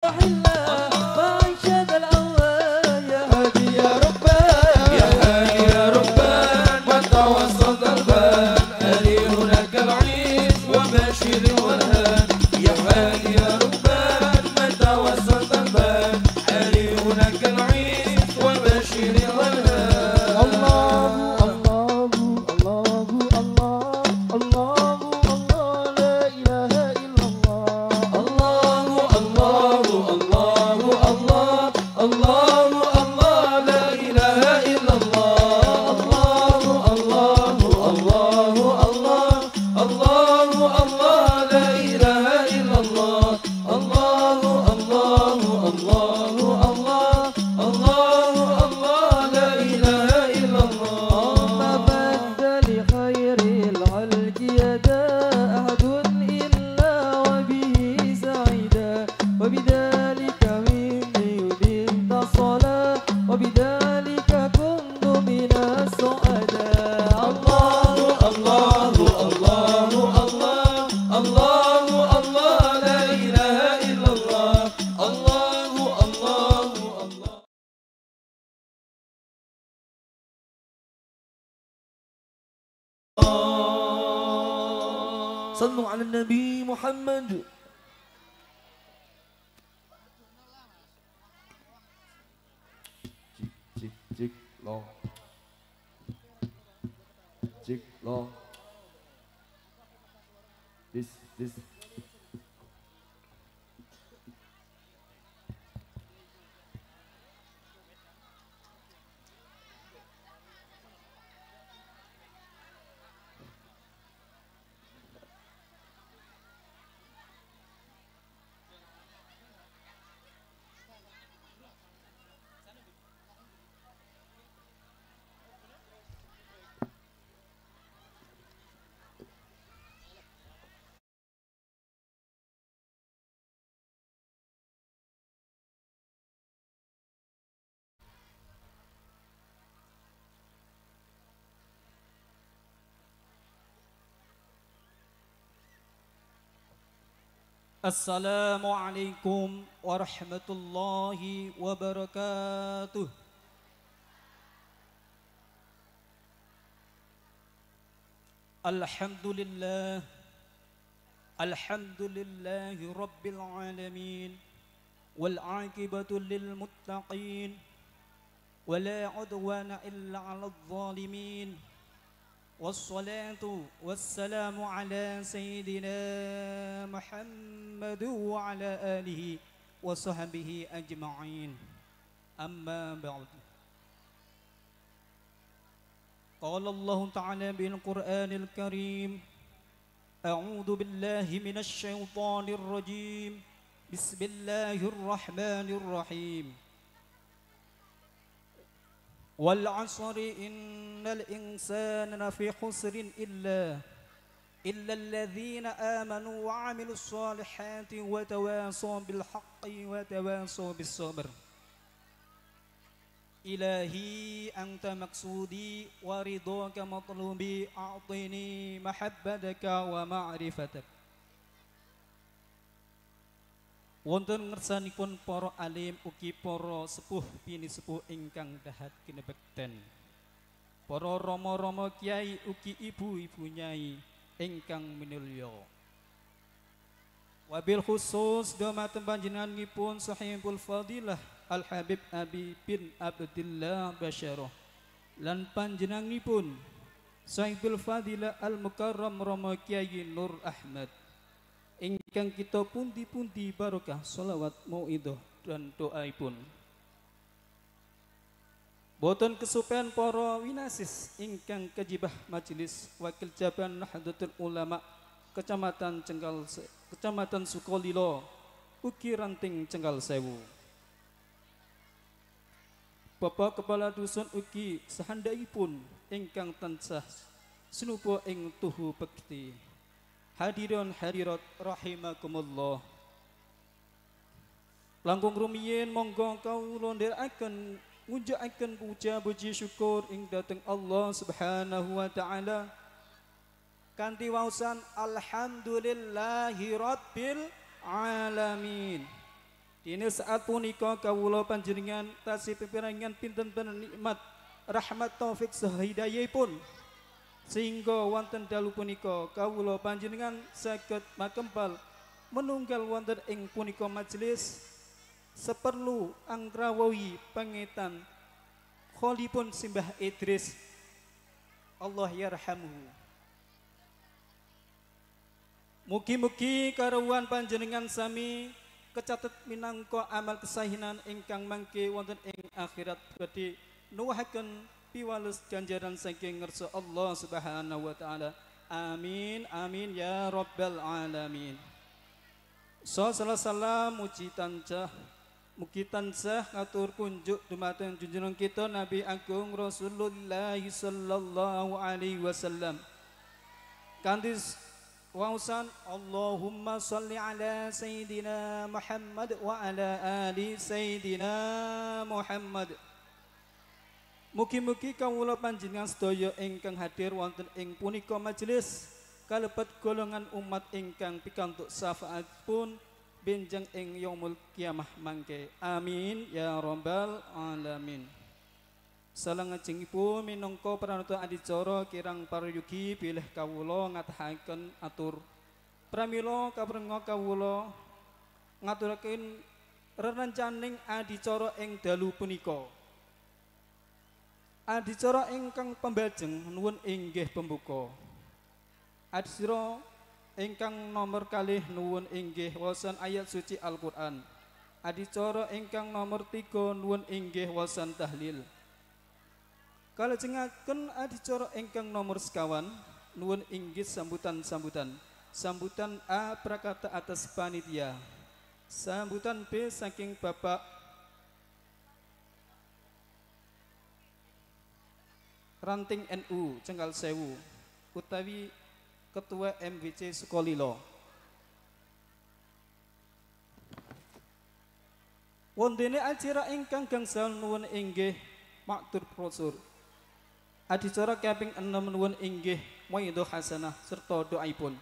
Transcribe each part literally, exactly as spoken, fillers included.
صلوا على النبي محمد. Cik, cik, lo, cik, lo, this, this. Assalamualaikum warahmatullahi wabarakatuh. Alhamdulillah, alhamdulillahi rabbil alamin, wal aqibatu lil muttaqin, wala udwana illa 'alal zalimin. Wassalatu wassalamu ala sayyidina Muhammad wa ala alihi wa sahbihi ajma'in. Amma ba'd. Qala Allah Ta'ala bil Qur'anil Karim. A'udzu billahi minasy syaithanir rajim. Bismillahirrahmanirrahim. Wal 'asri innal insana lafi khusrin illa illa alladhina amanu wa 'amilus solihati wa tawasaw bil haqqi wa tawasaw bis sabr. Ilahi anta maqsudi wa ridhaka matlubi, a'tini mahabbataka wa ma'rifatak. Wonten ngersanipun para alim ugi para sepuh bini sepuh ingkang dahat kinebekten, para rama-rama kiai ugi ibu-ibu nyai ingkang minulya. Wabil khusus dumateng panjenenganipun sahibul fadilah Al Habib Abi bin Abdillah Basyarah lan panjenenganipun sahibul fadilah Al Mukarram Rama Kiai Nur Ahmad ingkang kita pundi-pundi barokah sholawat mauidhah dan doaipun. Boten kesupen para winasis ingkang kejibah majelis wakil jaban Nahdlatul Ulama Kecamatan Cenggal Kecamatan Sukolilo ugi ranting Cenggal Sewu. Bapak Kepala Dusun ugi sahandaipun ingkang tansah sinupa ing tuhu bekti. Hadirin hadirat rahimakumullah. Langkung rumiyin monggo kawula ndherekaken ngujaken puja puji syukur ing dhateng Allah Subhanahu wa taala kanthi waosan alhamdulillahi rabbil alamin. Dene saat punika kawula panjenengan tasih peperangan pinten-pinten nikmat rahmat taufik sahidayahipun sehingga wonten dalu punika kawula panjenengan saged makempal menunggal wonten ing punika majelis seperlu angkrawawi pangetan kholipun Simbah Idris Allah yarhamuhu. Mugi-mugi karuan panjenengan sami kecatet minangka amal kesahinan ingkang mangke wonten ing akhirat badhe nuwuhaken piwales ganjaran saking ngersa Allah Subhanahu wa taala. Amin amin ya rabbal alamin. Sallallahu salam muji tansah mugi tansah ngatur kunjuk dumateng junjungan kita Nabi Agung Rasulullah sallallahu alaihi wasallam. Kanthi wausan Allahumma sholli ala sayyidina Muhammad wa ala ali sayyidina Muhammad. Mugi-mugi kawula panjenengan sedaya ingkang hadir wonten ing punika majelis kalebet golongan umat ingkang pikantuk syafaatipun benjang ing yaumul kiamah mangke. Amin ya rabbal alamin. Salajengipun minangka pranata adicara kirang parayugi bilih kawula ngatahaken atur pramila kaprenga kawula ngaturaken rerencaning adicara ing dalu punika. Adicara ingkang pembajeng nuwun inggih pembuka. Adicara ingkang nomor kalih nuwun inggih waosan ayat suci Al-Qur'an. Adicara ingkang nomor tiga nuwun inggih waosan tahlil. Kalajengaken adicara ingkang nomor sekawan nuwun inggih sambutan-sambutan. Sambutan A prakata atas panitia. Sambutan B saking Bapak Ranting N U Cenggal Sewu utawi Ketua M W C Sukolilo. Wondene acara ingkang gangsal nuwun inggih maktur prosur. Adicara kaping enam nuwun inggih maidhah hasanah serta doaipun.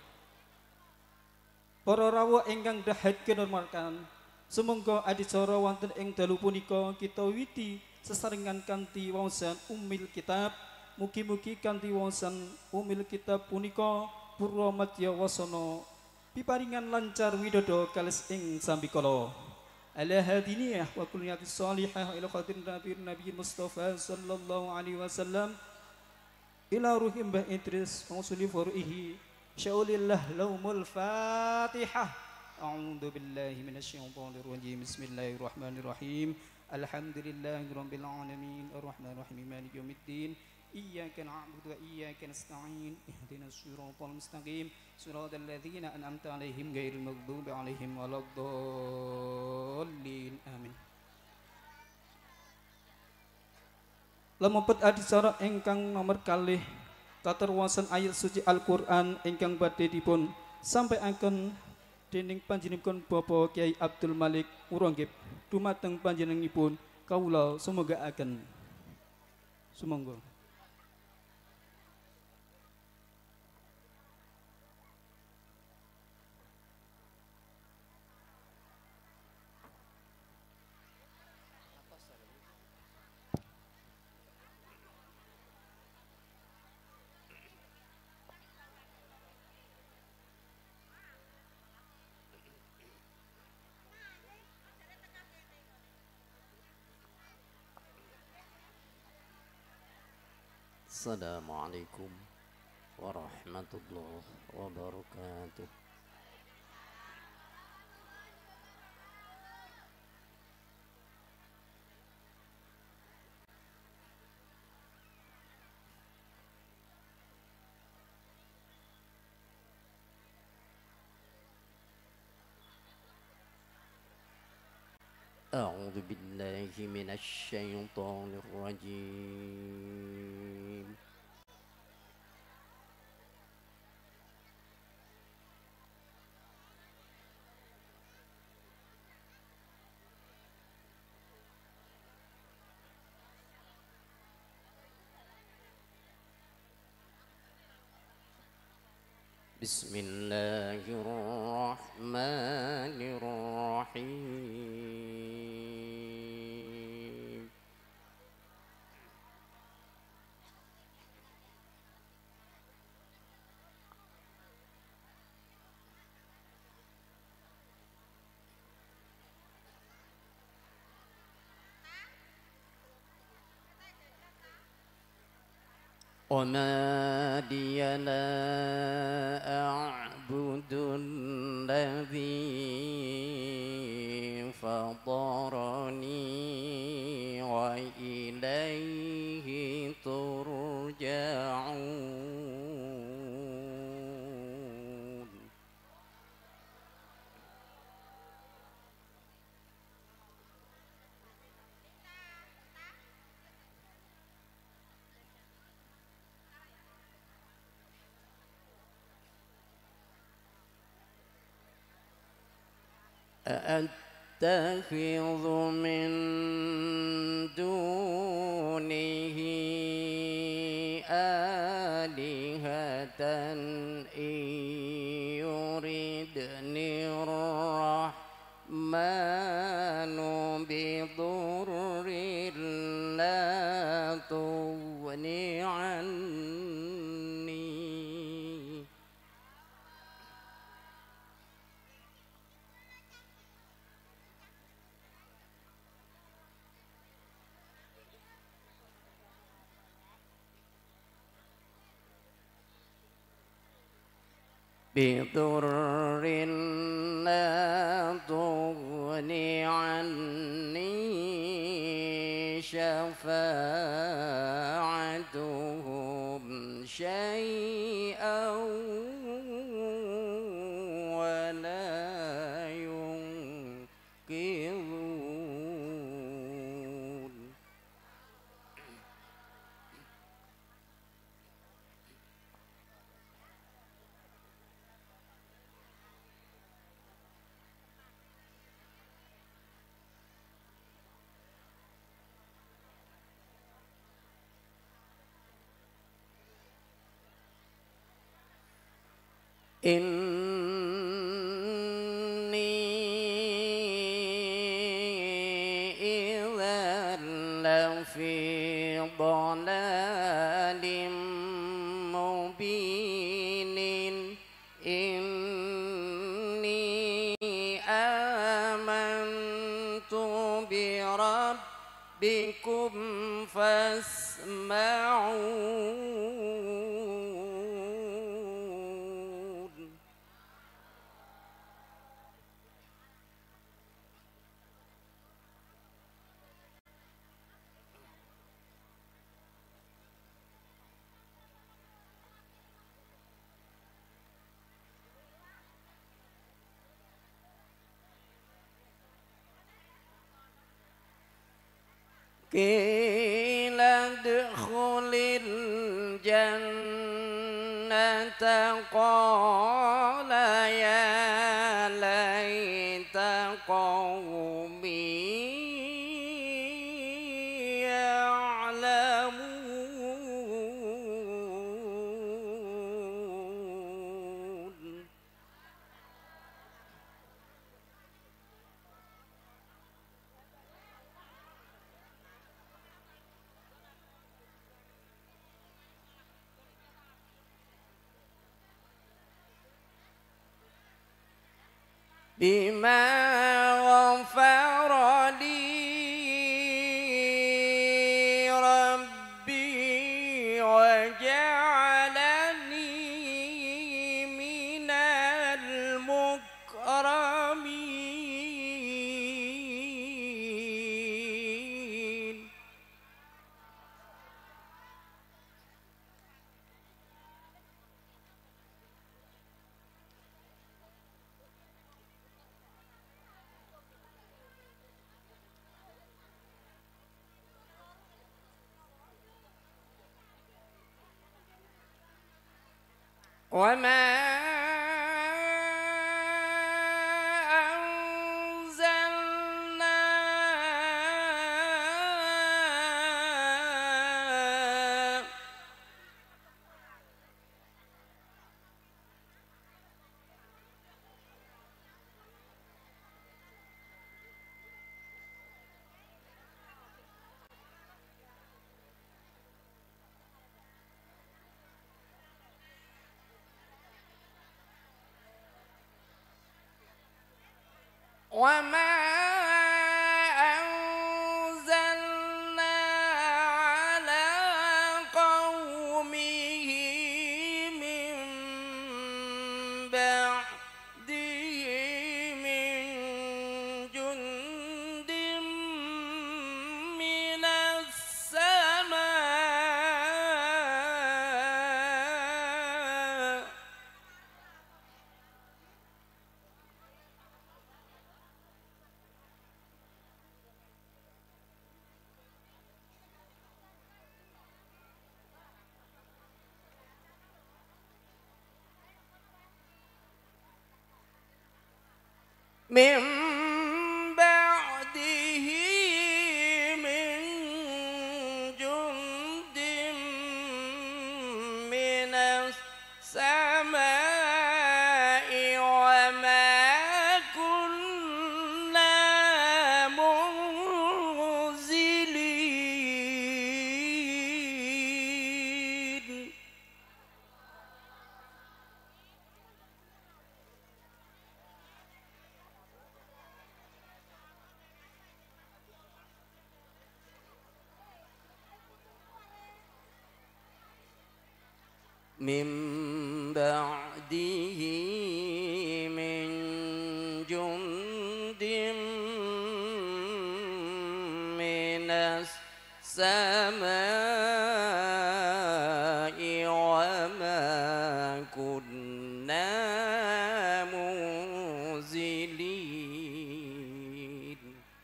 Para rawuh ingkang dahat kinurmatan, sumangga adicara wonten ing dalu punika kita witi sesarengan kanthi waosan Ummil Kitab. Mugi-mugi kanthi waosan Ummil Kitab punika purwa madya wasana piparingan lancar widodо kalis ing sambikala. Ala hadiniyah wa kulliyati shalihah ila khatir nabi nabi Mustafa sallallahu alaihi wasallam ila ruhi Mbah Idris mausuli furuhi syaulillah laumul fatihah. A'udzu billahi minasyaitonir rajim. Bismillahirrahmanirrahim. Alhamdulillahi rabbil alamin arrahmanir rahim maliki yaumiddin. Iyyaka na'budu wa iyyaka nasta'in ihdinas siratal mustaqim siratal ladzina an'amta 'alaihim ghairil maghdubi 'alaihim waladdallin. Amin. Lemepet adicara ingkang nomor kalih katerwasan ayat suci Al-Qur'an ingkang badhe dipun sampaiaken dening panjenenganipun Bapak Kyai Abdul Malik Uronggip dumateng panjenenganipun kawula sumegaaken. Sumangga. Assalamualaikum warahmatullahi wabarakatuh. A'udzu billahi minasy syaithanir rajim. Bismillahirrahmanirrahim. وما لي لا أعبد الذي فطرني وإليه ترجعون. أأتخذ من دونه آلهة إن يردني الرحمن بضر لا تغن عني بضر لا تغن عني شفاعتهم شيئا ولا ينقذون. إني إذا لفي ضلال مبين. إني آمنت بربكم فاسمعون. قيل ادخل الجنة قال يا ليت قومي يعلمون. بما غفر لي ربي وجعلني من المكرمين. وما أنزلنا وما أنزلنا على قوم من بعده من جند من السماء وما كنا منزلين من بعده من جند من السماء وما كنا منزلين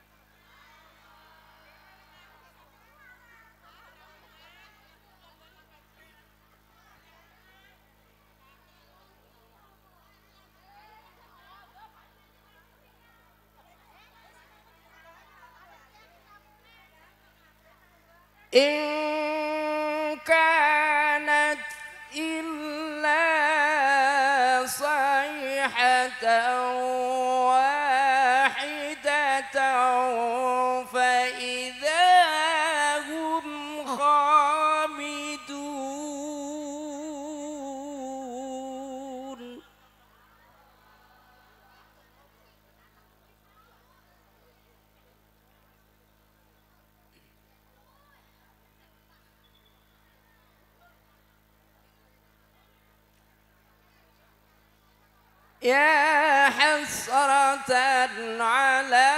إن كانت إلا صيحة واحدة فإذا هم خامدون يا حسرة على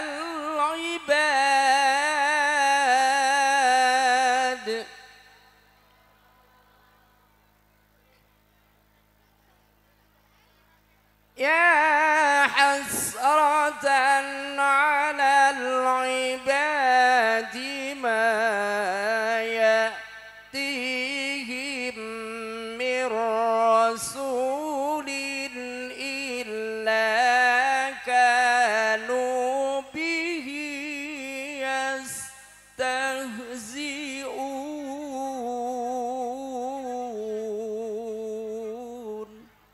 العباد يا حسرة على العباد ما يأتيهم من رسول إلا كانوا به يستهزئون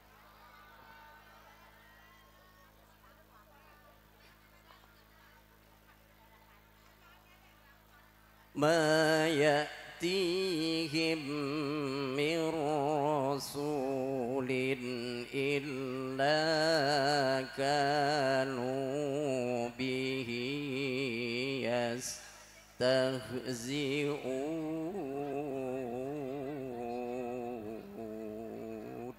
ما يأتيهم من رسول إلا كانوا به يستهزئون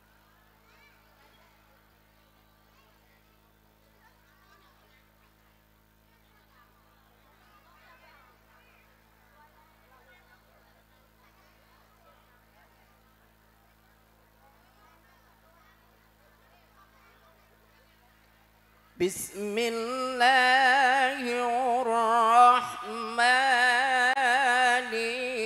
بسم الله الرحمن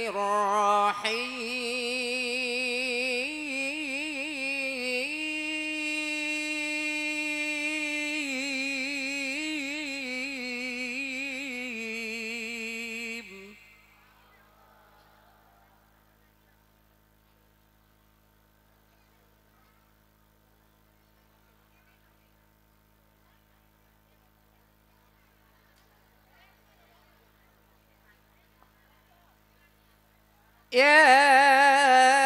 الرحيم يا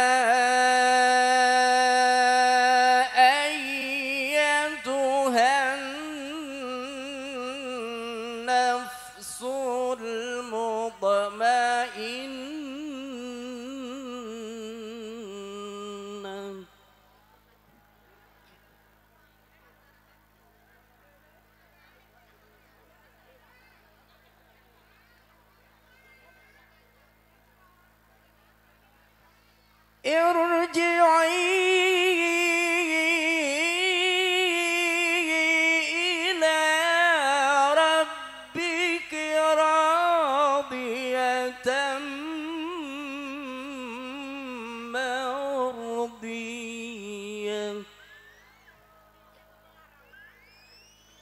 أيتها النفس المطمئنة ارجعي إلى ربك راضية مرضية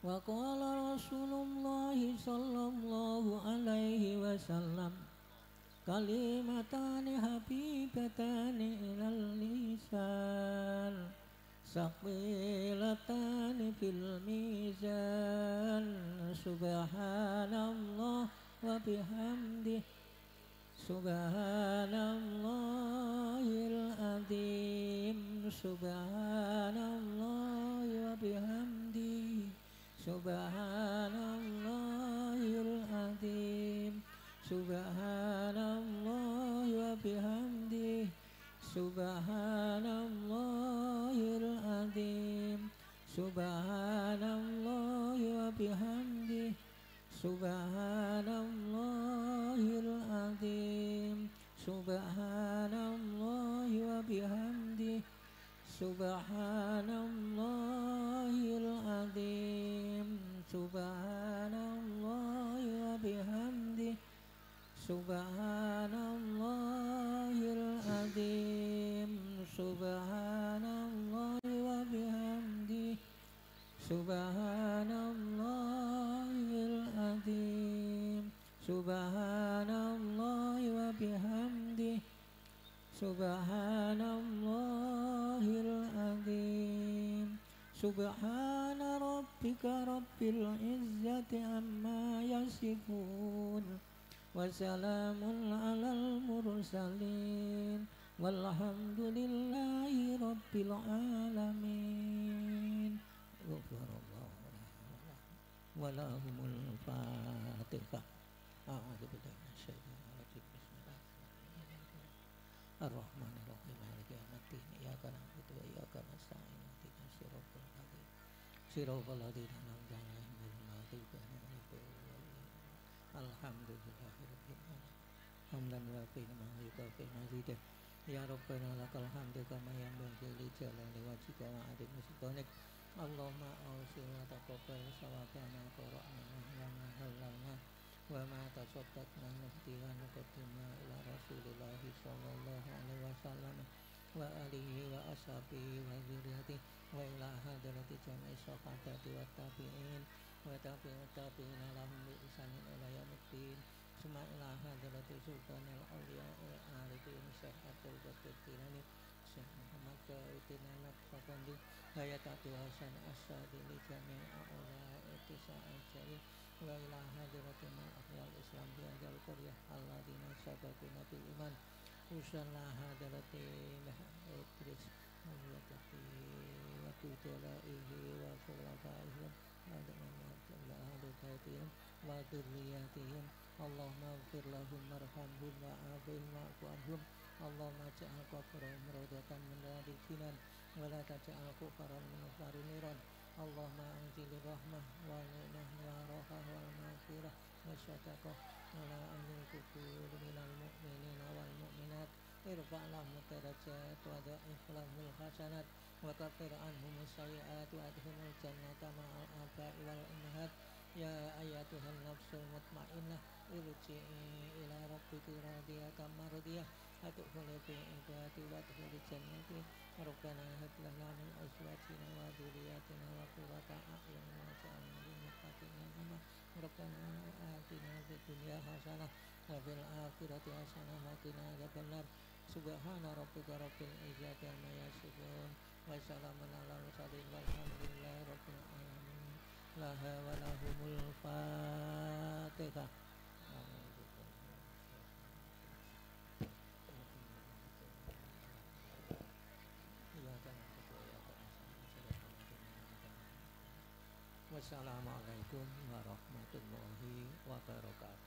وقال رسول الله صلى الله عليه وسلم كلمتان حبيبتان إلى اللسان ثقيلتان في الميزان سبحان الله وبحمده سبحان الله العظيم سبحان الله وبحمده سبحان الله العظيم سبحان الله وبحمده سبحان الله العظيم سبحان الله وبحمده سبحان الله العظيم سبحان الله وبحمده سبحان الله العظيم سبحان الله وبحمده سبحان الله العظيم سبحان الله وبحمده سبحان الله العظيم سبحان الله وبحمده سبحان الله العظيم سبحان ربك رب العزة عما يصفون وسلام على المرسلين والحمد لله رب العالمين غفر الله ولهم الفاتحة أعوذ بالله من الشيطان الرجيم بسم الله الرحمن الرحيم مالك يوم الدين إياك نعبد وإياك نستعين اهدنا الصراط المستقيم صراط الذين أنعمت عليهم غير المغضوب عليهم ولا الضالين الحمد لله رب العالمين حمدا يوافي نعمه ويكافئ مزيده يا ربنا لك الحمد كما ينبغي لجلال وجهك وعظيم سلطانك اللهم أوصل وتقبل ثوابنا قرأنا وما هللنا وما تصدقنا نهديها نقدمنا إلى رسول الله صلى الله عليه وسلم وآله وأصحابه وذريته وإلى حضرة جميع الصحابة والتابعين وتابع التابعين لهم بإحسان إلى يوم الدين ثم إلى حضرة سلطان الأولياء العارفين الشيخ عبد القادر الجيلاني الشيخ محمد الدين النقشبندي حياة حسن الشاذلي لجميع أولياء التسع الجليل وإلى حضرة مع أحياء الإسلام في هذه القرية الذين سبقونا بالإيمان وصلى حضرة إدريس وبدلائه وخلفائهم وأهل بيتهم وذرياتهم اللهم اغفر لهم وارحمهم وعافهم واعف عنهم اللهم اجعل قبرهم روضة من رياض الجنان ولا تجعل كفرا من كفار النيران اللهم أنزل الرحمة والنعمة والراحة والمغفرة والصدقة على أهل القبور من المؤمنين والمؤمنات ارفع لهم الدرجات وضاعف لهم الحسنات وكفر عنهم السيئات وادخلهم الجنة مع الآباء والأمهات يا أيتها النفس المطمئنة ارجعي إلى ربك راضية مرضية ادخلي في عبادي وادخلي جنتي ربنا هب لنا من أزواجنا وذرياتنا قرة أعين واجعلنا للمتقين إماما ربنا آتنا في الدنيا حسنة وفي الآخرة حسنة وقنا عذاب النار سبحان ربك رب العزة عما يصفون وسلام على المرسلين والحمد لله رب العالمين لها ولهم الفاتحة Wassalamualaikum warahmatullahi wabarakatuh.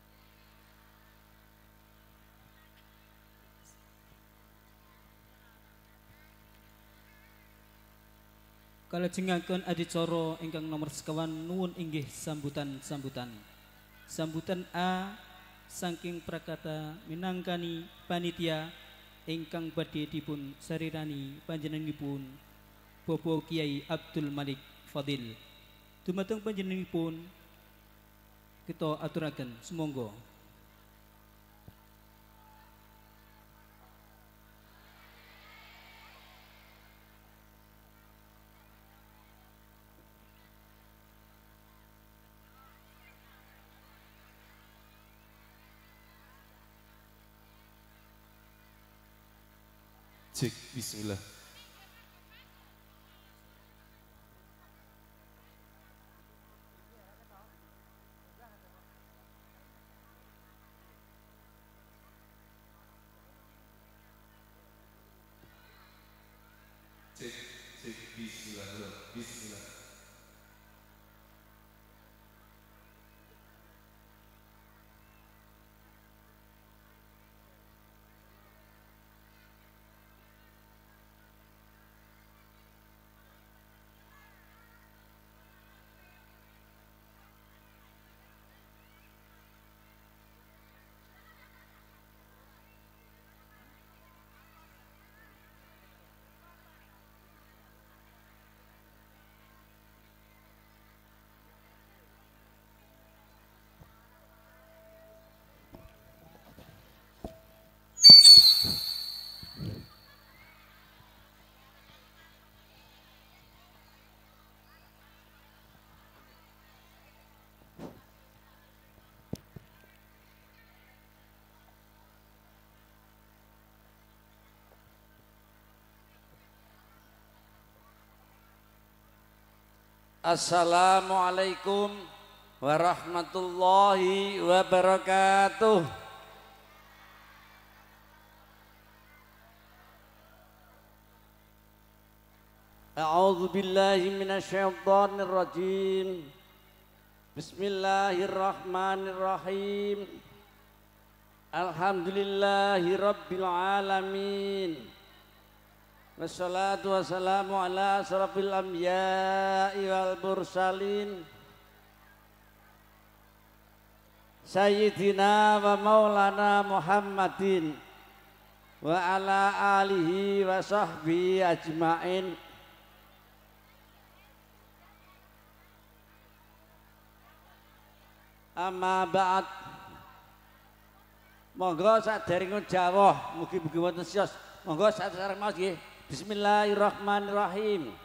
Kalajengaken adicara ingkang nomor sekawan nuwun inggih sambutan-sambutan. Sambutan A saking prakata minangkani panitia ingkang badhe dipun sarirani panjenenganipun Bapak Kiai Abdul Malik Fadil. Dumateng panjenenganipun kita aturaken sumangga. Cek, bismillah. Cek, cek, bismillah, bismillah. Assalamualaikum warahmatullahi wabarakatuh. A'udzu billahi minasyaitonir rajim. Bismillahirrahmanirrahim. Alhamdulillahi rabbil alamin. Wassalatu wassalamu ala asrafil anbiya'i wal mursalin Sayyidina wa maulana Muhammadin wa ala alihi wa sahbihi ajmain. Amma ba'd. Monggo sadèrèng jawah mugi-mugi wonten siyos. Monggo sadèrèng maos nggih. Bismillahirrahmanirrahim.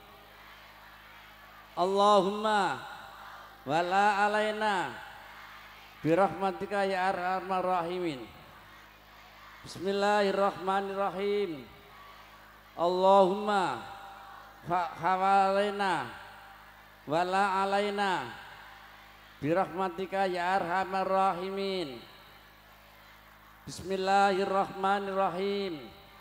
Allahumma wala alaina birahmatika ya arhamar rahimin. Bismillahirrahmanirrahim. Allahumma hawalaina wala alaina birahmatika ya arhamar rahimin. Bismillahirrahmanirrahim.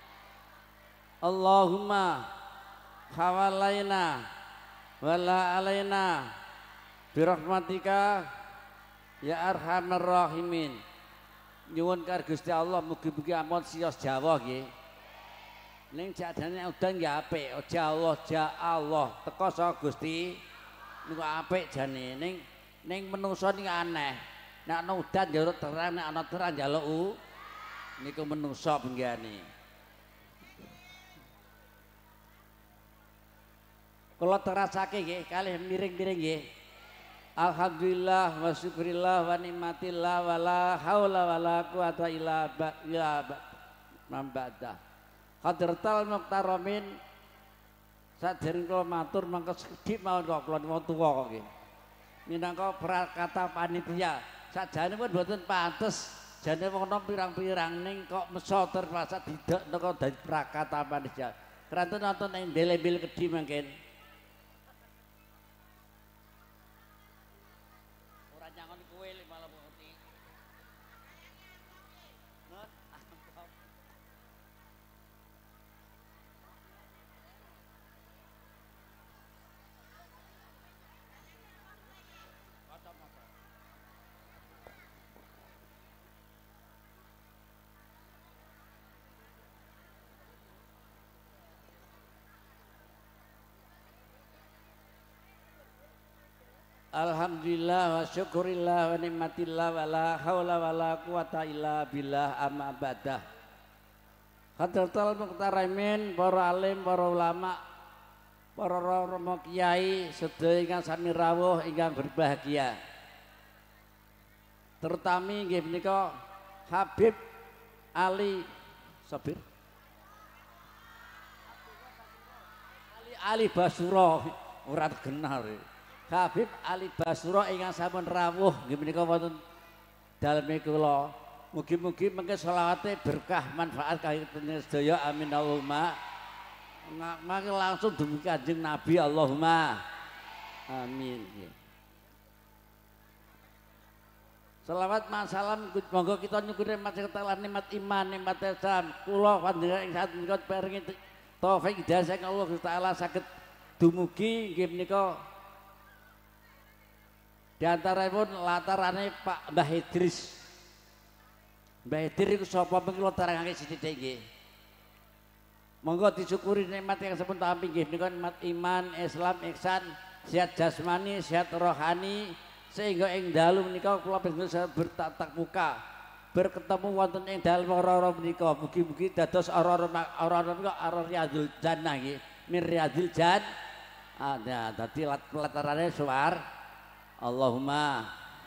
Allahumma hawalaina wala alaina birahmatika ya arhamar rahimin. Nyuwun karo Gusti Allah mugi-mugi ampun siyos Jawa nggih. Ning jadane udan ya apik, aja Allah ja Allah teko saka Gusti niku apik jane. Ning ning menungso niku aneh. Nek ana udan njaluk terang, nek ana terang njaluk u niku menungso benggane. Kula terasake nggih kalih miring-miring nggih. Alhamdulillah wa syukurillah wa nikmatillah wa la haula wa la quwata illa billah mambada. Hadratal muqtaramin sadèrèng kula matur mangke sedhik mawon kok kula wong tuwa kok nggih. Minangka prakata panitia sakjane pun mboten pantes jane wong nom pirang-pirang ning kok meso terpaksa didek neka dadi prakata panitia. Keranten nonton ing Delebil Kedhi mangken. Alhamdulillah wa syukurillah wa nikmatillah wa la haula wa la quwata illa billah amma ba'dah. Hadratul muqtaramin, para alim, para ulama, para romo kiai sedaya ingkang sami rawuh ingkang berbahagia. Terutami nggih menika Habib Ali Sabir Ali Ali Basura ora kenal. Habib Ali Basura ingkang sampun rawuh nggih menika wonten daleme kula Mugi-mugi mengke selawate berkah manfaat kangge sedaya amin Allahumma. Mangke langsung demi Kanjeng Nabi Allahumma amin. Selawat masalam monggo kita nyukuri nikmat Allah, nikmat iman, nikmat Islam. Kula panjenengan ing saat menika paringi taufik hidayah saking Allah Taala saged dumugi nggih menika di antaranya latarane Pak Mbah Idris. Mbah Idris iku sapa mengki terangake sithik nggih. Monggo disyukuri nikmat yang sampun tampi nggih menika nikmat iman, Islam, ihsan, sehat jasmani, sehat rohani. Sehingga ing dalu menika kula panjenengan bertatap muka berketemu wonten ing dalem ora-ora menika mugi-mugi dados ora-ora ora-ora menika ar-riyadul jannah nggih min riyadil jan ada dadi latarane suar Allahumma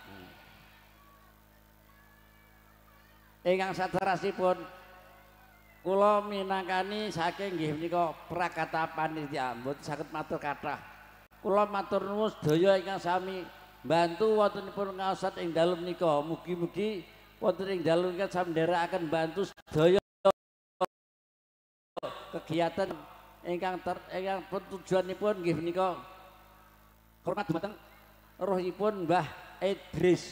ingkang saderasipun kula minangkani saking nggih menika prakata panitia mboten saged matur kathah kula matur nuwun sedaya ingkang sami bantu wontenipun ngaosat ing dalem nika mugi-mugi wonten ing dalem nika samdherekaken bantu sedaya kegiatan ingkang ter ingkang tujuanipun nggih menika hormat dumateng rohipun Mbah Idris.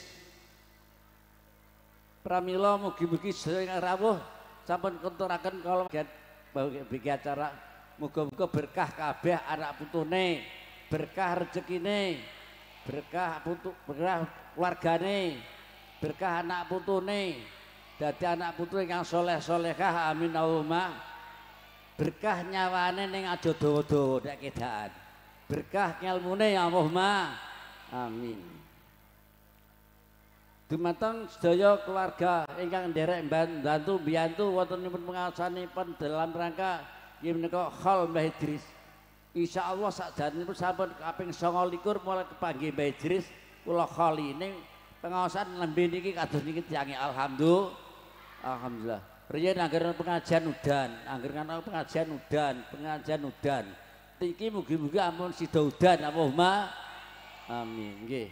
Pramila mugi-mugi sedaya ingkang rawuh sampun kunturaken kala bagi acara muga-muga berkah kabeh anak putune, berkah rezekine, berkah putu berkah keluargane, berkah anak putune, dadi anak putu ingkang soleh-solehah amin Allahumma. Berkah nyawane ning aja dawa-dawa nek kedaan. Berkah ngelmune Allahumma amin. Dumateng sedaya keluarga ingkang nderek bantu biyantu wontenipun pengaosanipun dalam rangka nggih menika Khol Mbah Idris. Insyaallah sakdanipun sampun kaping sanga likur mulai kepanggih Mbah Idris kula kholi ning pengaosan lembe niki kados niki tiange alhamdulillah. Alhamdulillah. Riyen angger pengajian udan, angger ana pengajian udan, pengajian udan. Iki mugi-mugi ampun sida udan Allahumma amin nggih.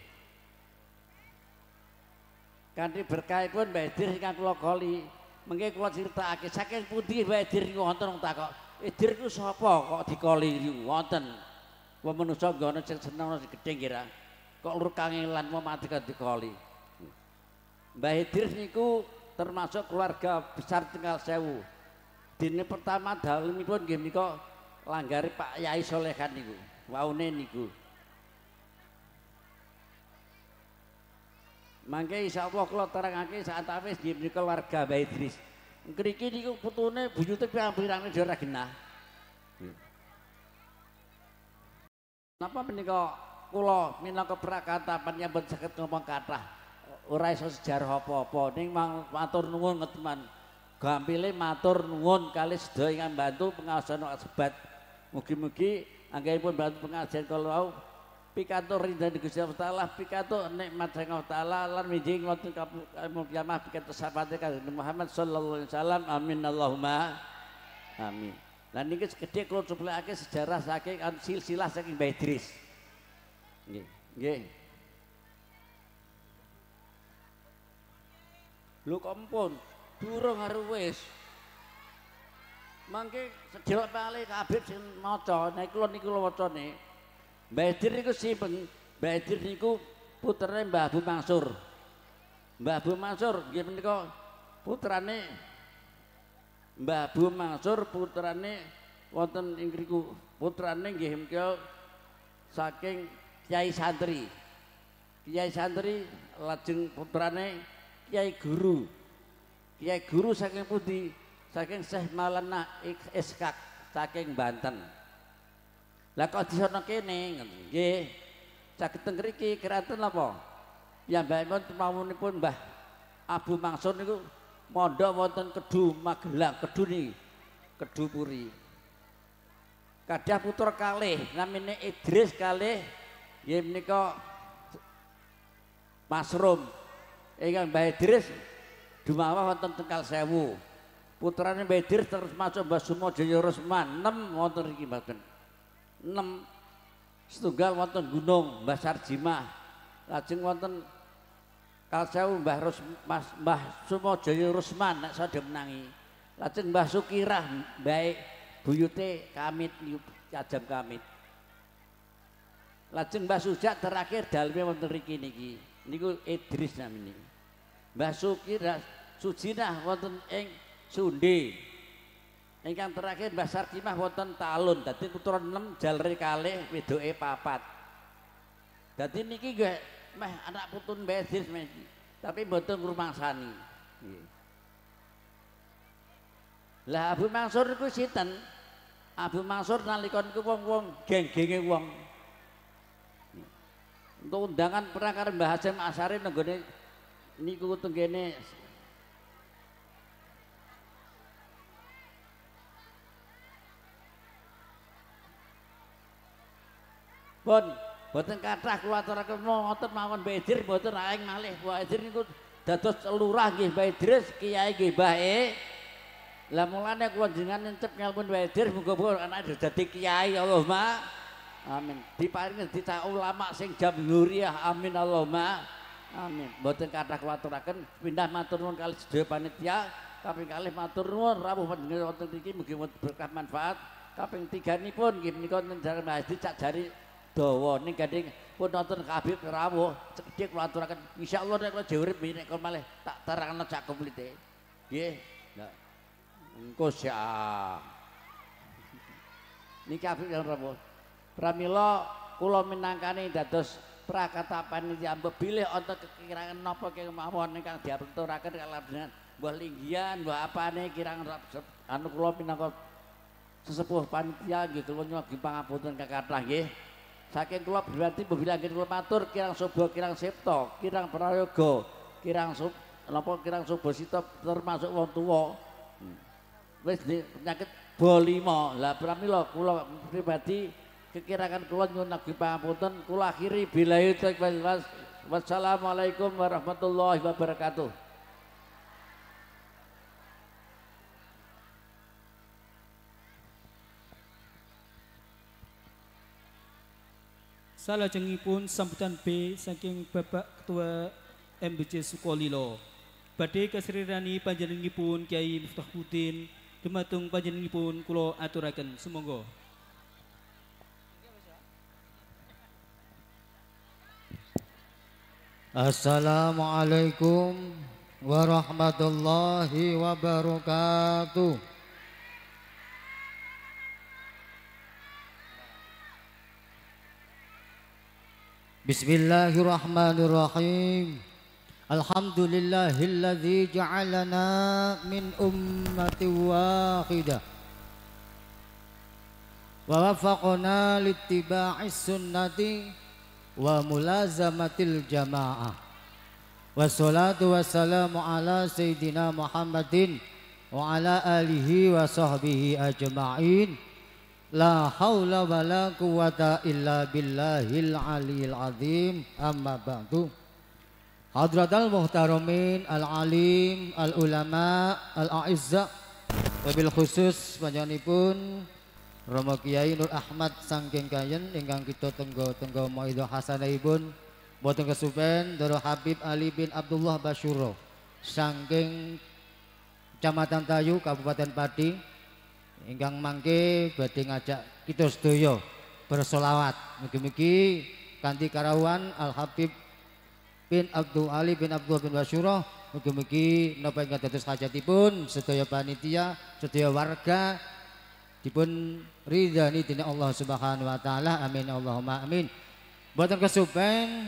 Kanthi berkahipun Mbah Idris ingkang kula kholi, mengke kula critakake saking pundi Mbah Idris niku wonten wong takok. Idris ku sapa kok dikoli niku wonten. Wong manusa ngono sing seneng sing gedhe kira. Kok lur kangelan mau mati kan dikoli. Mbah Idris niku termasuk keluarga besar Tegal Sewu. Dene pertama dalemipun nggih menika langgari Pak Yai Solehan niku. Waune niku. Mangke insyaallah kula terangake saat awis nggih menika keluarga Mbah Idris. Ngriki niku putune buyute pirang-pirang ora genah. Napa menika kula minangka prakata penyambut saged ngomong kathah. Ora iso sejarah apa-apa ning matur nuwun ngeteman. Gampile matur nuwun kalih sedaya ingkang bantu pengaosan sebat. Mugi-mugi anggenipun bantu pengajian kala wau pikantuk ridhani Gusti Allah Taala, pikantuk nikmat saking Allah Taala lan winjing wonten kiamah pikantuk sapate Kanjeng Muhammad sallallahu alaihi wasallam. Amin Allahumma amin. Lan niki sekedhik kula cuplekake sejarah saking silsilah saking Mbah Idris. Nggih, nggih. Lho kok ampun, durung karo wis. Mangke sedelok pale kabeh sing maca, nek kula niku kula wacane. Mbah Idris niku simpeng, Mbah Idris niku putrane Mbah Abu Mansur. Mbah Abu Mansur nggih menika putrane Mbah Abu Mansur putrane wonten ing ngriku. Putrane nggih menika saking Kiai Santri. Kiai Santri lajeng putrane Kiai Guru. Kiai Guru saking pundi? Saking Syekh Maulana Iskak saking Banten. Lah kok disono kene nggih. Saged teng mriki keranten napa? Ya mbakipun temawunipun Mbah Abu Mansur niku mondok wonten Kedu Magelang, Kedu niki. Kedu Puri. Kadah putra kalih namine Idris kalih nggih menika Masrum. Ingkang Mbah Idris dumawah wonten Tegal Sewu. Putrane Mbah Idris terus masuk Mbah Sumajaya Rusman enam wonten iki mboten. enam setunggal wonten Gunung Mbah Sarjimah. Lajeng wonten Kalsewu Mbah Rus Mas Mbah Sumojaya Rusman nek sadhe menangi. Lajeng Mbah Sukirah baik buyute Kamit Ajam Kamit. Lajeng Mbah Sujak terakhir daleme wonten mriki niki. Niku Idris namine. Mbah Sukirah Sujinah wonten ing Sunde. Ingkang terakhir Mbah Sarkimah wonten Talun. Dadi putra enam jalre kalih wedoke papat. Dadi niki nggih meh anak putun Mbah Idris tapi mboten ngrumangsani. Nggih. Lah Abu Mansur niku sinten? Abu Mansur nalika niku wong-wong geng-genge wong. Untuk undangan perang karo Mbah Hasyim Asy'ari nenggone niku tenggene Pun boten kathah kula aturaken ngoten mawon Mbah Idris boten aing malih. Mbah Idris niku dados lurah nggih Mbah Idris, kiai nggih Mbah E. Lah mulane kula jenengan nyentep ngelpun Mbah Idris muga-muga anake dadi kiai Allahumma amin. Diparingi dita ulama sing jamhuriyah amin Allahumma amin. Boten kathah kula aturaken pindah matur nuwun kali sedaya panitia. Kaping kalih matur nuwun rawuh panjenengan wonten mriki mugi berkah manfaat. Kaping tiganipun nggih menika njenengan Mbah Idris cak jari dawa ning gading pun nonton Habib rawuh cedhik kula aturaken insyaallah nek kula urip nek kula malih tak terangno cak komplite nggih nah engko sia niki Habib yang rawuh pramila kula minangkani dados prakata panitia bilih wonten kekirangan napa kemawon ingkang diaturaken kalajengan mbah linggihan mbah apane kirang anu kula minangka sesepuh panitia nggih kula nyuwun pangapunten kakathah nggih. Saking kula berarti bila kula matur kirang sobo kirang septo, kirang prayoga, kirang sub napa kirang subasita termasuk wong tuwa. Hmm. Wis penyakit bolima. Lah pramila kula pribadi kekirangan kula nyuwun agung pangapunten, kula akhiri billahi taufiq. Wassalamualaikum warahmatullahi wabarakatuh. Salajengipun sambutan B saking Bapak Ketua M B C Sukolilo. Badhe kasrirani panjenenganipun Kyai Miftahuddin dumateng panjenenganipun kula aturaken sumangga. Assalamualaikum warahmatullahi wabarakatuh. Bismillahirrahmanirrahim. Alhamdulillahilladzi ja'alana min ummati wahidah wa wafaqna littiba'is sunnati wa mulazamatil jamaah. Wassalatu wassalamu ala sayyidina Muhammadin wa ala alihi wa sahbihi ajma'in. La haula wa la quwata illa billahil aliyil azim. Amma ba'du. Hadratal muhtaramin al-alim al-ulama al-a'izza wabil khusus panjenenganipun Rama Kiai Nur Ahmad saking Kayen ingkang kita tenggo-tenggo maidhah hasanahipun boten kesupen Doro Habib Ali bin Abdullah Basyuro saking Kecamatan Tayu Kabupaten Pati ingkang mangke badhe ngajak kita sedaya bersolawat mugi-mugi kanthi karawan Al Habib bin Abdul Ali bin Abdullah bin Basyuro mugi-mugi napa ingkang dados hajatipun sedaya panitia sedaya warga dipun ridhani dening Allah Subhanahu wa taala amin Allahumma amin. Boten kesupen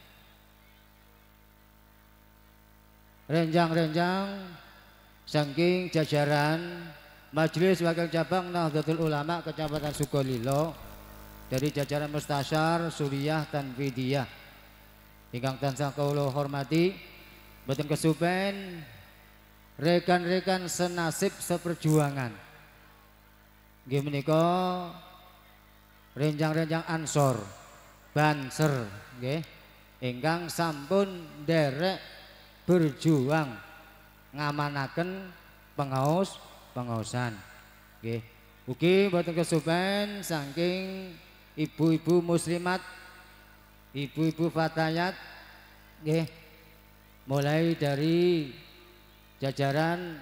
renjang-renjang saking jajaran Majelis Wakil Cabang Nahdlatul Ulama Kecamatan Sukolilo dari jajaran Mustasyar Suriah Tanfidiyah ingkang tansah kula hormati boten kesupen rekan-rekan senasib seperjuangan nggih menika renjang-renjang Ansor Banser nggih ingkang sampun derek berjuang ngamanaken pengaos pengaosan nggih ugi boten kesupen saking ibu-ibu muslimat ibu-ibu fatayat nggih mulai dari jajaran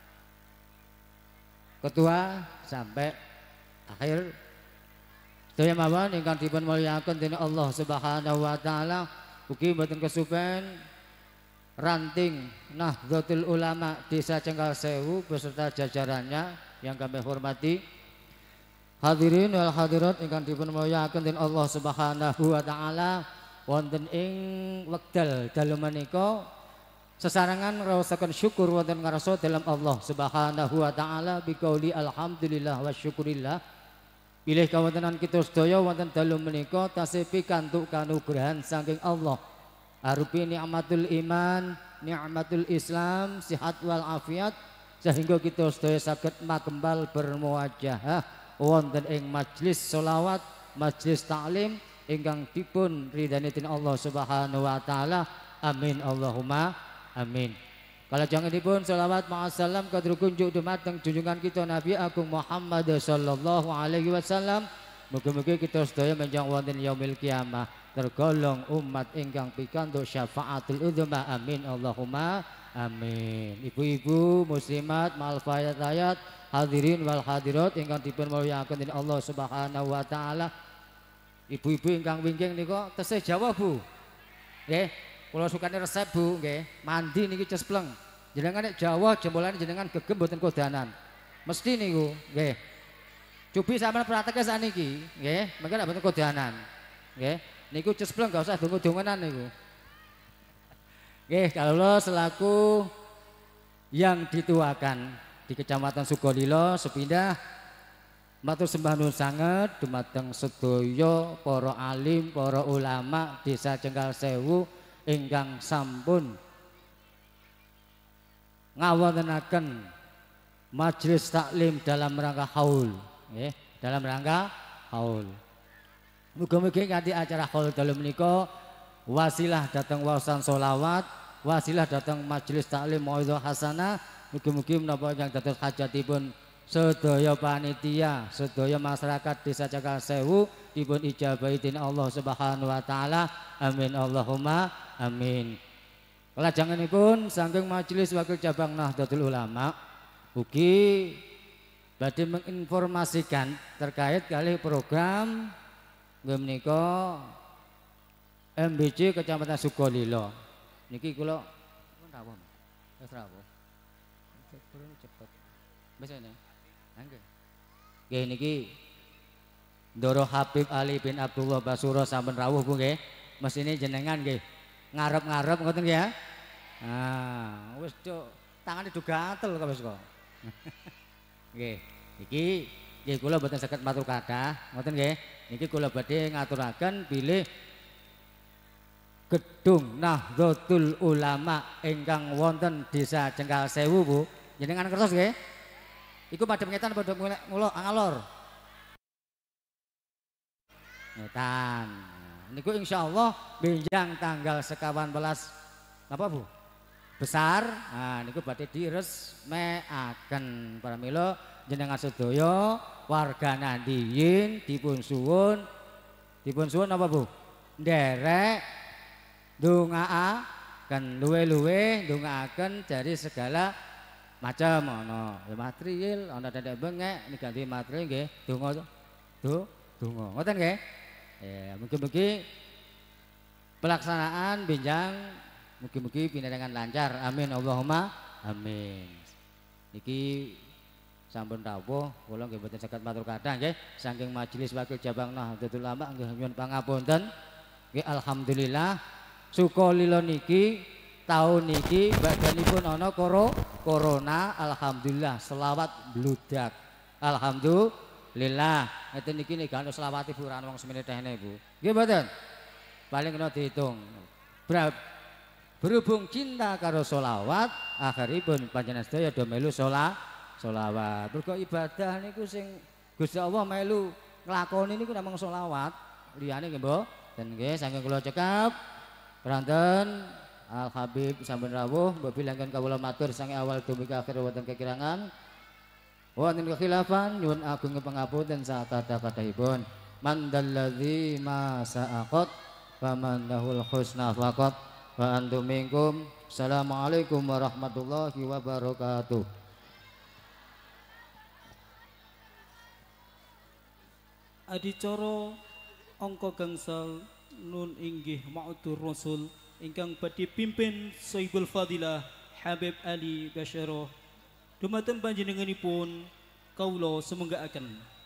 ketua sampai akhir sedaya mawon ingkang dipun mulyakaken dening Allah Subhanahu wa taala. Ugi mboten kesupen ranting Nahdlatul Ulama Desa Cengkal Sewu beserta jajarannya yang kami hormati. Hadirin wal hadirat ingkang dipun mulyakaken dening Allah Subhanahu wa taala, wonten ing wekdal dalu menika sesarengan raosaken syukur wonten ngarsa dalam Allah Subhanahu wa taala biqauli alhamdulillah wa syukurillah. Pilih kawontenan kita sedaya wonten dalu menika tasih pikantuk kanugrahan saking Allah arupi nikmatul iman, nikmatul Islam, sihat wal afiat, sehingga kita sedaya saged makembal bermuajahah wonten ing majelis sholawat, majelis taklim ingkang dipun ridhani dening Allah Subhanahu wa taala. Amin Allahumma amin. Kalau jangan dipun sholawat ma'asalam kadru kunjuk dumateng junjungan kita Nabi Agung Muhammad sallallahu alaihi wasallam. Mugi-mugi kita sedaya menjang wonten yaumil kiamah tergolong umat ingkang pikantuk syafaatul udzma. Amin Allahumma amin. Ibu-ibu muslimat mal fayat hadirin wal hadirat ingkang dipun mulyakaken dening Allah Subhanahu wa taala. Ibu-ibu ingkang wingking nika tesih Jawa, Bu. Nggih, kula sukane resep, Bu, nggih. Mandi niki cespleng. Jenengan nek Jawa jembolane jenengan gegem mboten kodanan. Mesti niku, nggih. Cubi sampean praktek saniki, nggih, mengko nek mboten kodanan. Nggih, niku cespleng gak usah dongo-dongonan niku. Nggih, kalau selaku yang dituakan di Kecamatan Sukolilo sepindah matur sembah nuwun sanget dumateng sedaya para alim, para ulama Desa Cengkal Sewu ingkang sampun ngawontenaken majelis taklim dalam rangka haul, nggih, dalam rangka haul. Muga-muga kanthi acara haul dalu menika wasilah dhateng waosan sholawat, wasilah dhateng majelis taklim mauidhah hasanah. Mugi-mugi menapa ingkang dados hajatipun sedaya panitia, sedaya masyarakat Desa Cengkal Sewu dipun ijabahi dening Allah Subhanahu wa taala. Amin Allahumma amin. Kalajenganipun saking majelis wakil cabang Nahdlatul Ulama ugi badhe menginformasikan terkait kali program nggih menika M B C Kecamatan Sukolilo. Niki kula rawuh. Wis rawuh. Cepet. Wis ngene. Nggih. Nggih niki Ndoro Habib Ali bin Abdullah Basuro sampun rawuh, Bu, nggih. Mesine jenengan nggih ngarep-ngarep ngoten nggih ya. Nah, wis cuk, tangane do gatel kok wis kok. Nggih, iki nggih kula mboten saged matur kathah, ngoten nggih. Niki kula badhe ngaturaken bilih gedung Nahdlatul Ulama ingkang wonten Desa Cengkal Sewu, Bu. Jenengan kertos nggih? Iku padha ngetan padha ngulo ngalor. Ngetan. Niku insyaallah benjang tanggal sekawan belas apa, Bu? Besar. Nah niku badhe diresmekaken pramila jenengan sedaya warga nandiyin dipun suwun dipun suwun apa, Bu? Nderek ndongaaken luwe-luwe ndongaaken dari segala macam ana material, ana dadek bengek niki ganti material nggih. Donga to. Donga. Ngoten nggih? Ya, mugi-mugi pelaksanaan benjang mugi-mugi pinangangan lancar. Amin Allahumma amin. Niki sampun rawuh kula nggih mboten saged matur kathah nggih saking majelis wakil cabang Nahdlatul Ulama nggih nyuwun pangapunten. Nggih alhamdulillah Sukolilo niki tahun niki badanipun ana koro corona, alhamdulillah selawat bludak. Alhamdulillah. Ngeten niki nek gak selawat Ibu ora wong semene tehne, Bu. Nggih mboten? Paling kena dihitung. Berhubung cinta karo selawat, akhiripun panjenengan sedaya do melu sholat, selawat. Mergo ibadah niku sing Gusti Allah melu nglakoni niku namung selawat. Liyane nggih, mboten nggih saking kula cekap. Pranten Al Habib sampun rawuh mbok bilangken kawula matur sange awal dumugi akhir wonten kekirangan. Wonten kekhilafan nyuwun agung pangapunten sakata-katahipun. Man dalladzi ma sa'aqat faman lahul husna faqat wa antum minkum Assalamualaikum warahmatullahi wabarakatuh. Adicara angka gangsal nun inggih ma'udur rasul ingkang badhe pimpin Sohibul Fadilah Habib Ali Basyara dumateng panjenenganipun kawula semenggaaken.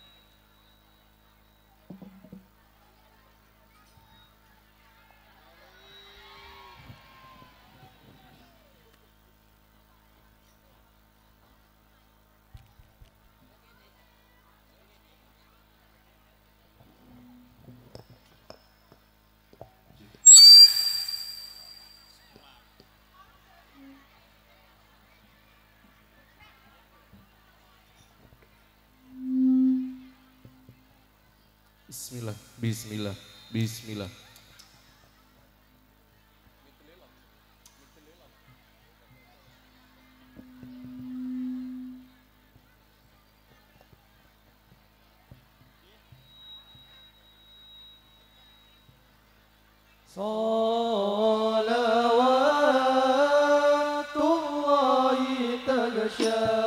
Bismillah, bismillah, bismillah. Salawatullahi taghsha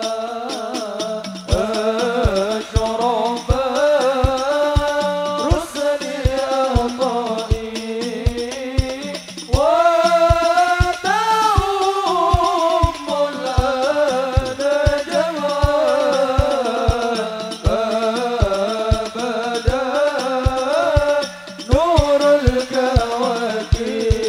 الكواكب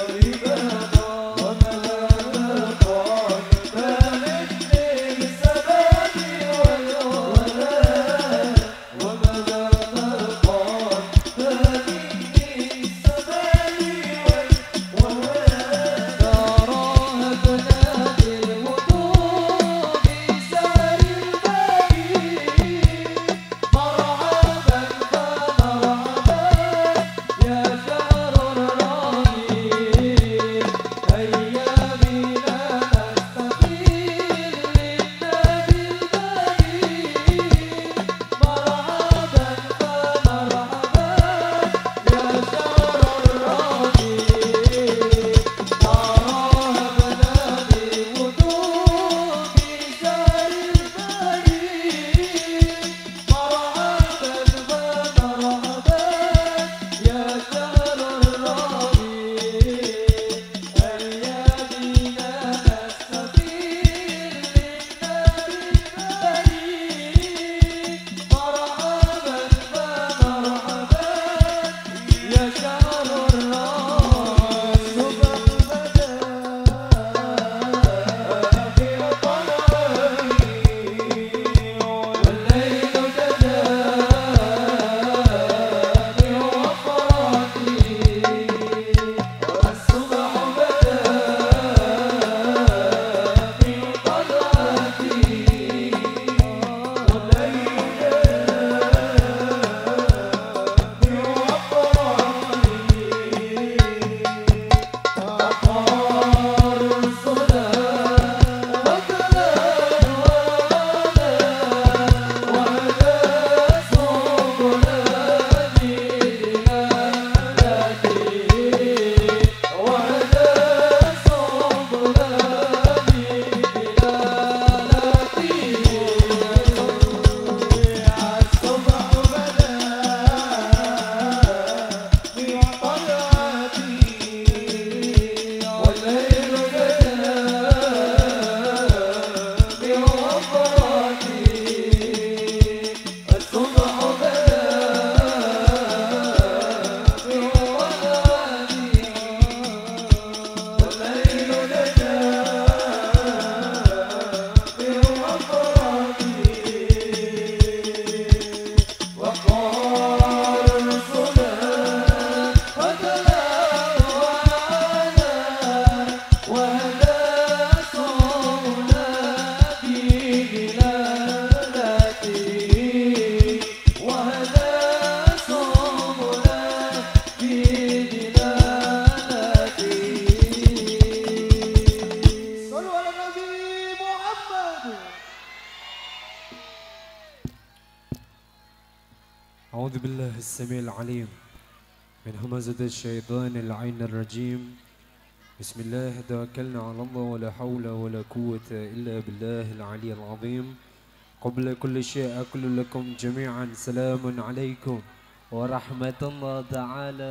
أعوذ بالله السميع العليم من همزة الشيطان اللعين الرجيم. بسم الله توكلنا على الله ولا حول ولا قوة إلا بالله العلي العظيم. قبل كل شيء أقول لكم جميعا سلام عليكم ورحمة الله تعالى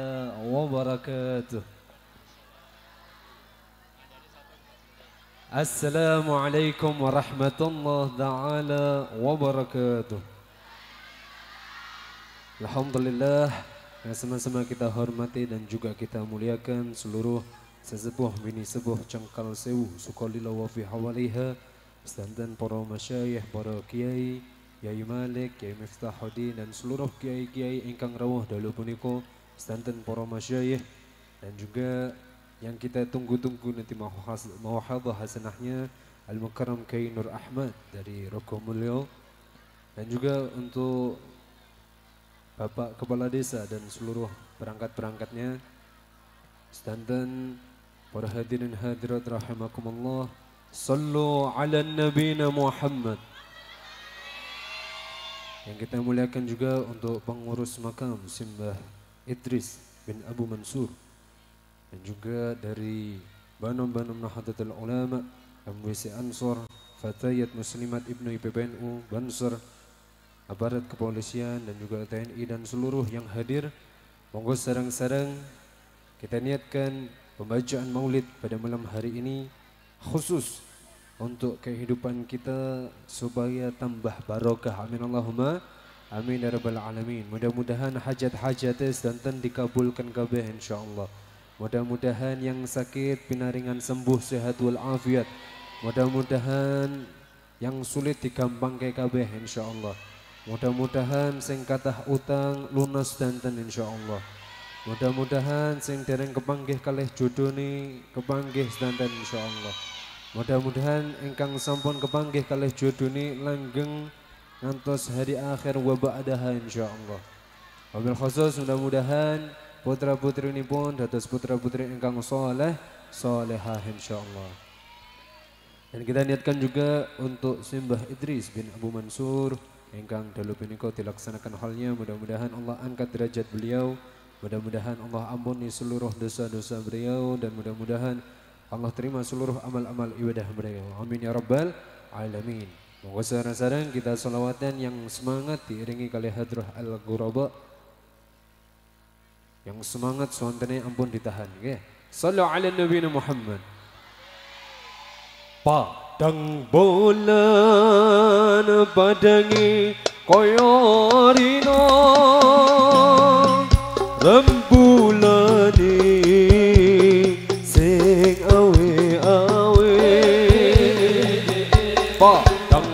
وبركاته. السلام عليكم ورحمة الله تعالى وبركاته. Alhamdulillah, yang sama-sama kita hormati dan juga kita muliakan seluruh sesepuh bini sepuh Cengkal Sewu Sukolila wa fi hawaliha, sedanten para masyayikh, para kiai, Kiai Malik, Kiai Miftahuddin dan seluruh kiai-kiai ingkang rawuh dalu punika, sedanten para masyayikh dan juga yang kita tunggu-tunggu nanti mawahadhah hasanahnya Al-Mukarram Kiai Nur Ahmad dari Rogomulyo, dan juga untuk Bapak Kepala Desa dan seluruh perangkat-perangkatnya, sedanten para hadirin hadirat rahimakumullah. Sallu ala nabiyina Muhammad. Yang kita muliakan juga untuk pengurus makam Simbah Idris bin Abu Mansur, dan juga dari Banum-Banum Nahdlatul Ulama, M W C Ansor, Fatayat Muslimat Ibnu I P B N U Bansur, aparat kepolisian dan juga T N I dan seluruh yang hadir. Monggo sareng-sareng kita niatkan pembacaan maulid pada malam hari ini khusus untuk kehidupan kita supaya tambah barokah. Amin Allahumma amin ya rabbal alamin. Mudah-mudahan hajat-hajatnya sedanten dikabulkan kabeh insyaallah. Mudah-mudahan yang sakit pinaringan sembuh sehat walafiat. Mudah-mudahan yang sulit digampang ke kabeh insyaallah. Mudah-mudahan sing kathah utang lunas danten insyaallah. Mudah-mudahan sing dereng kepanggih kalih jodone kepanggih danten insyaallah. Mudah-mudahan ingkang sampun kepanggih kalih jodone langgeng ngantos hari akhir wa ba'daha insyaallah. Wabil khusus mudah-mudahan putra-putri ini pun dados putra-putri ingkang soleh solehah insyaallah. Dan kita niatkan juga untuk Simbah Idris bin Abu Mansur ingkang dalu punika dilaksanakan halnya, mudah-mudahan Allah angkat derajat beliau, mudah-mudahan Allah ampuni seluruh dosa-dosa beliau, dan mudah-mudahan Allah terima seluruh amal-amal ibadah beliau. Amin ya rabbal alamin. Monggo sareng-sareng kita selawatan yang semangat diiringi kali hadrah al-ghuraba. Yang semangat sontene ampun ditahan nggih. Shallu ala Nabi Muhammad. Padang bulan padangi koyo rino rembulane sing awe-awe. Padang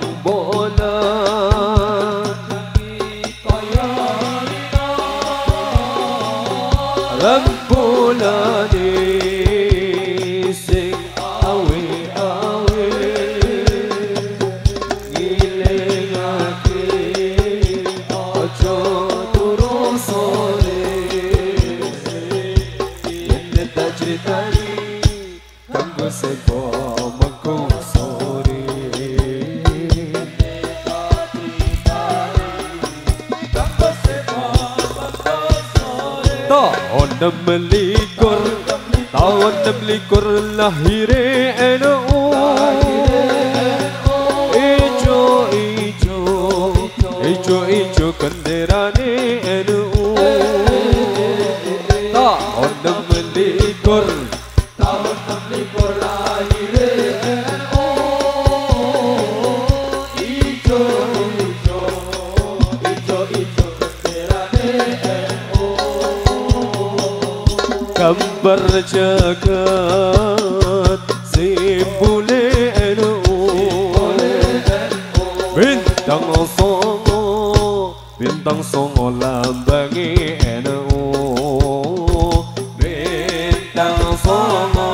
bulan koyo rino rembulane sing awe-awe ngilingake aja turu sore yen tak critani kanggo sepo mengko sore tahun enam likur tahun enam likur lahire N U ijo ijo ijo ijo kenderane N U tahun enam likur tahun enam likur lahire N U ijo ijo ijo ijo kenderane N U gambar jagat simbole N U bintang songo bintang songo lambangi N U bintang songo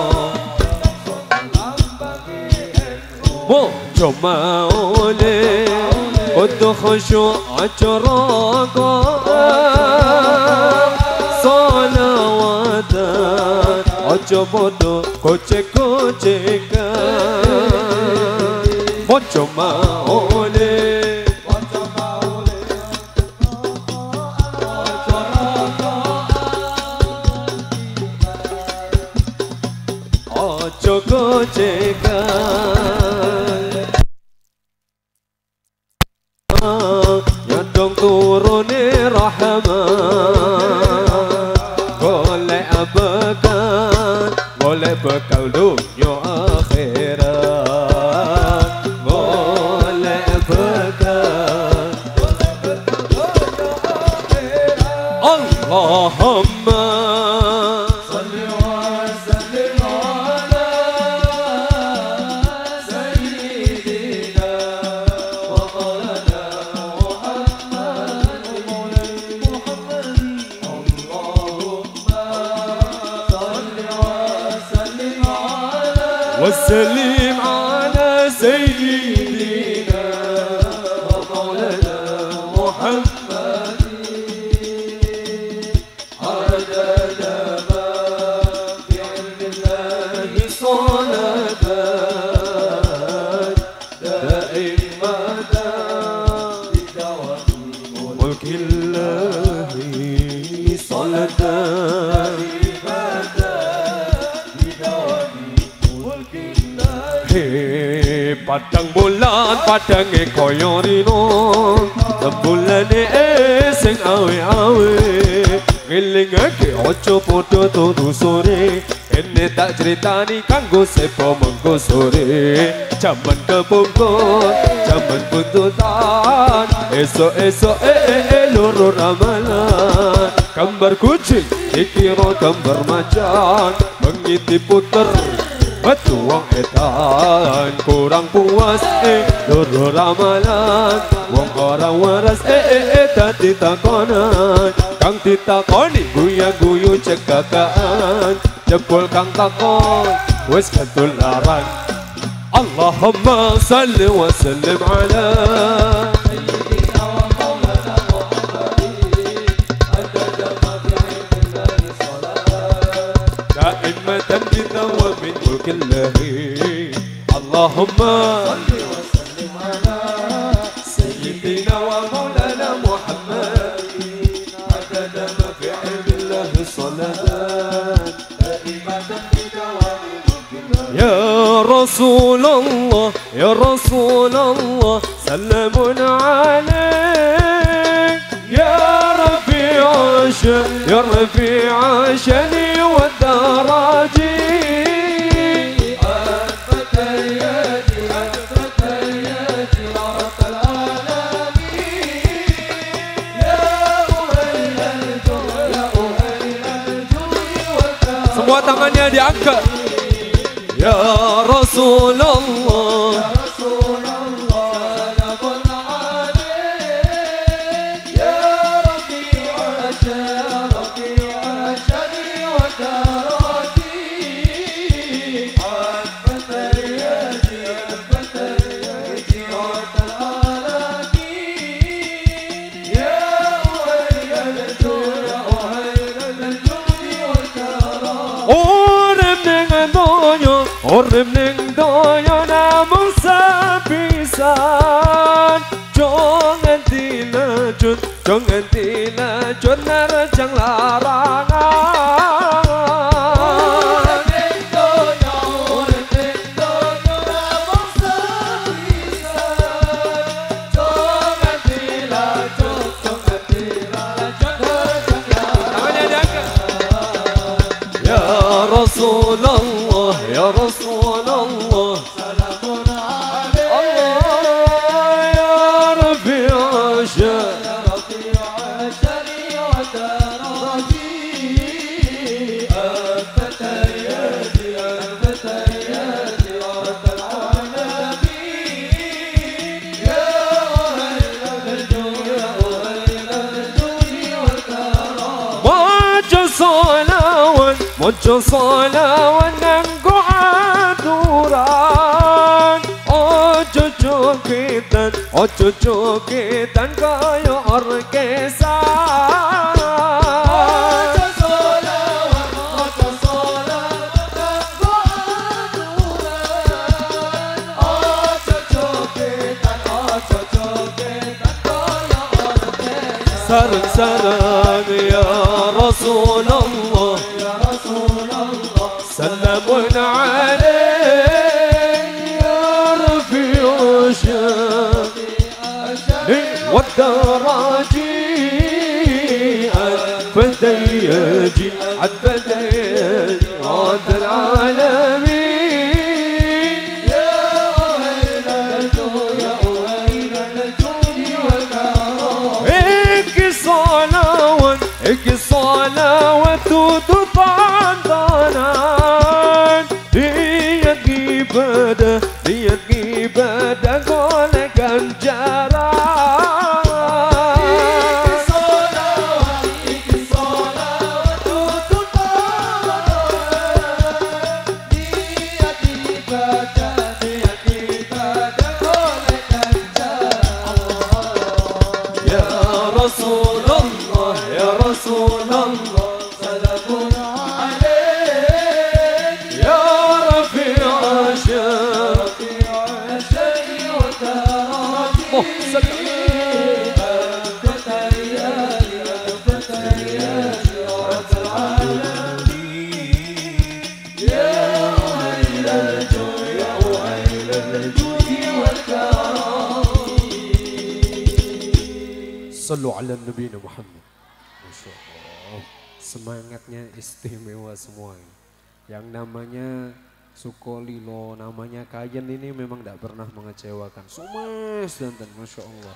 lambangi N U mojo maule kudu khusyuk acara salawatan ojo bodo kocek-kocekan mojo maule mojo maule ojo kocekan nyandong turune rahmat golek bekal golek bekal dunya akhirat golek bekal Allahumma salli wa sallim ala sayyidina wa maulana Muhammad وسلم على سيدنا ومولانا محمد عدد ما في علم الله صلاة دائمة بدوام ملك الله صلاة padang bulan padange koyo rino rembulane sing awe-awe ngilingake aja padha turu sore Kene tak ceritani kanggo sepo mengko sore. Jaman kepungkur, jaman buntutan. Esok-esok eh eh eh loro ramalan. Gambar kucing dikira gambar macan. Mengiti puter betuang edan. Kurang puas eh loro ramalan. Wong orang waras eh eh eh tadi takonan. Kang ditakoni guya-guyu cekakaan. Jebul kang takon wis ketularan. Allahumma salli wa sallim ala sayyidina wa maulana Muhammadin adada ma fi ilmillahi salat daimatan kita wa min mulkillahi. Allahumma salli wa sallim ala sayyidina wa maulana Muhammadin adada ma fi ilmillahi salat. يا رسول الله يا رسول الله سلام عليك يا رفيع عشان يا رفيع عشاني والدراجي أثبت يدي أثبت يدي يا رب العالمين يا أهل الجود يا أهل الجود والكرم. Semua tangannya diangkat. Ya Rasulullah Ya Rasulullah Salamun alaik Ya Rafi'a Ya Rafi'a Syari wa darati Al-Fatar Yadi Al-Fatar Yadi Al alamin Ya Uhayyal Jud Ya Uhayyal Jud wal karam. Urib dengan donya Urib ning donya namung sapisan. Jangan dilajut, jangan dilajut narjang larangan. Urib ning donya, urib ning donya namung sapisan. Jangan dilajut, jangan dilajut narjang larangan. Ya Rasulullah Ya Rasulullah Salamun alaik Allah Ya Rafi'a Syari Ya Rafi'a Syari wa darati Al-Fatar Yadi Al-Fatar Yadi Ya Rabbal alamin Ya Uhayyal Jud Ya Uhayyal Jud wal karam. Mojo salawat Mojo salawat nanggo aturan. Ojo jogetan Ojo jogetan kaya orkesan. Mojo salawat Mojo salawat nanggo aturan. Ojo jogetan Ojo jogetan kaya orkesan. Sarang-sarang ya Rasulullah سلام عليك يا رفيع شاني والدراجي الفتياجي الفتياجي رب العالمين يا أهل الجود يا أهل الجود والكرم. إك صلوات إك صلوات تطعن ibadah, niat ibadah golek ganjaran. Iki sholawat, iki sholawat tutut pahala. Niat ibadah, niat ibadah golek ganjaran. Ya Rasulullah, ya Rasulullah, salamun alaik ya Rafi'a Syari wa darati. Oh, Sallu ala Nabi Muhammad. Masya Allah, semangatnya istimewa semua. Yang namanya Sukolilo, namanya Kayen ini memang tidak pernah mengecewakan. Sumes danten, Masya Allah.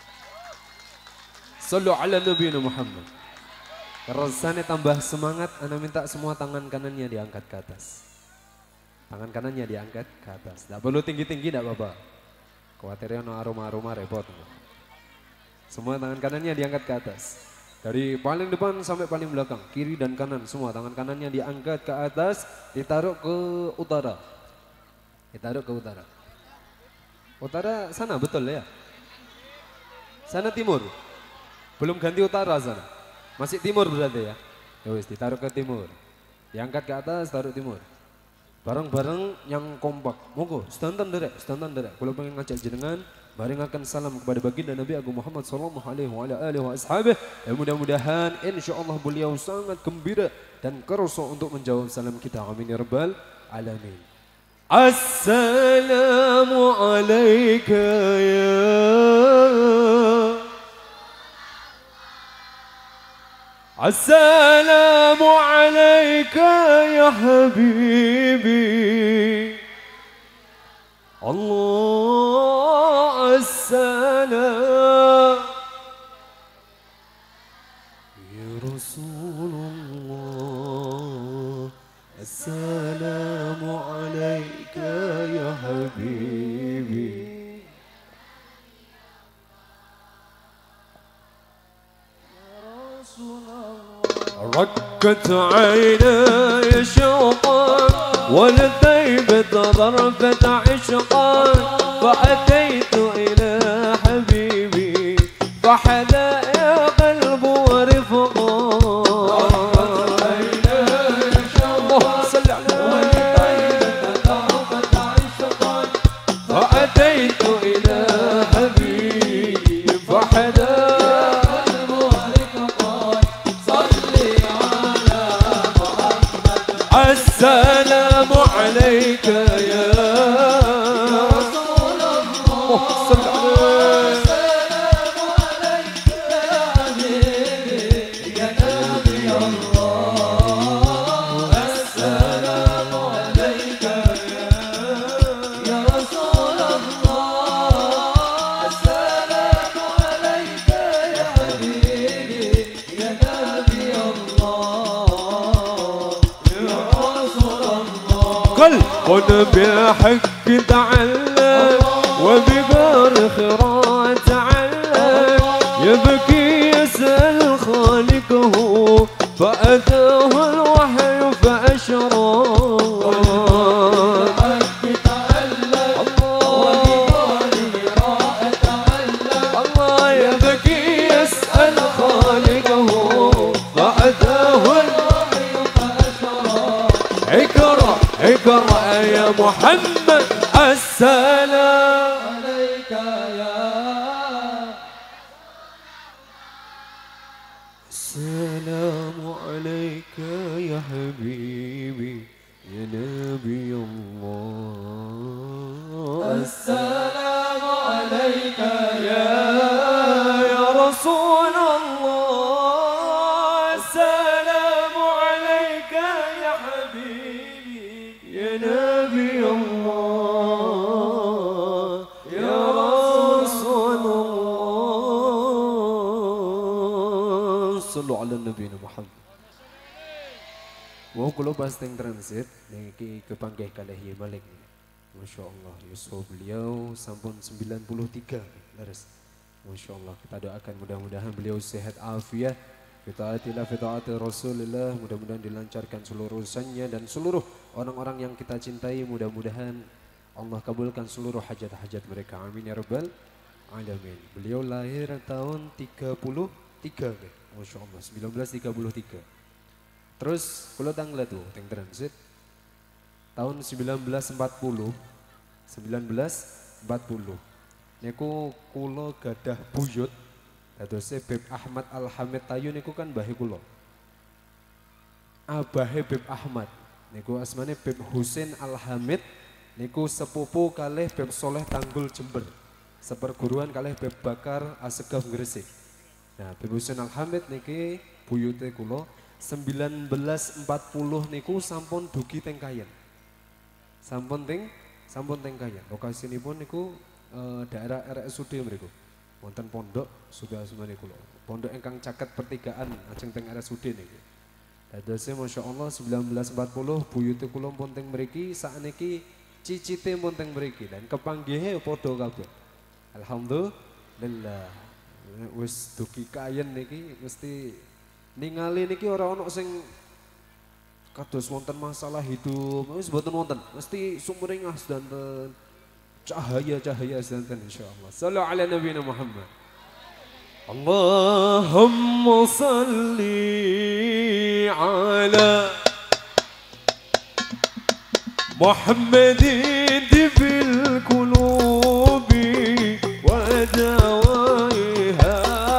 Sallu ala Nabi Muhammad. Rasanya tambah semangat, Anda minta semua tangan kanannya diangkat ke atas. Tangan kanannya diangkat ke atas. Tidak perlu tinggi-tinggi, tidak apa-apa. Khawatirnya no aroma-aroma repot. Semua tangan kanannya diangkat ke atas. Dari paling depan sampai paling belakang, kiri dan kanan semua tangan kanannya diangkat ke atas, ditaruh ke utara. Ditaruh ke utara. Utara sana betul ya? Sana timur. Belum ganti utara sana. Masih timur berarti ya? Ya wis, ditaruh ke timur. Diangkat ke atas, taruh timur. Bareng-bareng yang kompak. Monggo, sedanten derek, sedanten derek. Kalau pengen ngajak jenengan, barengaken salam kepada baginda Nabi Agung Muhammad sallallahu alaihi wasallam. Dan mudah-mudahan insyaallah beliau sangat gembira dan kerso untuk menjawab salam kita. Amin ya rabbal alamin. Assalamu alayka ya Assalamu alayka ya habibi Allah assalam ya Rasulullah assalamu alayka ya habibi ركت عيناي شوقا ولتيبت ظرفة عشقا فأتيت إلى حبيبي فحدا يا قلب ورفقا ركت عيناي شوقا ولتيبت ظرفة عشقا فأتيت إلى حبيبي فحدا السلام عليك يا رسول الله صل عليه السلام عليك يا حبيبي يا نبي الله السلام عليك يا رسول الله السلام عليك يا حبيبي يا نبي الله قلب بالحق تعلق وببرخ را تعلق يبكي يسأل خالقه فأتاه الوحي فأشرق الله يبكي يسأل خالقه فأتاه الوحي فأشرق اقرأ اقرأ يا محمد السلام عليك يا السلام عليك يا حبيبي يا نبي الله السلام عليك يا يا رسول الله السلام عليك يا حبيبي يا نبي الله يا رسول الله صلوا على النبي محمد. Wah, kalau pas teng transit niki kepanggih kalih Malik. Masya Allah, Yusuf beliau sampun sembilan puluh tiga leres. Masya Allah, kita doakan mudah-mudahan beliau sehat afiat. Fitaatilah fitaati Rasulullah, mudah-mudahan dilancarkan seluruh urusannya dan seluruh orang-orang yang kita cintai, mudah-mudahan Allah kabulkan seluruh hajat-hajat mereka. Amin ya rabbal alamin. Beliau lahir tahun tiga puluh tiga, Masya Allah, seribu sembilan ratus tiga puluh tiga. Terus kalau tanggal tuh teng transit tahun seribu sembilan ratus empat puluh, seribu sembilan ratus empat puluh. Niku kula gadah buyut. Dadose Beb Ahmad Al-Hamid Tayu niku kan bahe kula. Abahe Beb Ahmad niku asmane Beb Husin Al-Hamid niku sepupu kalih Beb Soleh Tanggul Jember. Seperguruan kalih Beb Bakar Asegaf Gresik. Nah, Beb Husin Al-Hamid niki buyute kula sembilan belas empat puluh niku sampun dugi teng Kayen. Sampun teng sampun teng Kayen. Lokasinipun niku e, daerah R S U D mriku. Wonten pondok sudah semene kula. Pondok ingkang caket pertigaan ajeng teng R S U D niki. Dadose masyaallah sembilan belas empat puluh buyute kula pun teng mriki sakniki cicite pun teng mriki dan kepanggihe padha kabeh. Alhamdulillah. Wis dugi Kayen niki mesti ningali niki ora ono sing kados wonten masalah hidup, wis mboten wonten. Mesti sumringah sedanten cahaya-cahaya sedanten insyaallah. Shallu ala nabiyina Muhammad. Allahumma salli ala Muhammadin fil qulubi wa dawaiha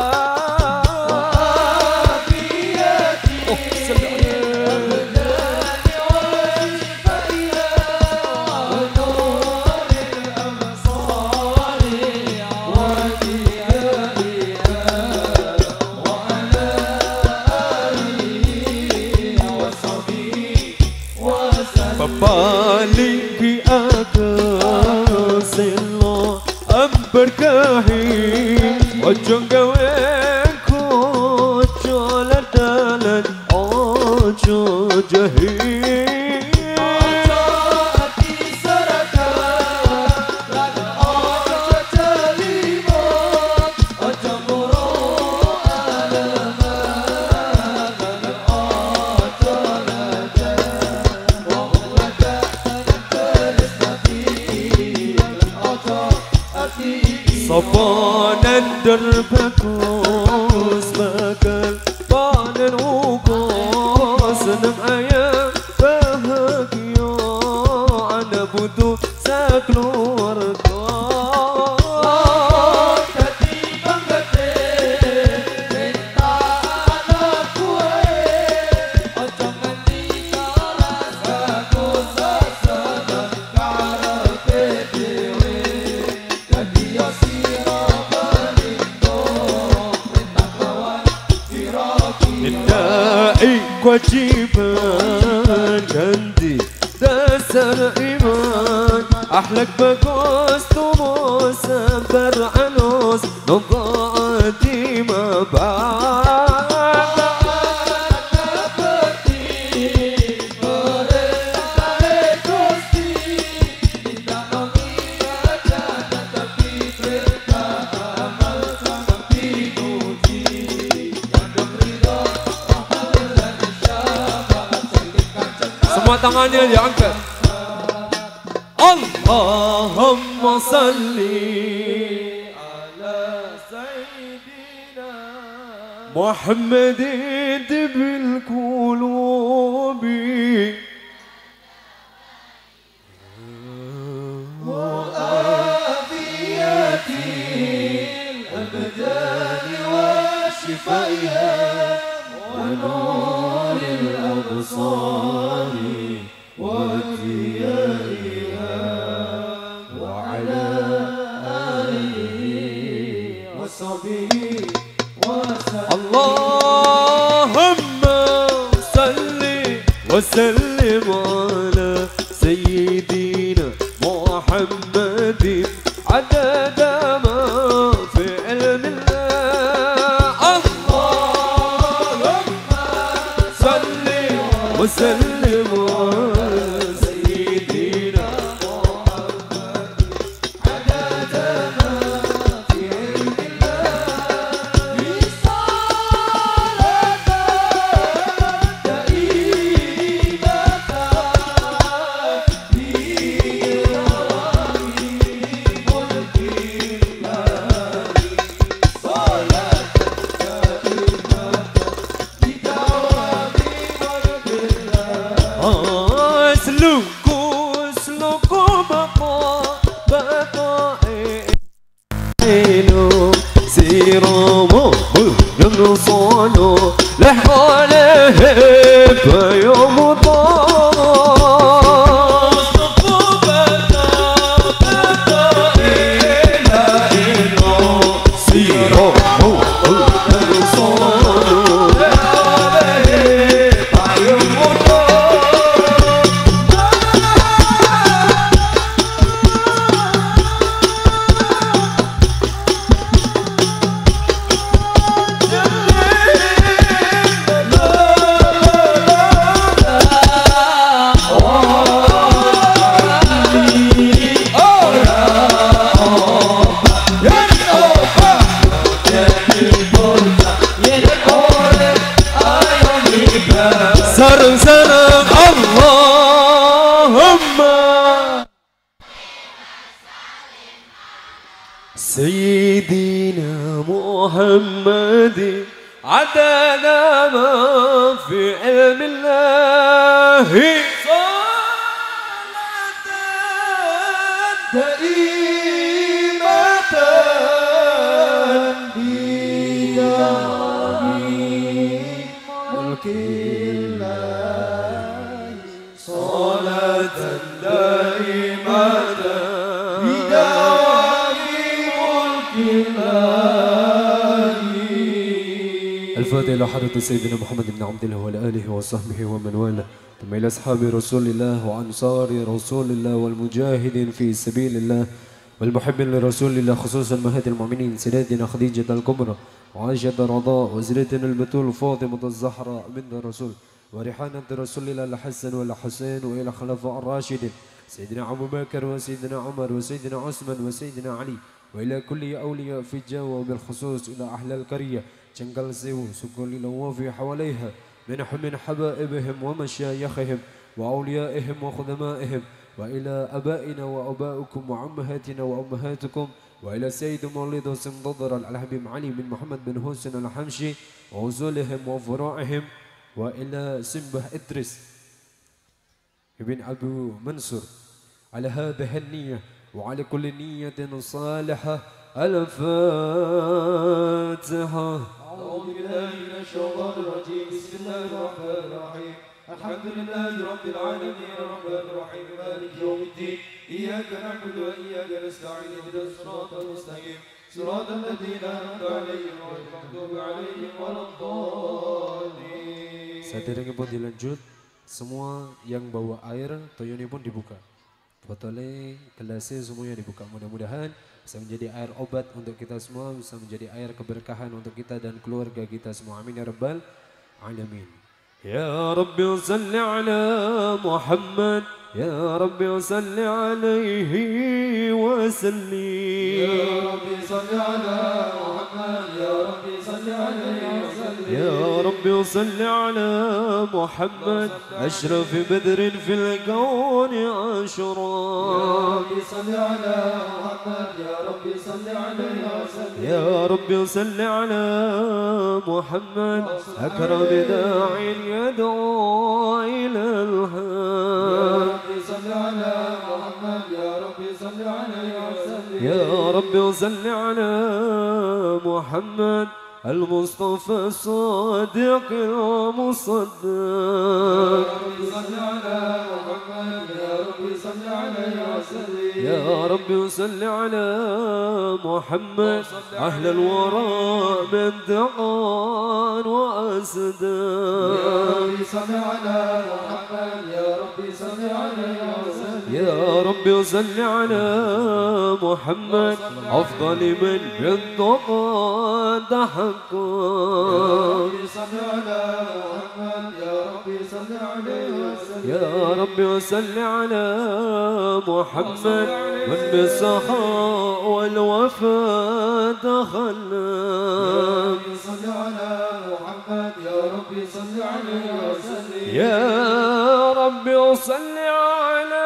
wa afiyati al-abdani wa shifaiha wa nuril absari wa diyaiha wa ala alihi wa sahbihi wa sallam. Balik bi akasilo berkahi ojo gawe koco ladalan ojo jahil ojo ati seraka lan ojo celimo ojo muro alama lan ojo ladan wong ladan teles mati ojo Sopo nandar bagus bakal panen uko seneng ayam bahagia ana butuh sakeluarga dadi banggete minta anak kue ojo nganti rasaku sesedot karepe dhewe dadi yo Nidai kewajiban ganti dasar iman Ahlak bagus tubuh sabar anus Nubaati mabak tangannya diangkat. Allahumma salli ala sayyidina Muhammadin bil qulubi wa afiyatil abdani wa shifaiha wa nuril absari وَدِيَائِهَا وَعَلَى آلِهِ وَصَحْبِهِ وَسَلَّمَ اللهم صل وسلم على سيدنا محمد عدد ما في علم الله اللهم صل وسلم سيرامو نصانو لحاله بيوم طار صفوبنا بدا إلا إلا سيرامو نصانو لحاله سيدنا محمد عدد ما في علم الله صلاة دائمة بدوام ملك الله صلاة دائمة بدوام ملك الله. الفاتحة إلى حضرة سيدنا محمد بن عبد الله وعلى آله وصحبه ومن والاه، ثم إلى أصحاب رسول الله وأنصار رسول الله والمجاهدين في سبيل الله والمحبين لرسول الله، خصوصا أمهات المؤمنين سيدتنا خديجة الكبرى وعائشة الرضاء وزوجتنا البتول فاطمة الزهراء بنت الرسول وريحانة رسول الله الحسن والحسين، وإلى خلفاء الراشدين سيدنا أبو بكر وسيدنا عمر وسيدنا عثمان وسيدنا علي، وإلى كل أولياء في الجو وبالخصوص إلى أهل القرية جنقل سيو سكول الوافي حواليها منح من حبائبهم ومشايخهم وأوليائهم وخدمائهم، وإلى أبائنا وأبائكم وأمهاتنا وأمهاتكم، وإلى سيد مولد وسمضضر الحبيب علي بن محمد بن حسن الحمشي وأصولهم وفروعهم، وإلى سنبه إدريس ابن أبو منصور على هذه النية وعلى كل نية صالحة. الفاتحة. أعوذ بالله من الشيطان الرجيم. بسم الله الرحمن الرحيم. الحمد لله رب العالمين الرحمن الرحيم مالك يوم الدين. إياك نعبد وإياك نستعين اهدنا الصراط المستقيم صراط الذين أنعمت عليهم غير المغضوب عليهم ولا الضالين. Saderenge pun dilanjut, semua yang bawa air toyone pun dibuka. Botolnya, gelasnya semuanya dibuka. Mudah-mudahan bisa menjadi air obat untuk kita semua, bisa menjadi air keberkahan untuk kita dan keluarga kita semua. Amin ya rabbal alamin. Ya Rabbi salli ala Muhammad, ya Rabbi salli alaihi wa sallim. Ya Rabbi salli ala Muhammad, ya Rabbi salli alaihi wa sallim. Ya Rabbi salli ala Muhammad, أشرف بدر في الكون عاشرا. يا ربي صل على محمد، يا ربي صل عليه وسلم. يا ربي صل على محمد، أكرم داع يدعو إلى الحق. يا ربي صل على محمد، يا ربي صل عليه وسلم. يا ربي صل على محمد المصطفى الصادق المصدق. يا ربي صل على محمد، يا ربي صل عليه وسلم. يا ربي صل على محمد أهل الورى من دعان وأسدان. يا ربي صل على محمد، يا ربي صل عليه وسلم. يا ربي صل على محمد أفضل من بالدعاء حقا. يا ربي صل على محمد، يا ربي صل عليه وسلم. يا ربي صل على محمد من بالسخاء والوفاء تخلى. يا ربي صل على محمد، يا ربي صل عليه وسلم. يا ربي صل على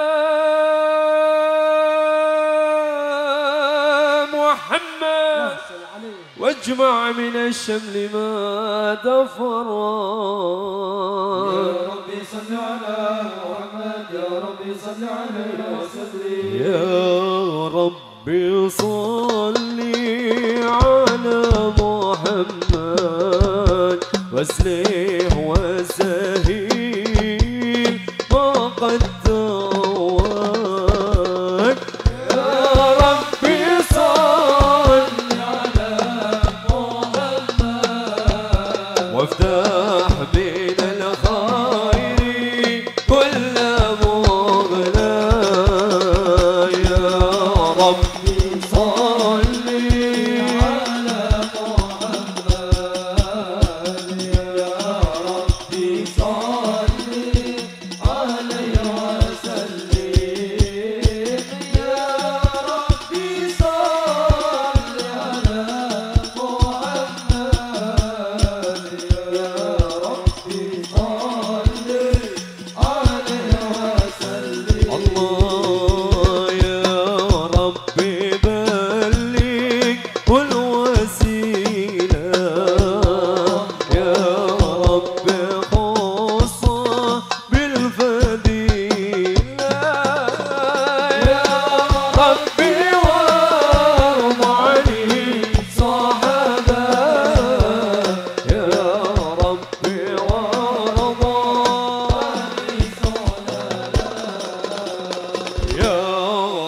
محمد واجمع من الشمل ما دفرا. يا ربي صل على محمد، يا ربي صل عليه وسلم. يا ربي صل على محمد واسليه وسهيل ما قد توان. يا ربي صل على محمد وافتح بين الخير كل مغلى. يا ربي صل على محمد، يا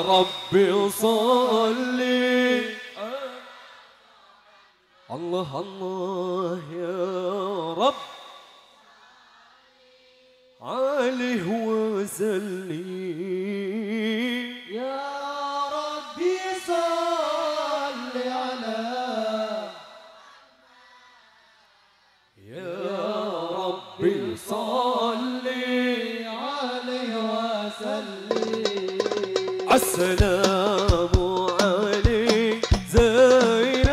ربي صلي الله الله يا رب عليه وسلم يا ربي صل على يا ربي صلي عليه وسلم. السلام عليك زين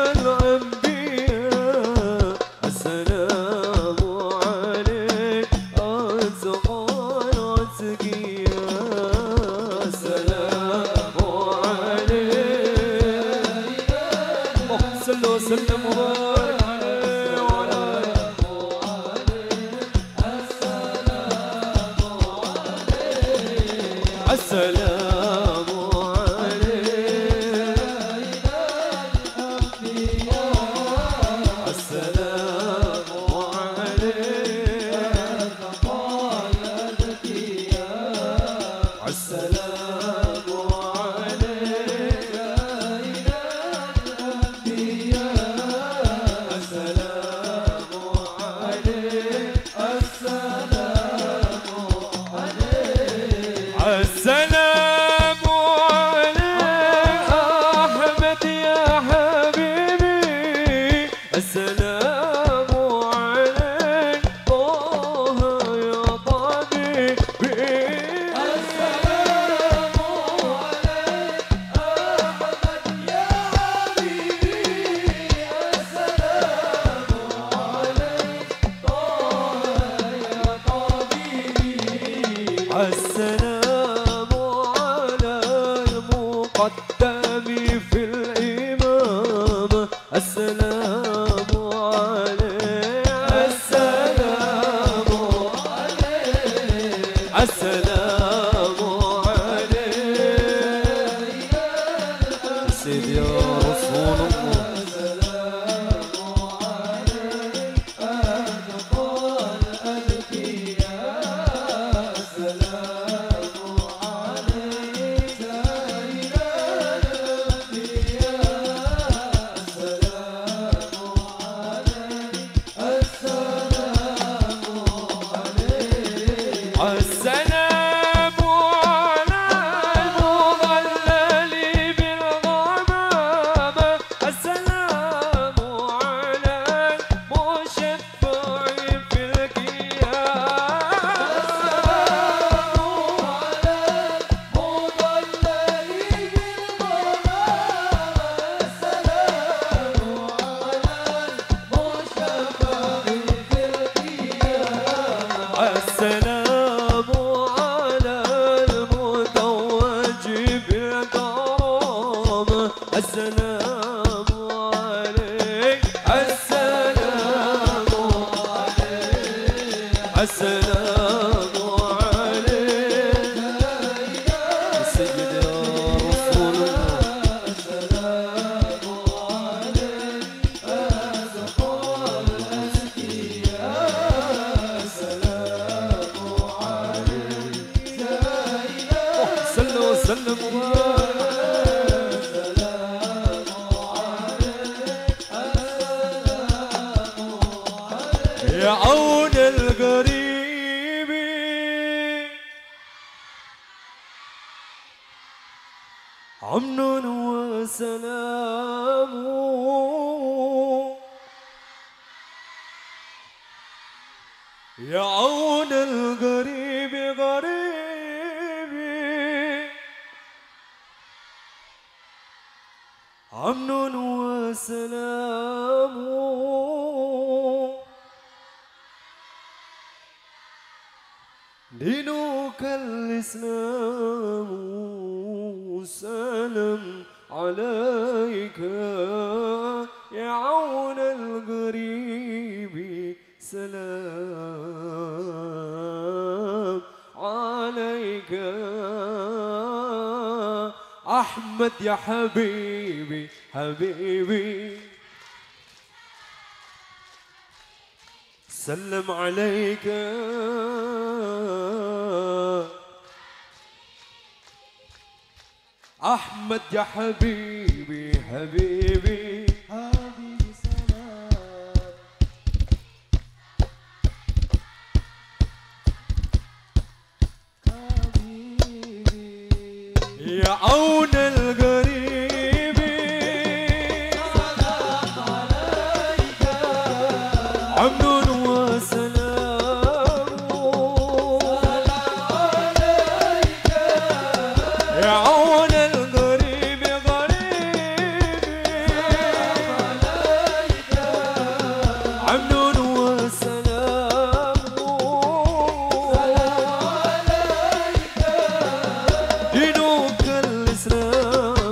الأنبياء السلام عليك أزكى الأزكياء السلام عليك صلوا وسلم وبارك عليه وعلى السلام عليك السلام عليك السلام عليك السلام عليك السلام عليك أحمد يا حبيبي السلام عليك طه يا طبيبي السلام عليك أحمد يا حبيبي السلام عليك طه يا طبيبي السلام على المقدم في الإمامة السلام عليك السلام عليك السلام عليك سيدي يا رسول الله السلام على المضلل بالغمامة السلام على المشفع في السلام على المتوج بالكرامة السلام عليك السلام عليك السلام عليك سيدي يا رسول الله صلوا وسلم يا عون القريب أمن وسلام يا عون القريب غريبي أمن وسلام دينك الإسلام سلام عليك يا عون القريب سلام عليك أحمد يا حبيبي حبيبي سلم عليك أحمد يا حبيبي حبيبي حبيبي سلام حبيبي يا عون القريب سلام عليك عمد وسلام سلام عليك يا عون القريب قريب عليك عمد وسلام عليك دينك الإسلام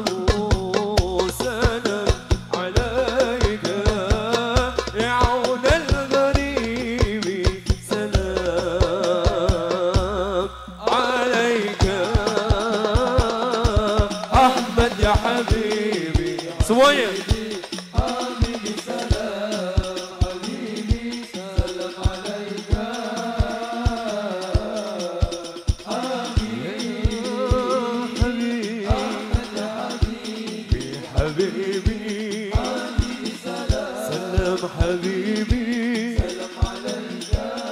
سلام عليك يا عون الغريب سلام عليك أحمد يا حبيبي سوية حبيبي سلام حبيبي سلام عليك حبيبي حبيبي حبيبي سلام حبيبي سلام عليك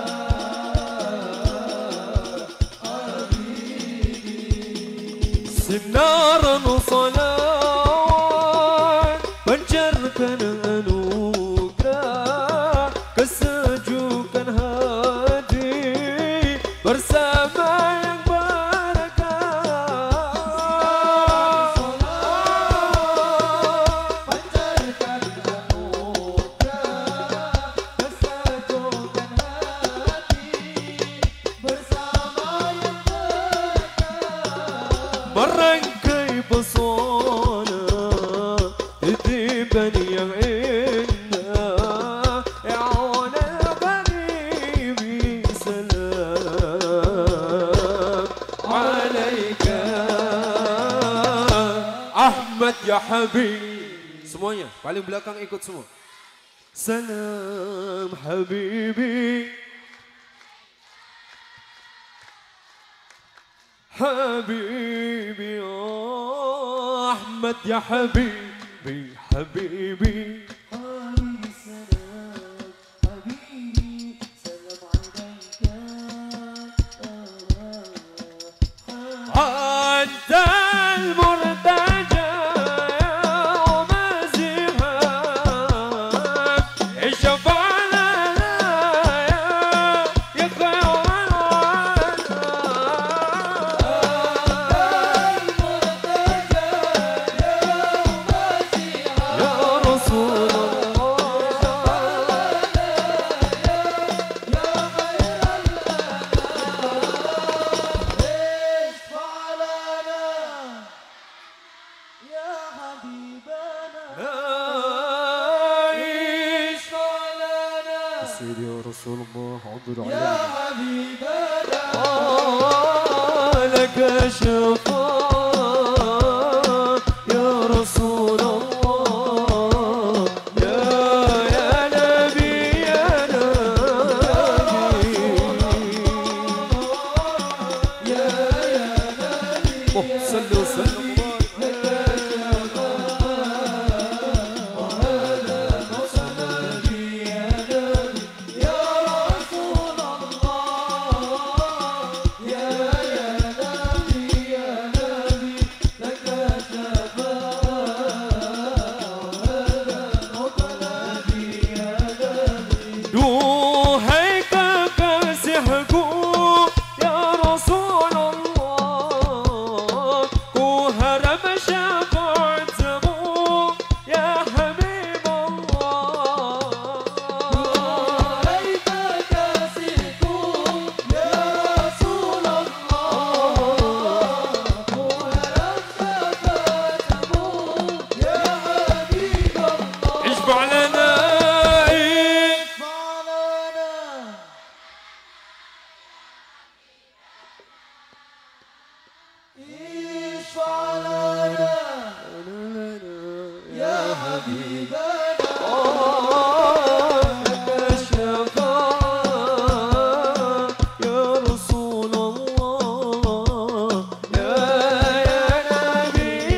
سنارا وصلاة بنجرك أنوكا كسجوك هادي برسامة يكبرك مرنكي بصونا تديبني يا عنا يا عون الغريب سلام عليك أحمد يا حبيبي semuanya paling belakang ikut semua salam habibi حبيبي يا أحمد يا حبيبي حبيبي حبيبي سلام حبيبي سلام عليك أنت المرتجى يوم الزهاد الشفاعة لنا يا خير يا رسول يا حبيبنا عيش لنا سيدي يا رسول الله حضر يا عليك حبيبنا لك شفاء يا رسول الله يا يا نبي يا نبي يا يا نبي أوه، صلوا وسلموا يا رسول الله يا يا نبي يا نبي لك دو هيك كسحكو يا رسول الله وهرب شفاعة زبو يا حبيب الله عليك كاسيكو يا رسول الله ورفعت يا حبيب الله اشبع لنا اشفع لنا يا حبيبنا لك الشفاء يا رسول الله يا يا نبي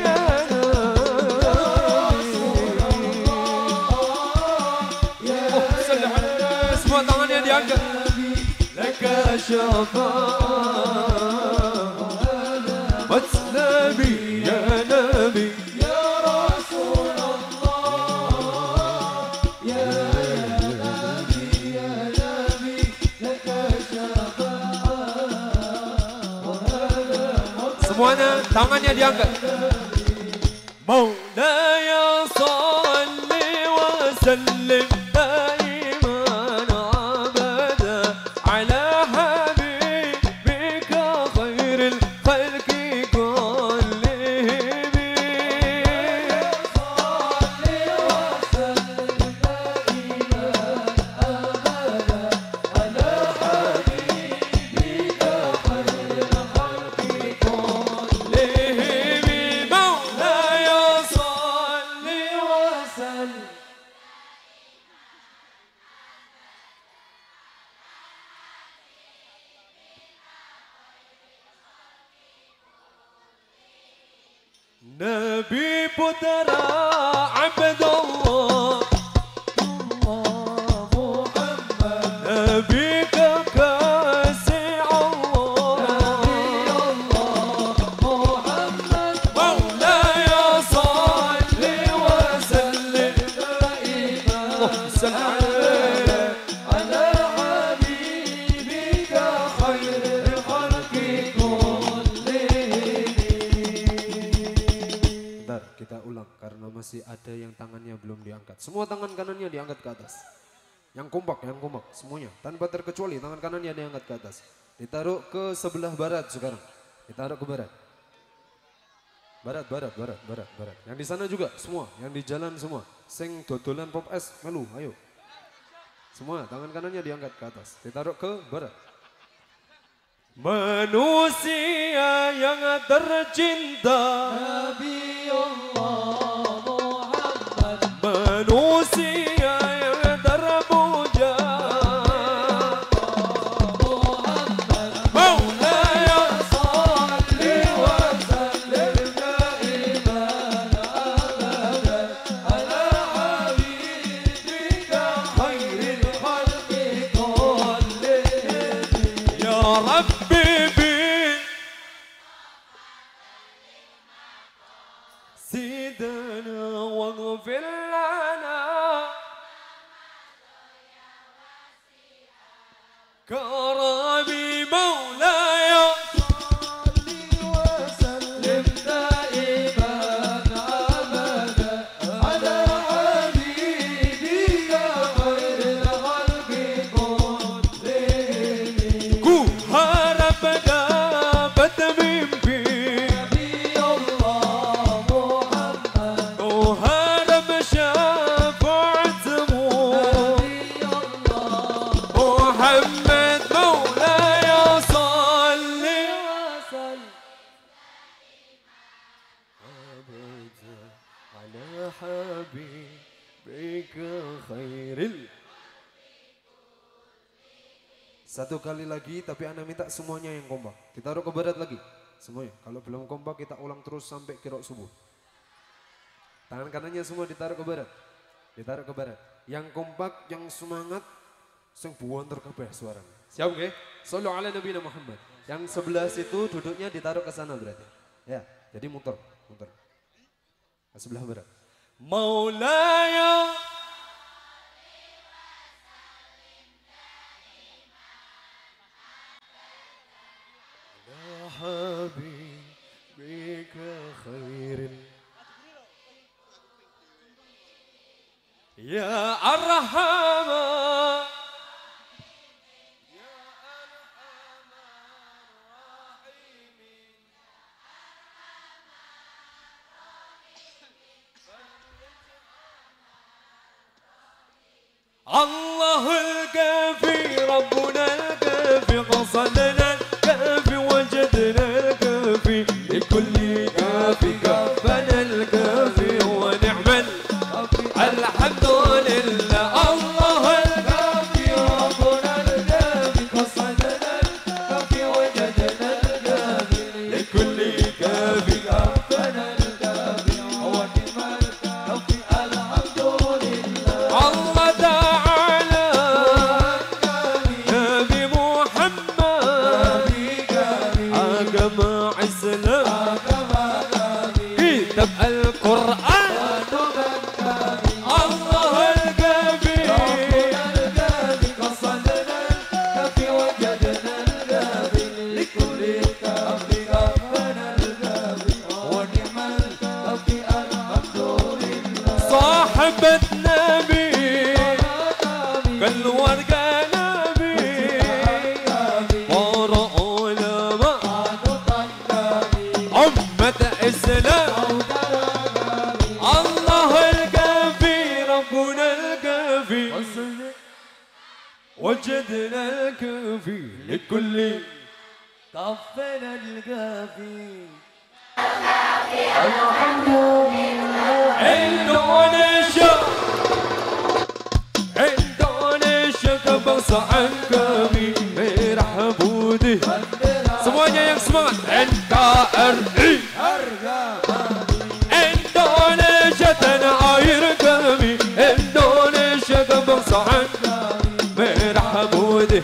شفاعة واسلمي يا نبي يا رسول الله يا نبي يا نبي لك شفاعة. Semuanya tangannya diangkat. مولاي صل وسلم دائما ابدا على حبيبك خير الخلق كلهم. صل وسلم دائما ابدا على حبيبك خير الخلق لهم مولاي صل وسلم. نبي putra عبد الله نبي ككاسي الله مولاي صل وسلم دائما عليه على حبيبك خير الخلق كلهم. Bentar, kita ulang karena masih ada yang tangannya belum diangkat. Semua tangan kanannya diangkat ke atas. Yang kompak, yang kompak, semuanya. Tanpa terkecuali tangan kanannya diangkat ke atas. Ditaruh ke sebelah barat sekarang. Ditaruh ke barat. Barat, barat, barat, barat, barat. Yang di sana juga, semua. Yang di jalan semua. Sing dodolan pop es, melu, ayo. Semua, tangan kanannya diangkat ke atas. Ditaruh ke barat. Manusia yang tercinta Nabi Allah Muhammad manusia yang terpuja Muhammad مولاي صل وسلم دائما ابدا على حبيبك خير الخلق كلهم. يا ربي بي سيدنا واغفر لنا كرامي مولاي وسلم دائما ابدا على حبيبك خير الخلق كلهم. ku harap dapat mimpi نبي الله محمد ku harap syafaatmu نبي الله محمد مولاي صل وسلم على حبيبك خير ال Satu kali lagi, tapi Anda minta semuanya yang kompak. Ditaruh ke barat lagi. Semuanya. Kalau belum kompak, kita ulang terus sampai kirok subuh. Tangan kanannya semua ditaruh ke barat. Ditaruh ke barat. Yang kompak, yang semangat, sing buwonter kabeh suaranya. Siap nggih? Shallu ala Nabi Muhammad. Yang sebelah situ duduknya ditaruh ke sana berarti. Ya, jadi muter, muter. Ke sebelah barat. مولاي يا حبيبك خير يا أرحم الله الكافي ربنا الكافي قصدنا الكافي وجدنا الكافي لكل كافي كفنا الكافي ونعم الحمد لله الله الكافي ربنا الكافي قصدنا الكافي وجدنا الكافي لكل كافي كفنا الكافي ونعم الكافي الحمد لله الله تعالى نبي محمد الإسلام كتب القرآن الله الكافي قصدنا الكافي وجدنا الكافي لكل الكافي كفنا الكافي ونعم الكافي الحمد لله صاحبة نبي كالورقة نبي ورا علماء أمة إسلام الله الكافي ربنا الكافي وجدنا الكافي لكل كفنا الكافي إندونيسيا إندونيسيا كبس عن كافي مرحبوا دي semuanya yang semangat N K R I Indonesia tanah air kami Indonesia kebangsaan merah putih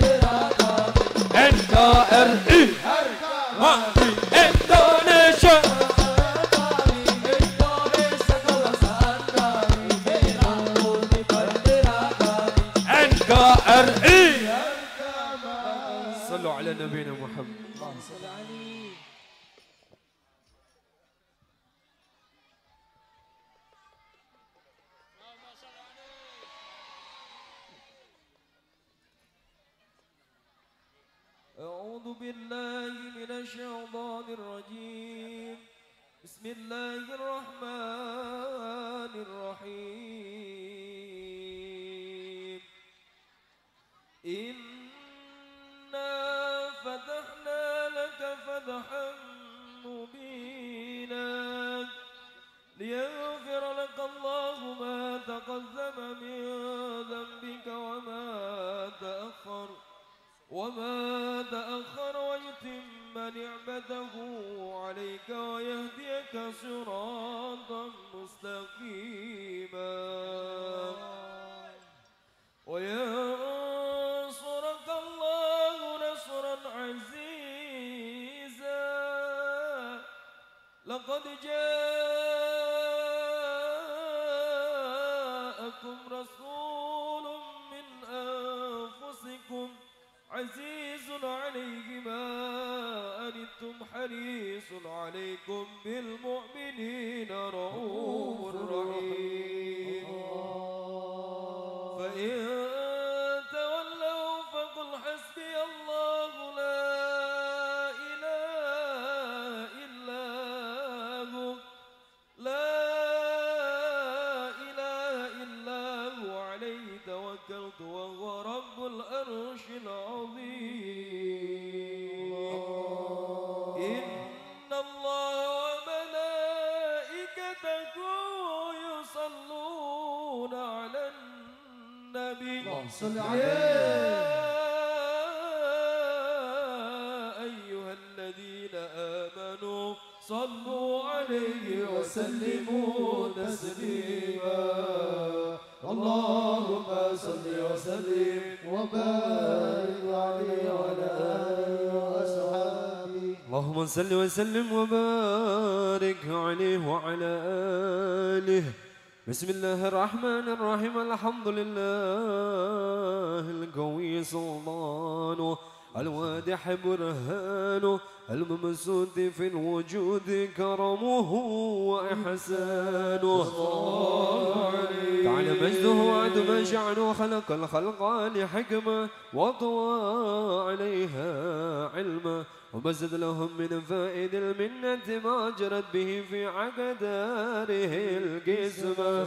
N K R I mati Indonesia N K R I صلوا على نبينا محمد أعوذ بالله من الشيطان الرجيم بسم الله الرحمن الرحيم إنا فتحنا لك فتحا مبينا ليغفر لك الله ما تقدم من ذنبك وما تأخر وما تأخر ويتم نعمته عليك ويهديك صراطا مستقيما وينصرك الله نصرا عزيزا لقد جاءكم رسول من أنفسكم عزيز عليه ما أنتم حريص عليكم بالمؤمنين رؤوف رحيم فإن تولوا فقل حسبي الله لا إله إلا هو لا إله إلا هو عليه توكلت وهو رب العرش العظيم إن الله وملائكته يصلون على النبي صل يا أيها الذين آمنوا صلوا عليه وسلموا تسليما اللهم صل وسلم وبارك عليه وعلى آله وأصحابه اللهم صل وسلم وبارك عليه وعلى آله بسم الله الرحمن الرحيم الحمد لله القوي سلطانه الوادح برهانه الممسود في الوجود كرمه وإحسانه تعالى مجده وعدم شعنه خلق الخلق لحكمة وطوى عليها علما ومزد لهم من فائد المنة ما جرت به في عقداره القسمة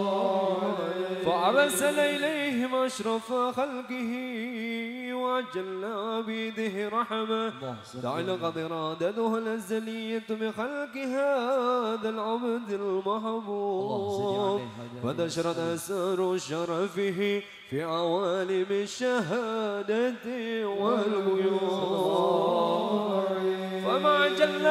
فأرسل إليهم أشرف خلقه وجل عبيده رحمة تعلق إرادته الأزلية بخلق هذا العبد المحبوب فنشرت أسرار شرفه في عوالم الشهادة والغيوب فما جل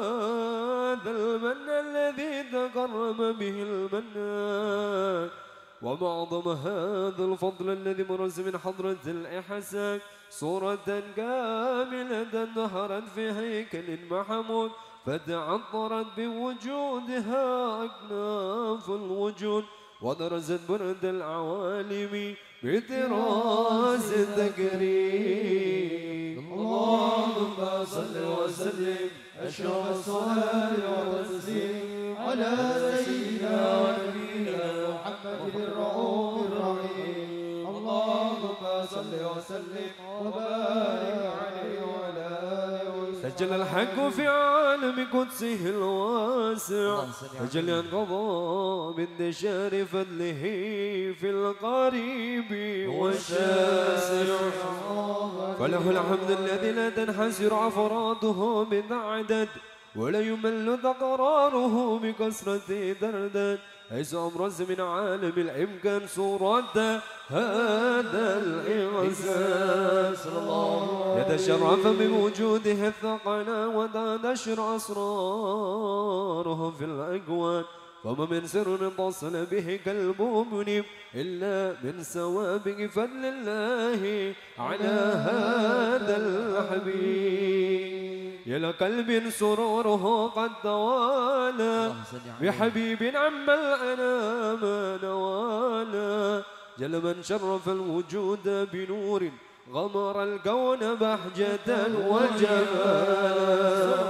هذا المن الذي تقرب به المنان وما أعظم هذا الفضل الذي برز من حضرة الإحسان صورة كاملة ظهرت في هيكل محمود فتعطرت بوجودها أكناف الوجود ودرست برد العوالم بطراز التكريم. اللهم صل وسلم أشرف الصلاة والتسليم على سيدنا ونبينا محمد الرؤوف الرحيم. اللهم صل وسلم وبارك عليه وعلى آله وسلم. سجل الحق في عالم قدسه الواسع تجلي انقضى بانتشار فضله في القريب والشاسع فله الحمد الذي لا تنحسر أفراده من عدد ولا يمل تقراره بكثرة دردد حيث أبرز من عالم الإمكان صورة هذا الإحساس يتشرف بوجوده الثقل وتنشر أسراره في الأكوان فما من سر اتصل به قلب منيب إلا من سوابق فضل الله على هذا الحبيب. يا لقلب سروره قد توالى بحبيب عم الأنام نوالا جل من شرف الوجود بنور غمر الكون بهجة وجمالا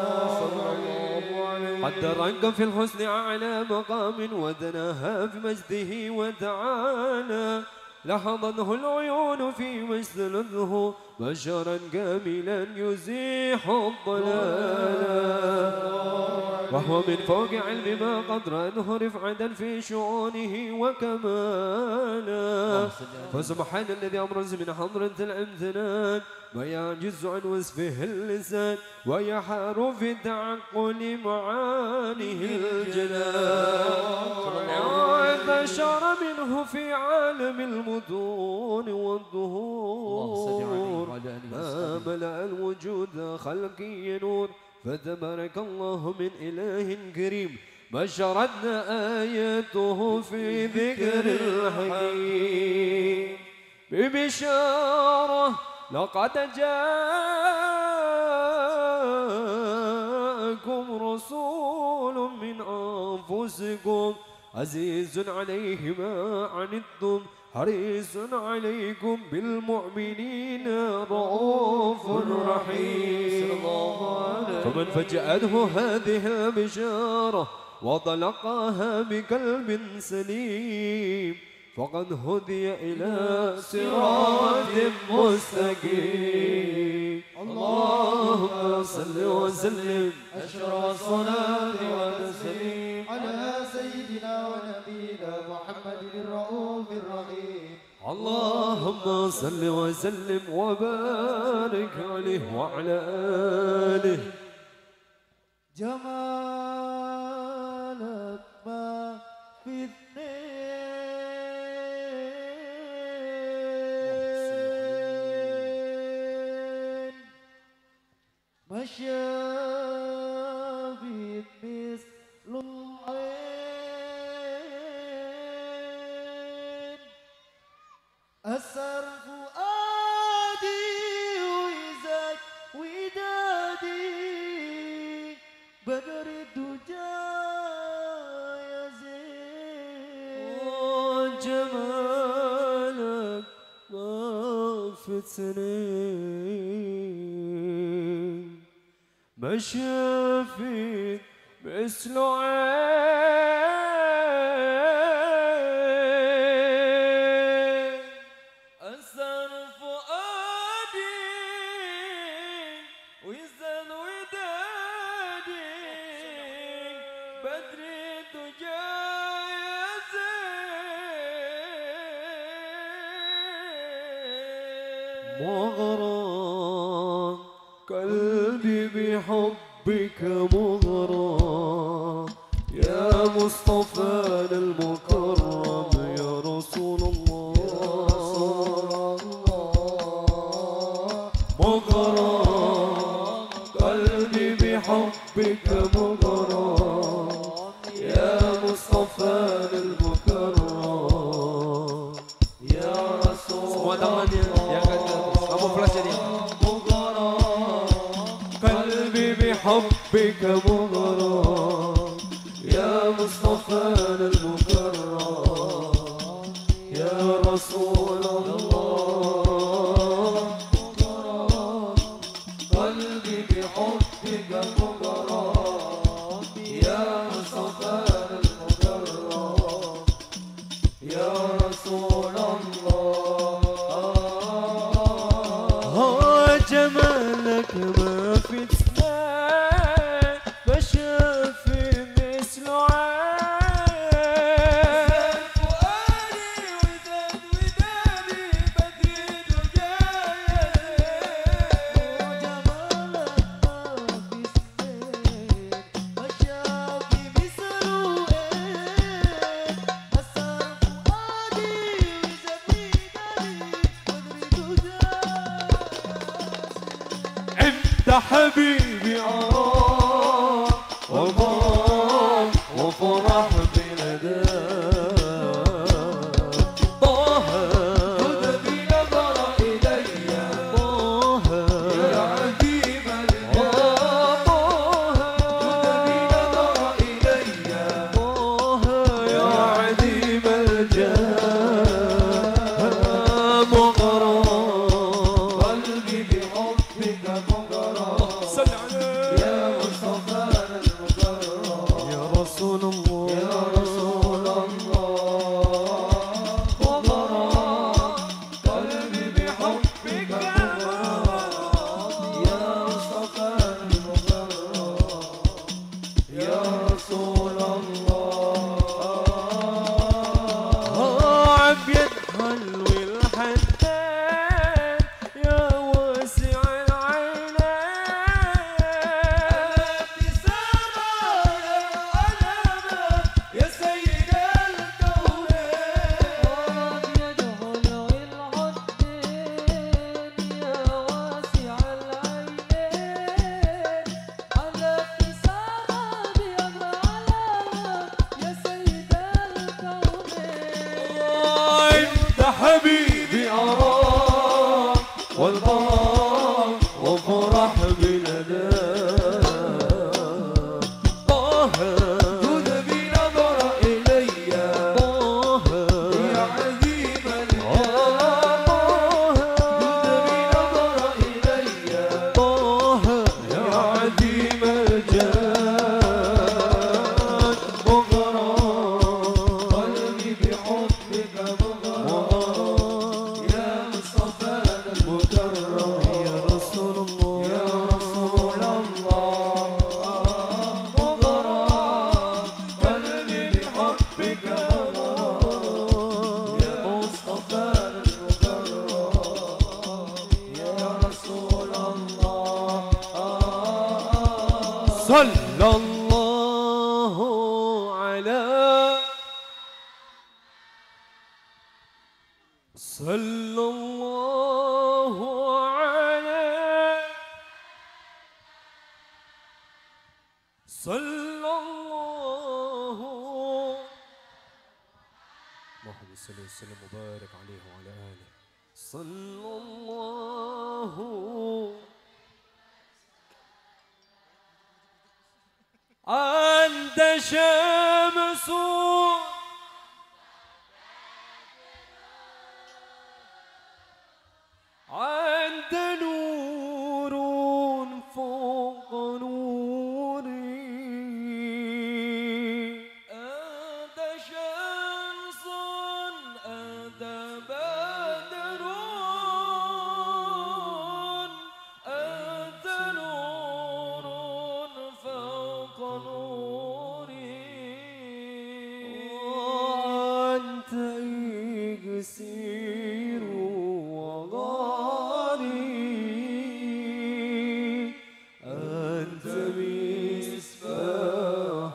قد درك في الحسن أعلى مقام ودناها بمجده وتعالى لحظته العيون في مجد بشرا كاملا يزيح الضلال وهو من فوق علم ما قد رأته رفعة في شؤونه وكمالا فسبحان الذي أبرز من حضرة الامتنان ويعجز عن وصفه اللسان ويحار في تعقل معانيه الجلال وانتشر منه في عالم المتون والظهور ما ملأ الوجود خلقي نور فتبارك الله من إله كريم بشرتنا آياته في ذكر الحكيم ببشارة لقد جاءكم رسول من أنفسكم عزيز عليه ما عنتم حريص عليكم بالمؤمنين رؤوف رحيم. فمن فجأته هذه البشارة وطلقها بقلب سليم فقد هدي إلى صراط مستقيم. اللهم صل وسلم أشرف الصلاة والتسليم على سيدنا ونبينا محمد الرؤوف الرحيم. اللهم صل وسلم وبارك عليه وعلى آله. جمالك ما في اثنين مشابه مثل العين أسر فؤادي وإزاك ودادي بدر الدجى يا زين جمالك ما في سنين مشافي مثل عين أسر فؤادي ويزن ودادي بدر الدجى يا زين مغرم قلبي بحبك مغرم يا مصطفانا المكرم يا رسول الله مغرم قلبي بحبك مغرم يا مصطفانا المكرم بحبك مغرم يا مصطفانا المكرم يا رسول الله مغرم قلبي بحبك مغرم يا مصطفانا المكرم يا رسول الله هو جمالك ما في اثنين بشر في مثل عين فؤادي وزاد ودادي بدري دجايا وجمالك ما في اثنين بشر في مثل عين أسر فؤادي وزاد ودادي بدري دجايا انت حبيبي عراق وضاق وفرح بنداك طه خذ بنظر إلي طه يا عجيب الجاه طه خذ بنظر إلي طه يا عجيب الجاه مغرم قلبي بحبك مغرم صل عليه يا مصطفانا المكرم يا رسول الله يا رسول الله مغرم قلبي بحبك مغرم يا مصطفانا المكرم يا رسول الله عم يدخل والحنان يا واسع العينين ابتسامة يا علامة يا سيد الكونين يدخل والحنان يا واسع العينين على ابتسامة بأغلى علامة يا سيد الكونين انت حبيبي أراك والغرام وفرح بنداك طه خذ بنظر إلي طه يا عظيم الجاه طه خذ بنظر إلي طه يا عظيم الجاه مغرم قلبي بحبك مغرم يا مصطفانا المكرم يا رسول الله يا رسول الله مغرم قلبي بحبك مغرم يا مصطفانا المكرم يا رسول الله صلى الله على صلى الله عليه صلى الله اللهم صل وسلم وبارك عليه وعلى آله صلى الله عند شمس عند نور فوق نوري أنت شمس أنت بدر أنت نور فوق نوري أنت إكسير وغالي أنت مصباح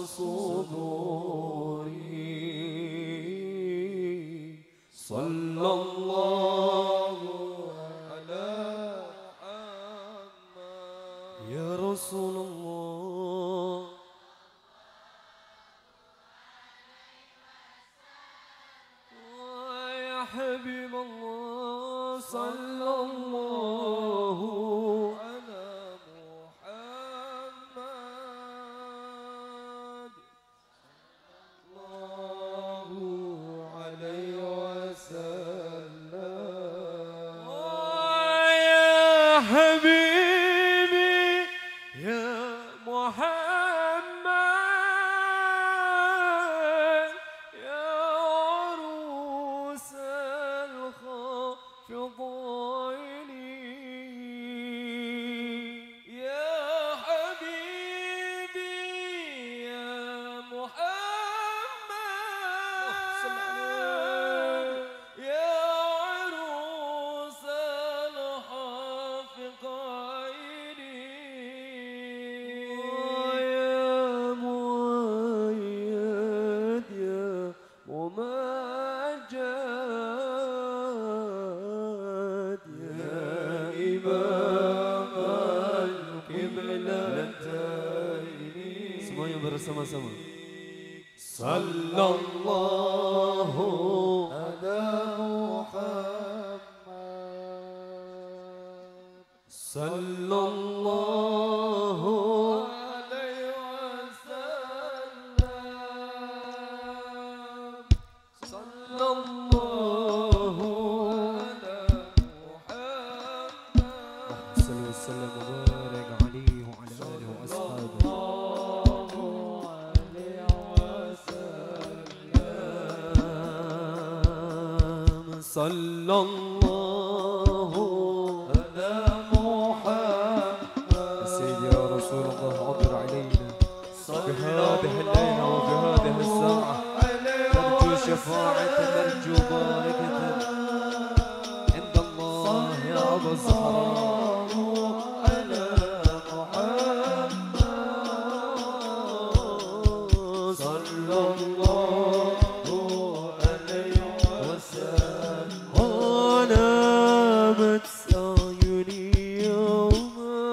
الصدور صلى الله على محمد يا رسول الله يا حبيب الله صلى الله على محمد محمد يا عروس الخافضين يا حبيبي يا محمد يا عروس الحافظين يا مؤيد يا ممجد يا إمام القبلتين semuanya bersama-sama. Sallallahu على محمد sallallahu عليه وسلم sallallahu على محمد صلى وسلم وبارك عليه وعلى آله وأصحابه صلى الله على محمد سيدي يا رسول الله عبر علينا بهذه الليلة وبهذه الساعة نرجو شفاعة نرجو بركة عند الله يا أبا الزهراء على محمد صلى الله عليه وسلم ونامت أعيني يوما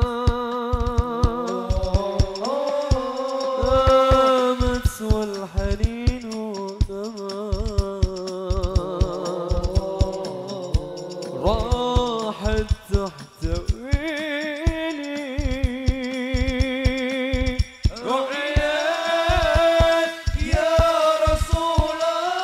نامت والحنين نما راحت تحتويني رؤياك يا رسول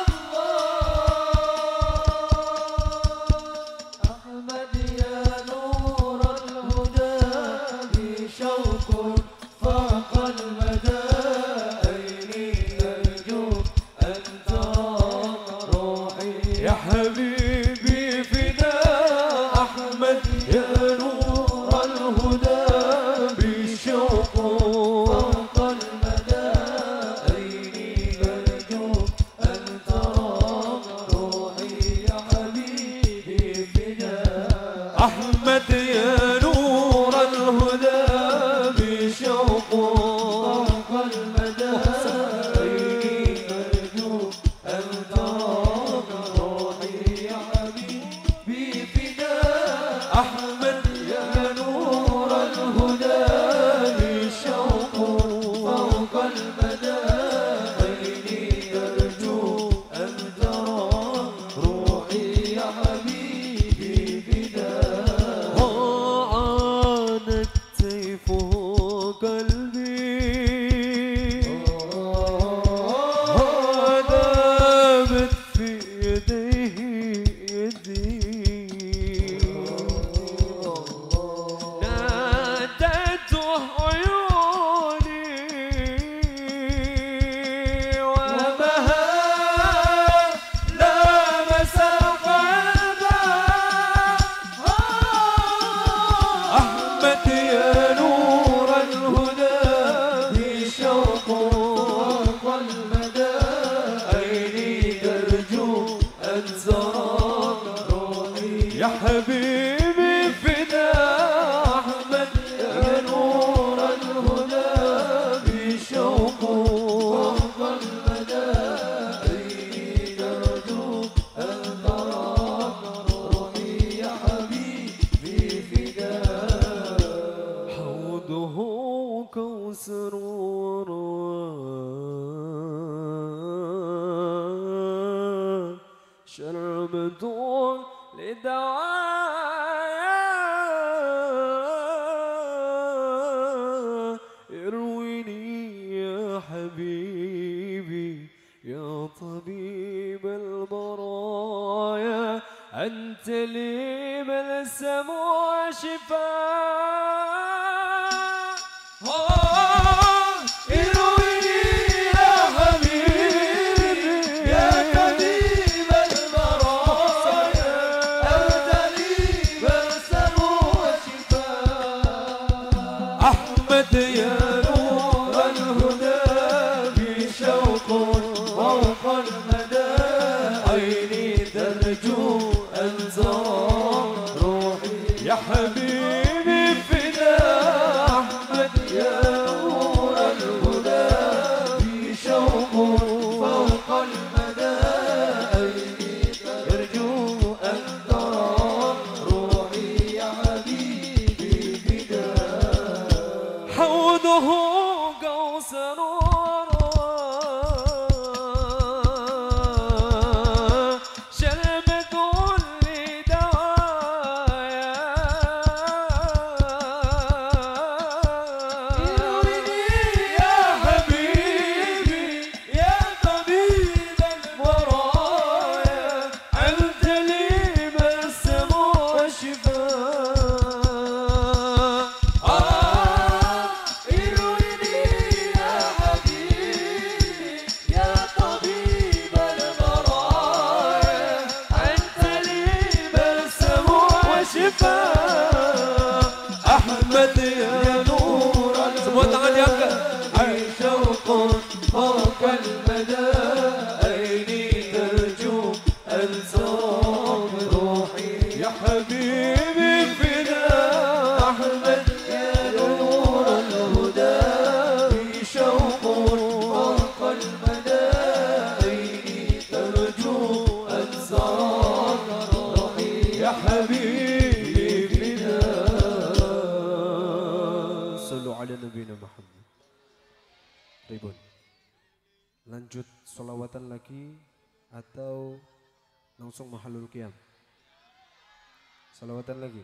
أحمد يا نور الهدى بشوق فاق المدى عيني أرجو أن ترى روحي يا حبيبي فدا أحمد يا نور الهدى بالشوق فوق المدى عيني أرجو أن ترى روحي يا حبيبي فداك أحمد يا نور الهدى بشوق فوق المدى عيني أرجو أن ترى روحي يا حبيبي فداك أحمد يا نور الهدى بالشوق فوق المدى عيني أرجو أن ترى روحي يا حبيبي فداك عانت سيفه قلبي ذابت في يديه يدي نادته عيوني ومها لامس القلب أحمد يا نور الهدى بشوق فوق المدى عيني ترجو أن تراك روحي يا حبيبي فدا أحمد يا نور الهدى بشوق فوق المدى عيني ترجو أن تراك روحي يا حبيبي فداك حوضه كوثر وروان شربت لدوايا يرويني يا حبيبي يا طبيب البرايا أنت لي بلسم وشفاء جوده كوثر شربة لدوايا يا حبيبي يا طبيب البرايا أنت لي بسم وشفاء أحمد يا نور الهدى شوق فوق المدى عيني ترجو أنساك روحي يا حبيبي فدا أحمد يا نور الهدى شوق فوق المدى عيني ترجو أنساك روحي يا حبيبي فدا صلوا على نبينا محمد. Ribun. Lanjut solawatan lagi atau langsung mahalul qiyam? Solawatan lagi.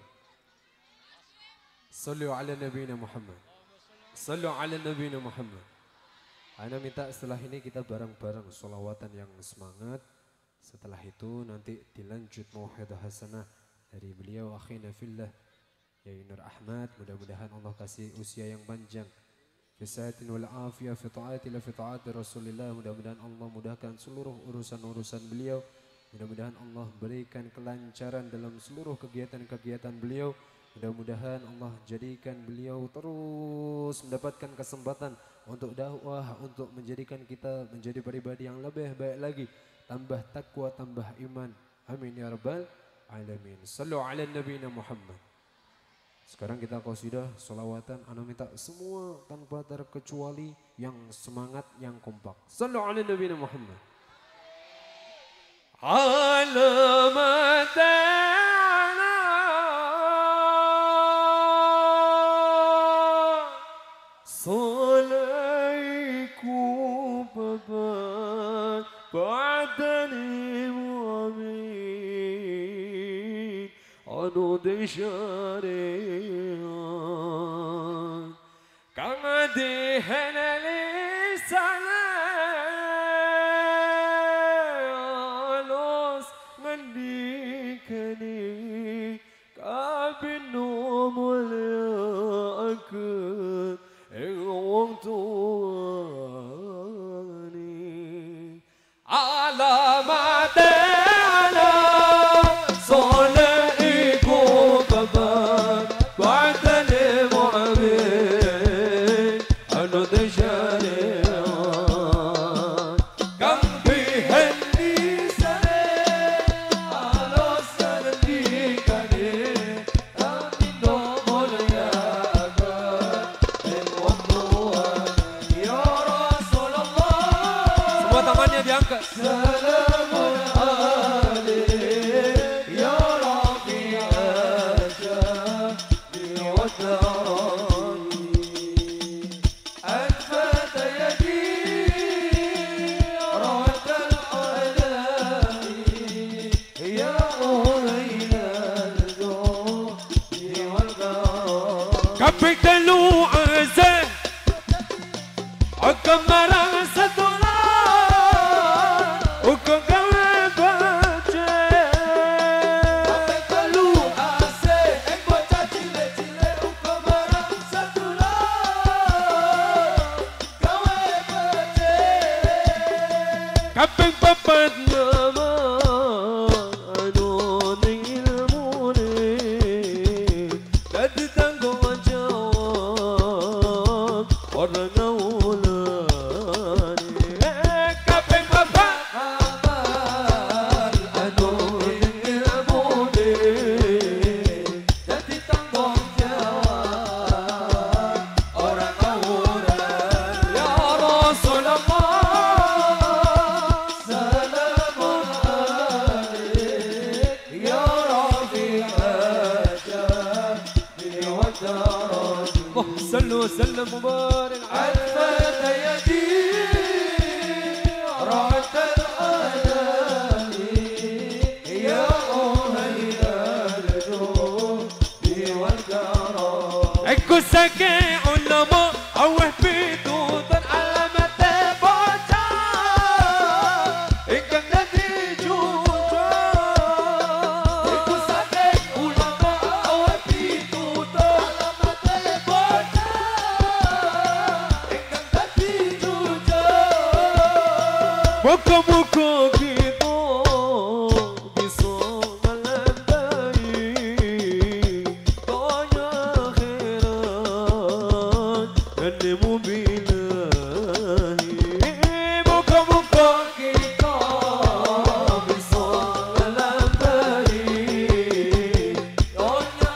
Sallu ala nabiyina Muhammad. Sallu ala nabiyina Muhammad. Ana minta setelah ini kita bareng-bareng solawatan yang semangat. Setelah itu nanti dilanjut mauhidah hasanah dari beliau akhina fillah Yai Nur Ahmad. Mudah-mudahan Allah kasih usia yang panjang. Fisahatin wal afiyah fi ta'atillah fi ta'ati Rasulillah. Mudah-mudahan Allah mudahkan seluruh urusan-urusan beliau. Mudah-mudahan Allah berikan kelancaran dalam seluruh kegiatan-kegiatan beliau. Mudah-mudahan Allah jadikan beliau terus mendapatkan kesempatan untuk dakwah, untuk menjadikan kita menjadi pribadi yang lebih baik lagi, tambah takwa, tambah iman. Amin ya rabbal alamin. Sallu ala nabiyina Muhammad. Sekarang kita qasidah solawatan. Ana minta semua tanpa terkecuali yang semangat, yang kompak. Sallu ala nabiyina Muhammad. Alamatana salaiku babat ba'dani mu'amin anu desharian kama dehanali sana alos mandikani kabinu mulyakan wong tuani alamatana solaiku babat ba'dani mu'amin anu desharian kam bihani sare alos mandikani kabinu mulyakan tangannya diangkat. Salamun alaik ya Rabbi ajabi wa tarani adfat yadi rawat al-adai ya ulayla al-zuhdi wal-garam kabik dalu azan akamara satullah kaping papat nama anu ning ilmune dadi tanggungan jawab orang ngaulani kaping papat anu ning ilmune dadi tanggungan jawab orang ngaulani ya Rasulullah. صلوا وسلم وبارك عفت يدي رعت الأنام يا أهيل الجود والكرم اكو سكي علماء اوه بيتو علامة بوجا إنك نتيجوتا إكو سكي علماء أوه بيتو علامة بوجا إنك نتيجوتا بوكو بوكو كيتو بصوم الأنباي طايا خيرات نلمو بالله بوكو بوكو كيتو بصوم الأنباي دنيا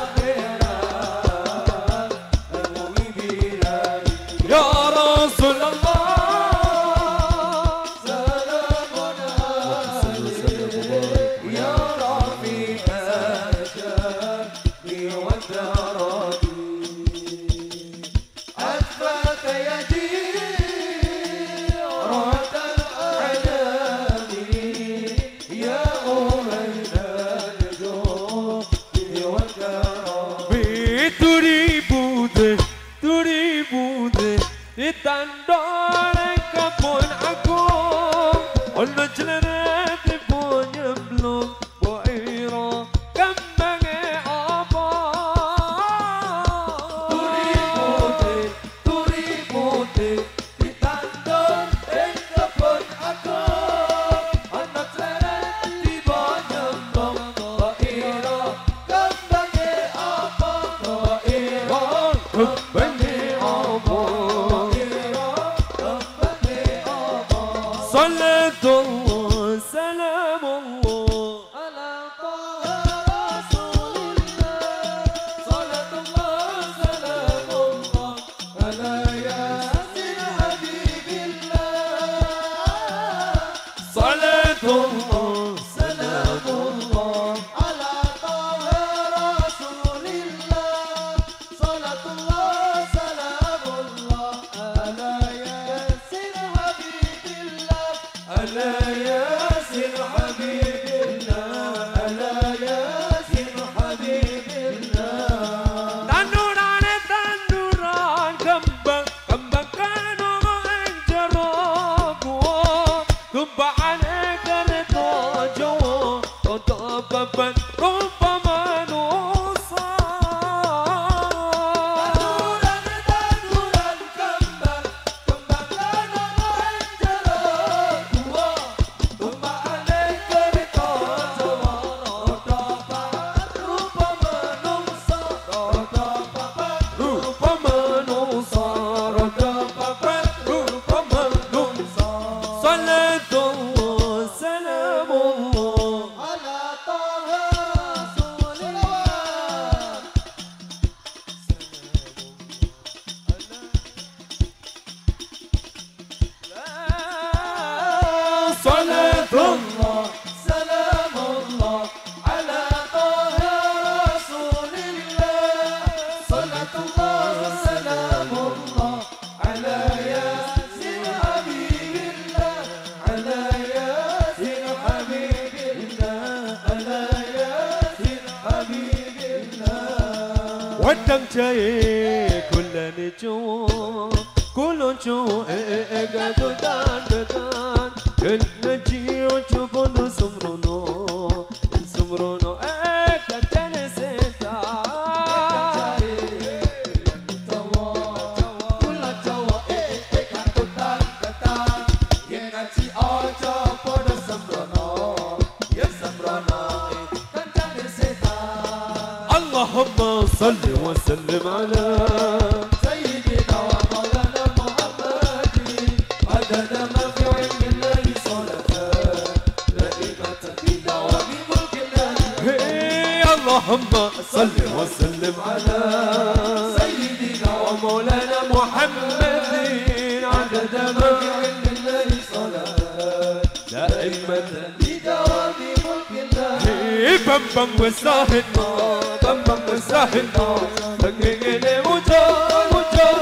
آخرة المؤمنين يا رسول الله يا رفيق الشام والدرب أثبت يدي رد الأعلام يا أهيل الجود والكرم Turibude, turibude, ditandore kapon aku, ono celerete punya belum boiro kambange apa? Turibude, turibude, ditandor ing kebon aku. Ana cleret tiba nyembong baira, kembange apa baira? Kembange apa? Baira, kembange apa? Salatullah, salamullah. على طه رسول الله صلاة الله سلام الله على ياسين حبيب الله صلاة الله سلام الله على طه رسول الله صلاة الله سلام الله على ياسين حبيب الله على ياسين حبيب الله على ياسين حبيب الله Tanduran tanduran kembang kembang kanu enjero tumpaan kereta Jawa untuk beban rupa manusia. Tanduran tanduran kembang kembang kanu enjero tumpaan kereta Jawa untuk beban rupa manungsa rada papat Rupa manusia, rada papat rupa manusia. Salatullah, salamullah. على طه رسول الله صلاة الله سلام الله على طه رسول الله صلاة الله سلام الله على ياسين حبيب الله على ياسين حبيب الله على ياسين حبيب الله ودم جاي كل نجوم كل نجوم اقعدوا دان دان النجي وجبن سمرونو سمرونو اقعد نسيتا اللهم صل وسلم على سيدنا ومولانا محمد عدد ما في علم الله صلاة دائمة في دوام ملك الله هي اللهم صل وسلم على سيدنا ومولانا محمد عدد ما في علم الله صلاة دائما في دوام ملك الله بم بم وساهد بم بم وساهد تقيني وجو وجو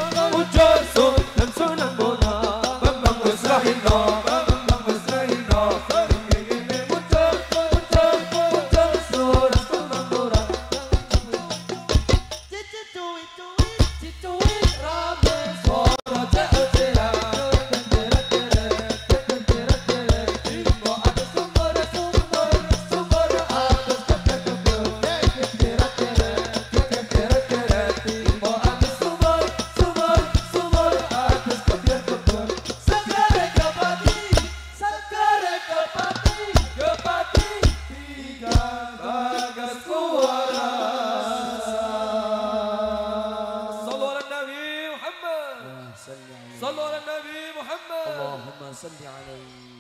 عليه صلوا على النبي محمد اللهم صل عليه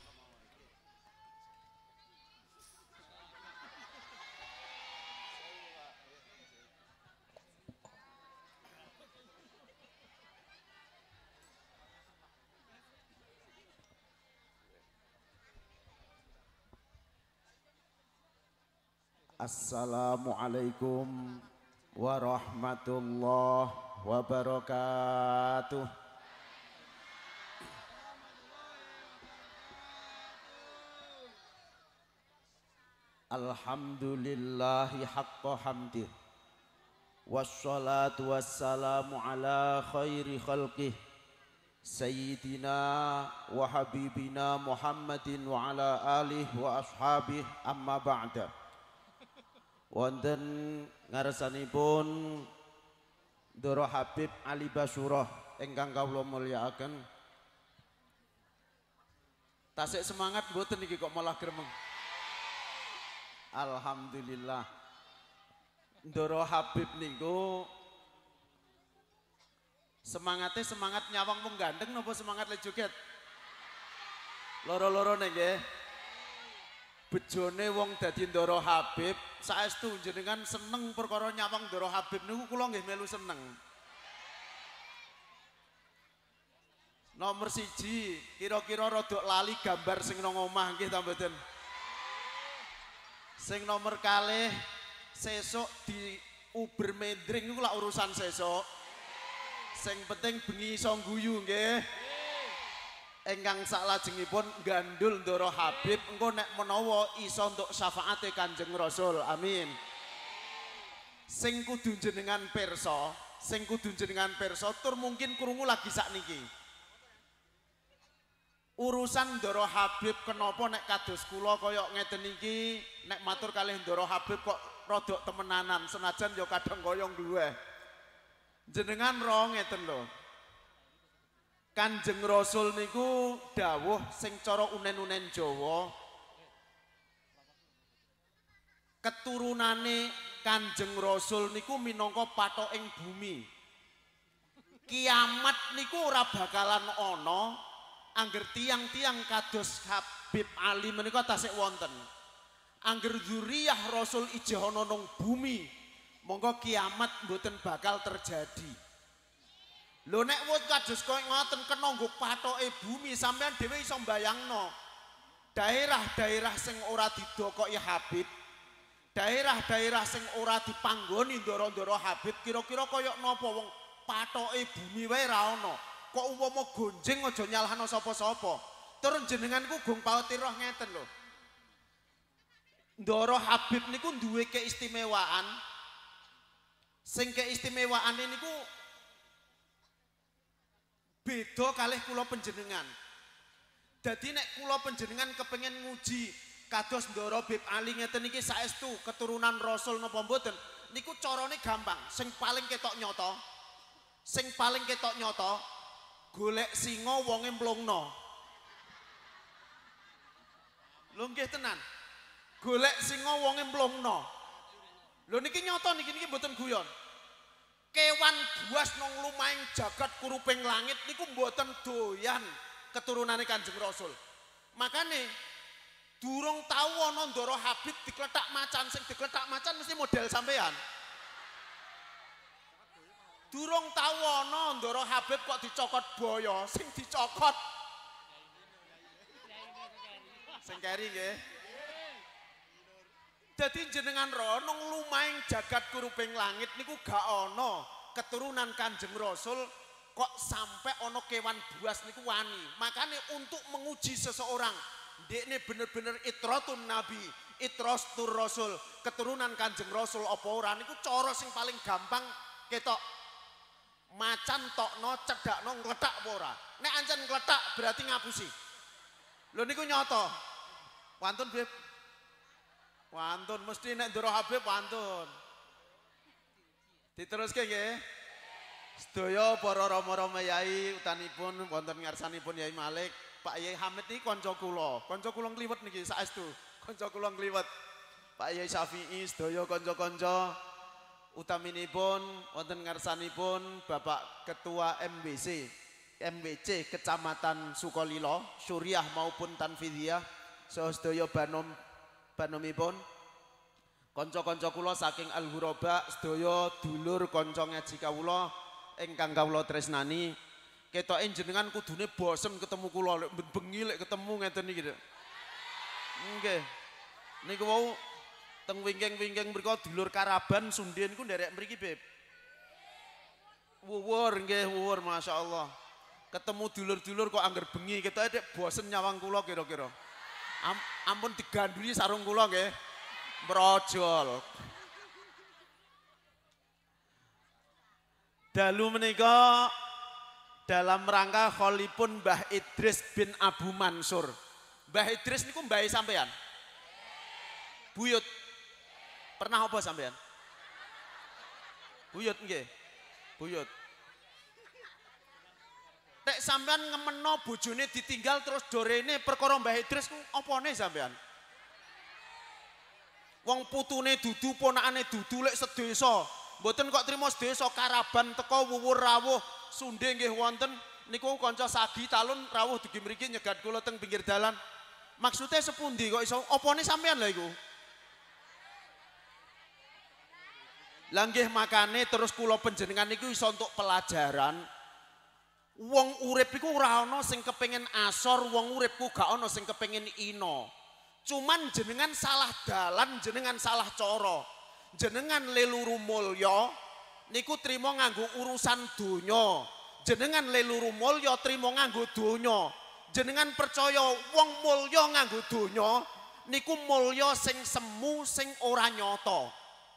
Assalamualaikum warahmatullahi wabarakatuh. Alhamdulillahi haqqa hamdih, wassalatu wassalamu ala khairi khalqih, Sayyidina wa habibina Muhammadin wa ala alihi wa ashabih, amma ba'da. Wonten ngarsanipun Doro Habib Ali Basyurah ingkang kawula mulyakaken. Tasik semangat mboten niki kok malah gremeng. Alhamdulillah. Doro Habib niku semangatnya semangat nyawang wong gandeng napa semangat le joget? Loro-loro nggih. Bejone wong dadi Ndoro Habib, saestu jenengan seneng perkara nyawang Ndoro Habib niku kula nggih melu seneng. Nomor siji, kira-kira rodok lali gambar sing nang omah nggih ta mboten? Sing nomor kalih, sesuk di uber mendring niku lak urusan sesuk. Sing penting bengi iso guyu nggih. Engkang saklajengipun gandul Ndoro Habib engko nek menawa iso untuk syafaate Kanjeng Rasul. Amin. Sing kudu jenengan pirsa, sing kudu jenengan pirsa tur mungkin krungu lagi sakniki. Urusan Ndoro Habib kenapa nek kados kula kaya ngeten iki nek matur kalih Ndoro Habib kok rodok temenanan senajan ya kadang kaya ngluweh. Jenengan ro ngeten lho. Kanjeng Rasul niku dawuh sing cara unen-unen Jawa, keturunane Kanjeng Rasul niku minangka pathoking bumi. Kiamat niku ora bakalan ana angger tiang-tiang kados Habib Ali menika tasik wonten. Angger dzuriyah Rasul ijeh ana nang bumi, monggo kiamat mboten bakal terjadi. Lho nek wut kados koyo ngoten kena nggo pathoke bumi sampean dhewe iso mbayangno. Daerah-daerah sing ora didokoki Habib, daerah-daerah sing ora dipanggoni Ndoro-ndoro Habib kira-kira kaya napa wong pathoke bumi wae ra ono. Kok umpama gonjing aja nyalahno sapa-sapa. Tur jenenganku gong paweti roh ngeten lho. Ndoro Habib niku duwe keistimewaan. Sing keistimewaane niku beda kalih kula panjenengan. Dadi nek kula panjenengan kepengin nguji kados Ndoro Habib Ali ngeten iki saestu keturunan Rasul napa mboten, niku carane gampang. Sing paling ketok nyata, sing paling ketok nyata, golek singa wonge mlungno. Lho nggih tenan. Golek singa wonge mlungno. Lho niki nyata niki niki mboten guyon. Kewan buas nang lumahing jagat kuruping langit niku mboten doyan keturunane Kanjeng Rasul. Makane durung tau ana Ndoro Habib dikletak macan, sing dikletak macan mesti model sampean. Durung tau ana Ndoro Habib kok dicokot boyo, sing dicokot sing keri nggih. Dadi jenengan ro nang lumahing jagat kuruping langit niku gak ana keturunan Kanjeng Rasul kok sampai ana kewan buas niku wani. Makanya untuk menguji seseorang, ndekne bener-bener itratun nabi, itrastur rasul, keturunan Kanjeng Rasul apa ora niku cara sing paling gampang ketok. Macan tokno cedakno ngletak apa ora. Nek ancen ngletak berarti ngapusi. Lho niku nyata. Wantun Beb. Wantun mesti nek Ndoro Habib wantun. Diteruske nggih. Sedaya para rama-rama yai utanipun wonten ngarsanipun Yai Malik, Pak Yai Hamid iki kanca kula. Kanca kula ngliwet niki saestu. Kanca kula ngliwet. Pak Yai Syafi'i sedaya kanca-kanca utaminipun wonten ngarsanipun Bapak Ketua M B C M W C Kecamatan Sukolilo, Syuriah maupun Tanfidiyah, sedaya banom banomipun, kanca-kanca kula saking Al-Ghuraba, sedaya dulur kanca ngaji kawula ingkang kawula tresnani, ketoke jenengan kudune bosen ketemu kula, lek bengi lek ketemu ngeten iki. Nggih. Niku wau teng wingking-wingking mriku dulur Karaban Sunden ku nderek mriki, Beb. Wuwur nggih, wuwur masyaallah. Ketemu dulur-dulur kok angger bengi ketoke dek bosen nyawang kula kira-kira. Am, ampun diganduli sarung kula nggih. Brojol. Dalu menika dalam rangka kholipun Mbah Idris bin Abu Mansur. Mbah Idris niku mbahe sampean? Buyut. Pernah apa sampean? Buyut nggih. Buyut. Tek sampean ngemeno bojone ditinggal terus dorene perkara Mbah Idris ku opone sampean? Wong putune dudu ponakane dudu lek sedesa. Mboten kok trimo sedesa Karaban teko wuwur rawuh Sunde nggih wonten niku kanca sagi talun rawuh dugi mriki nyegat kula teng pinggir dalan. Maksudnya sepundi kok iso opone sampean lha iku? Lah nggih makane terus kula panjenengan niku iso entuk pelajaran. Wong urip iku ora ana sing kepengin asor, wong uripku gak ana sing kepengin ino. Cuman jenengan salah dalan, jenengan salah cara. Jenengan leluru mulya niku trimo nganggo urusan donya. Jenengan leluru mulya trimo nganggo donya. Jenengan percaya wong mulya nganggo donya niku mulya sing semu sing ora nyata.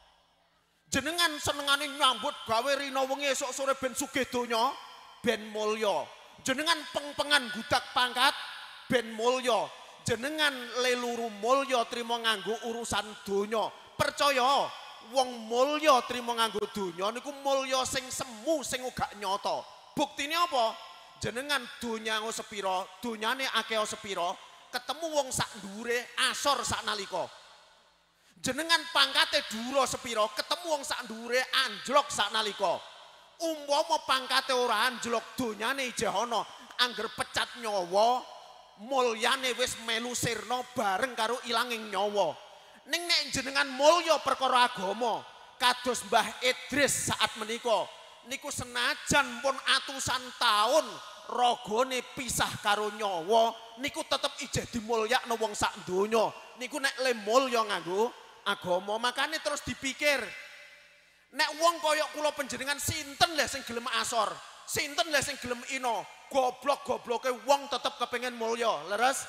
Jenengan senengane nyambut gawe rina wengi esuk sore ben sugih donya, ben mulya. Jenengan peng-pengan gudak pangkat, ben mulya. Jenengan leluru mulya trimo nganggo urusan donya. Percaya wong mulya trimo nganggo donya niku mulya sing semu sing uga nyata. Buktine apa? Jenengan donya sepira, donyane akeh sepira, ketemu wong sak dhuwure asor sak nalika. Jenengan pangkate dhuwur sepira, ketemu wong sak dhuwure anjlok sak nalika. Umpama pangkate ora anjlok, donyane ijeh ana, angger pecat nyawa, mulyane wis melu sirna bareng karo ilanging nyawa. Ning nek jenengan mulya perkara agama kados Mbah Idris saat menika niku senajan pun atusan taun ragane pisah karo nyawa niku tetep ijeh dimulyakno wong sak donya. Niku nek le mulya nganggo agama, makane terus dipikir nek wong kaya kula panjenengan sinten lho sing gelem asor, sinten lho sing gelem ino. Goblok-gobloke wong tetep kepengin mulya, leres?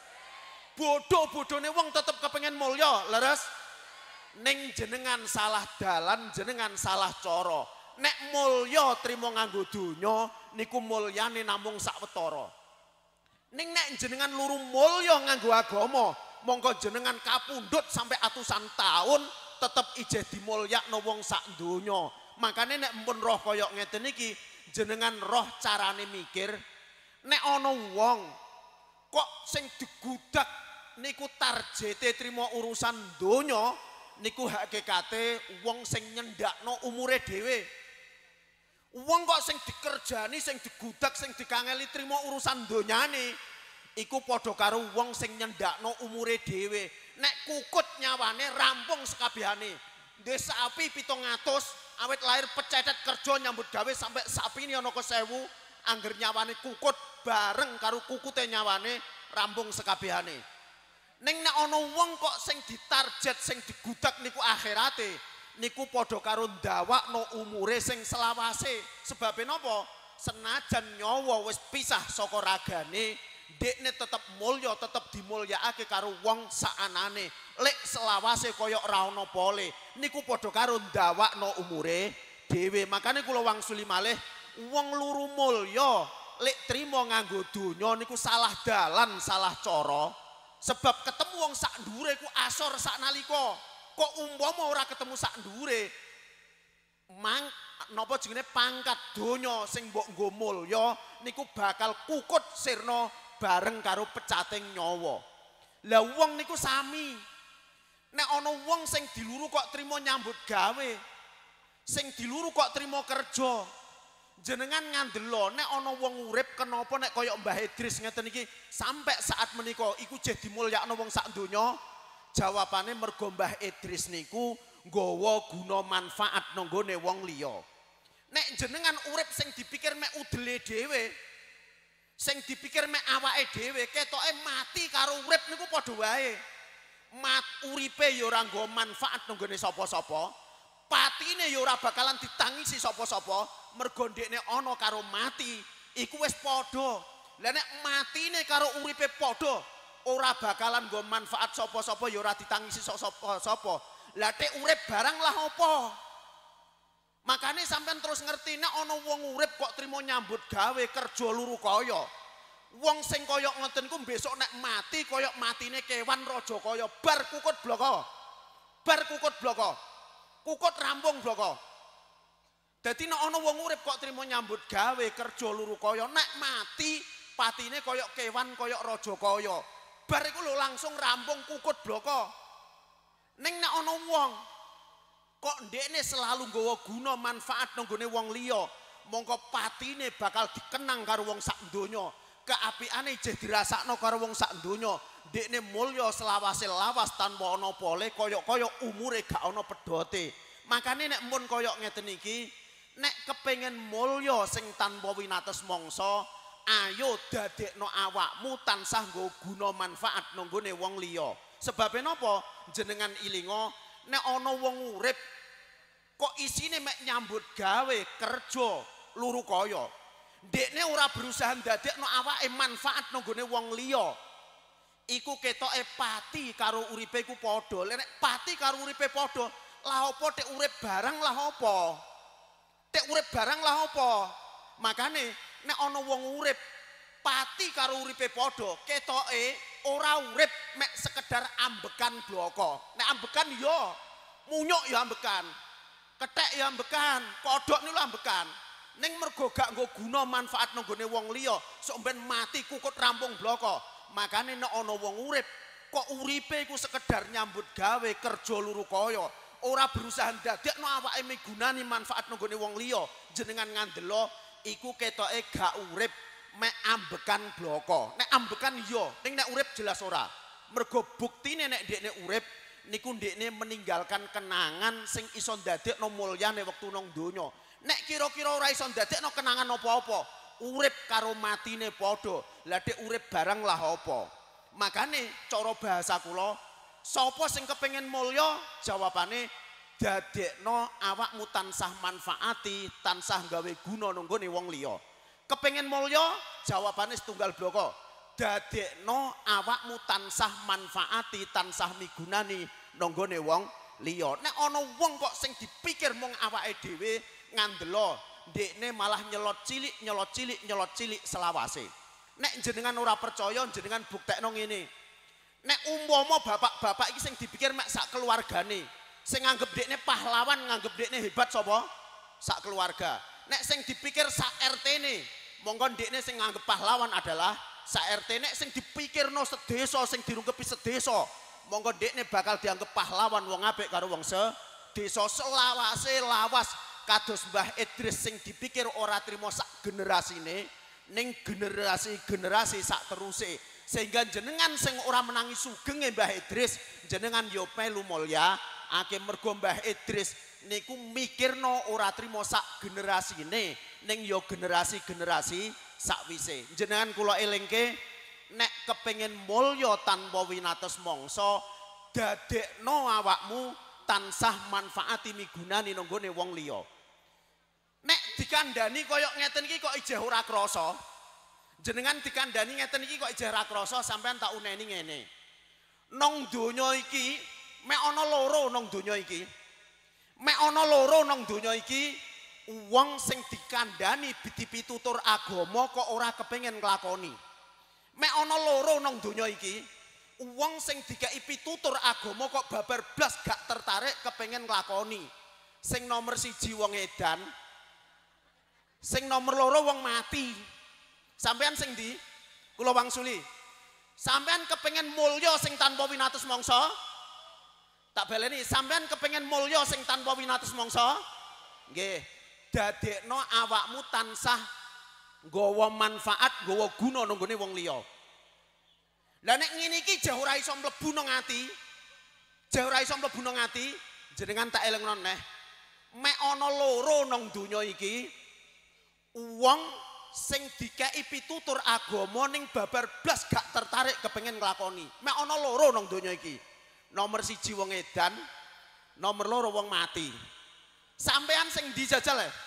Bodoh-bodone wong tetep kepengin mulya, leres? Ning jenengan salah dalan, jenengan salah cara. Nek mulya trimo nganggo donya niku mulyane namung sawetara. Ning nek jenengan luru mulya nganggo agama, monggo jenengan kapundhut sampai atusan tahun tetep ijeh dimulyakno wong sak donya. Makane nek mpun roh kaya ngeten iki jenengan roh carane mikir, nek ana wong kok sing digudak niku tarjete trimo urusan donya niku hakikate wong sing nyendakno umure dhewe. Wong kok sing dikerjani, sing digudak, sing dikangeli trimo urusan donyane iku padha karo wong sing nyendakno umure dhewe. Nek kukut nyawane rampung sekabehane. Duwe sapi pitung atus awet lahir pecetet kerja nyambut gawe sampai sapi ini ana ke sewu angger nyawane kukut bareng karo kukute nyawane rampung sekabehane. Ning nek ana wong kok sing ditarget sing digudak niku akhirate niku padha karo ndawakno umure sing selawase. Sebabe napa? Senajan nyawa wis pisah saka ragane, dekne tetep mulya, tetep dimulyakake karo wong saanane. Lek selawase kaya ora ana pole, niku padha karo ndawakno umure dhewe. Makane kula wangsuli malih, wong luru mulya lek trimo nganggo donya niku salah dalan, salah cara. Sebab ketemu wong sak dhuwure ku asor sak nalika. Kok umpama ora ketemu sak dhuwure, mang napa jenenge pangkat donya sing mbok nggo mulya niku bakal kukut sirna bareng karo pecating nyawa. Lah wong niku sami. Nek ana wong sing diluru kok trimo nyambut gawe, sing diluru kok trimo kerja, jenengan ngandelo nek ana wong urip kenapa nek kaya Mbah Idris ngeten iki sampai saat menika iku jeh dimulyakno wong sak donya? Jawabane mergo Mbah Idris niku nggawa guna manfaat nanggone wong liya. Nek jenengan urip sing dipikir mek udele dhewe, sing dipikir mek awake dhewe, ketoke mati karo urip niku padha wae. Mat uripe ya ora nggawa manfaat nanggone sapa-sapa, patine ya ora bakalan ditangisi sapa-sapa, mergo ndekne ana karo mati iku wis padha. Lah nek matine karo uripe padha, ora bakalan nggawa manfaat sapa-sapa ya ora ditangisi sapa-sapa. Lah tek urip barang lah apa? Makane sampean terus ngerti nek ana wong urip kok trimo nyambut gawe kerja luru kaya. Wong sing kaya ngoten ku besok nek mati kaya matine kewan raja kaya bar kukut bloko. Bar kukut bloko. Kukut rampung bloko. Dadi nek ana wong urip kok trimo nyambut gawe kerja luru kaya nek mati patine kaya kewan kaya raja kaya. Bar iku lho langsung rampung kukut bloko. Ning nek ana wong kok ndekne selalu nggawa guna manfaat nanggone wong liya, mongko patine bakal dikenang karo wong sak donya. Keapiane jeh dirasakno karo wong sak donya. Ndekne mulya selawase lawas tanpa ana pole, kaya-kaya umure gak ana pedote. Makane nek mun kaya ngeten iki, nek kepengin mulya sing tanpa winates mangsa, ayo dadekno awakmu tansah nggo guna manfaat nanggone wong liya. Sebabe napa? Jenengan ilinga nek ana wong urip kok isine mek nyambut gawe kerja luru kaya. Ndekne ora berusaha ndadekno awake manfaat nanggone wong liya. Iku ketoke pati karo uripe iku padha. Nek pati karo uripe padha, lah apa tek urip barang lah apa? Tek urip barang lah apa? Makane nek ana wong urip pati karo uripe padha, ketoke ora urip mek sekedar ambekan bloko. Nek ambekan ya munyuk ya ambekan. Kethek ya ambekan, kodhok niku ambekan. Ning mergo gak nggo guna manfaat nanggone wong liya, sok ben mati kukut rampung bloko. Makane nek ana wong urip kok uripe iku sekedar nyambut gawe kerja luru kaya, ora berusaha ndadekno awake migunani manfaat nanggone wong liya, jenengan ngandelo iku ketoke gak urip mek ambekan bloko. Nek ambekan iya, ning nek urip jelas ora. Mergo buktine nek ndekne urip niku ndekne meninggalkan kenangan sing iso ndadekno mulyane wektu nang donya. Nek kira-kira ora iso ndadekno kenangan apa-apa, urip karo matine padha. Lah dek urip barang lah apa? Makane cara bahasa kula, sapa sing kepengin mulya? Jawabane dadekno awakmu tansah manfaati, tansah gawe guna nanggone wong liya. Kepengin mulya? Jawabane setunggal bloko. Dadekno awakmu tansah manfaati, tansah migunani nanggone wong liya. Nek ana wong kok sing dipikir mung awake dhewe ngandelo, ndekne malah nyelot cilik, nyelot cilik, nyelot cilik selawase. Nek jenengan ora percaya, jenengan buktekno ngene. Nek umpama bapak-bapak iki sing dipikir mek sak keluargane, sing nganggep dekne pahlawan, nganggep dekne hebat sapa? Sak keluarga. Nek sing dipikir sak R T-ne, monggo ndekne sing nganggep pahlawan adalah sak R T. Nek sing dipikirno sedesa, sing dirungkepi sedesa, monggo ndekne bakal dianggep pahlawan wong apik karo wong sedesa. Selawase lawas kados Mbah Idris sing dipikir ora trimo sak generasine, ning generasi-generasi sak teruse. Sehingga jenengan sing ora menangi sugenge Mbah Idris, jenengan yo melu mulya ake mergo Mbah Idris niku mikirno ora trimo sak generasine, ning yo generasi-generasi sakwise. Jenengan kula elingke nek kepengin mulya tanpa winates mangsa, dadekno awakmu tansah manfaati migunani nanggone wong liya. Nek dikandani kaya ngeten iki kok ijeh ora krasa. Jenengan dikandani ngeten iki kok ijeh ora krasa, sampean tak uneni ngene. Nang donya iki mek ana loro nang donya iki. Mek ana loro nang donya iki, wong sing dikandani dipitutur agama kok ora kepengin nglakoni. Mek ana loro nang donya iki, wong sing dikai pitutur agama kok babar blas gak tertarik kepengin nglakoni. Sing nomor siji wong edan, sing nomor loro wong mati. Sampean sing ndi? Kula wangsuli. Sampean kepengin mulya sing tanpa winates mangsa? Tak baleni, sampean kepengin mulya sing tanpa winates mangsa? Nggih. dadekno awakmu tansah nggawa manfaat, nggawa guna nang gone wong liya. Lah nek ngene iki jauh ora iso mlebu nang ati, jauh ora iso mlebu nang ati, jenengan tak elingno neh. Mek ana loro nang donya iki, wong sing dikeki pitutur agama ning babar blas gak tertarik kepengen nglakoni. Mek ana loro nang donya iki. Nomor siji wong edan, nomor loro wong mati. Sampean sing ndi jajal e?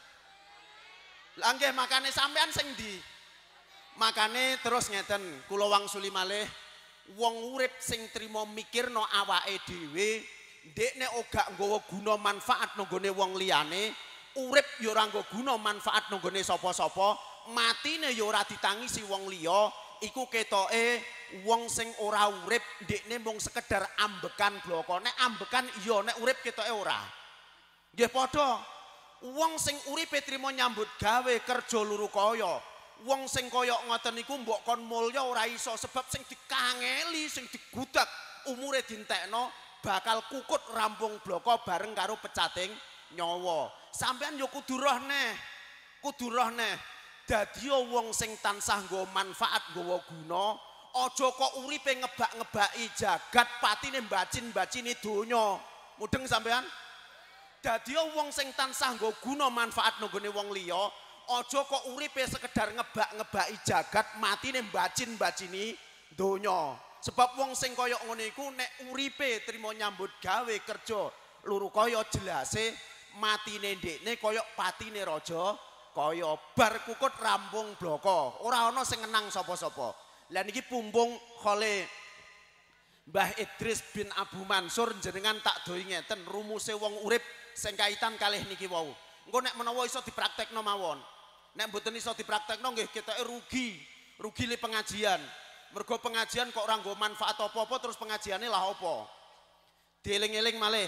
Lah nggih makane sampean sing ndi? Makane terus ngeten, kula wangsuli malih wong urip sing trima mikirno awake dhewe, ndekne ora nggawa guna manfaat nang gone wong liyane, urip ya ora nggawa guna manfaat nang gone sapa-sapa, matine ya ora ditangisi wong liya, iku ketoke wong sing ora urip ndekne mung sekedar ambekan bloko. Nek ambekan iya, nek urip ketoke ora. Nggih padha. Wong sing uripe trima nyambut gawe kerja luru kaya, wong sing kaya ngoten niku mbok kon mulya ora iso sebab sing dikangeli, sing digudak umure dintekno bakal kukut rampung bloko bareng karo pecating nyawa. Sampeyan yo kudu roh neh. Kudu roh neh. Dadi wong sing tansah nggawa manfaat, nggawa guna, aja kok uripe ngebak-ngebaki jagat, patine mbacin-bacini donya. Mudeng sampeyan? Dadi wong sing tansah nggo guna manfaat nang gone wong liya, aja kok uripe sekedar ngebak-ngebaki jagat, matine mbacin-bacini donya. Sebab wong sing kaya ngene iku nek uripe trima nyambut gawe kerja luru kaya jelase matine ndekne kaya patine raja kaya bar kukut rampung bloko. Ora ana sing ngenang sapa-sapa. Lah niki pumpung khole Mbah Idris bin Abu Mansur jenengan tak doi ngeten rumuse wong urip sing kaitan kalih niki wau. Engko nek menawa iso dipraktekno mawon. Nek mboten iso dipraktekno nggih ketoke rugi. Rugi li pengajian. Mergo pengajian kok ora nggo manfaat apa-apa terus pengajiane lah apa. Dieling-eling malih.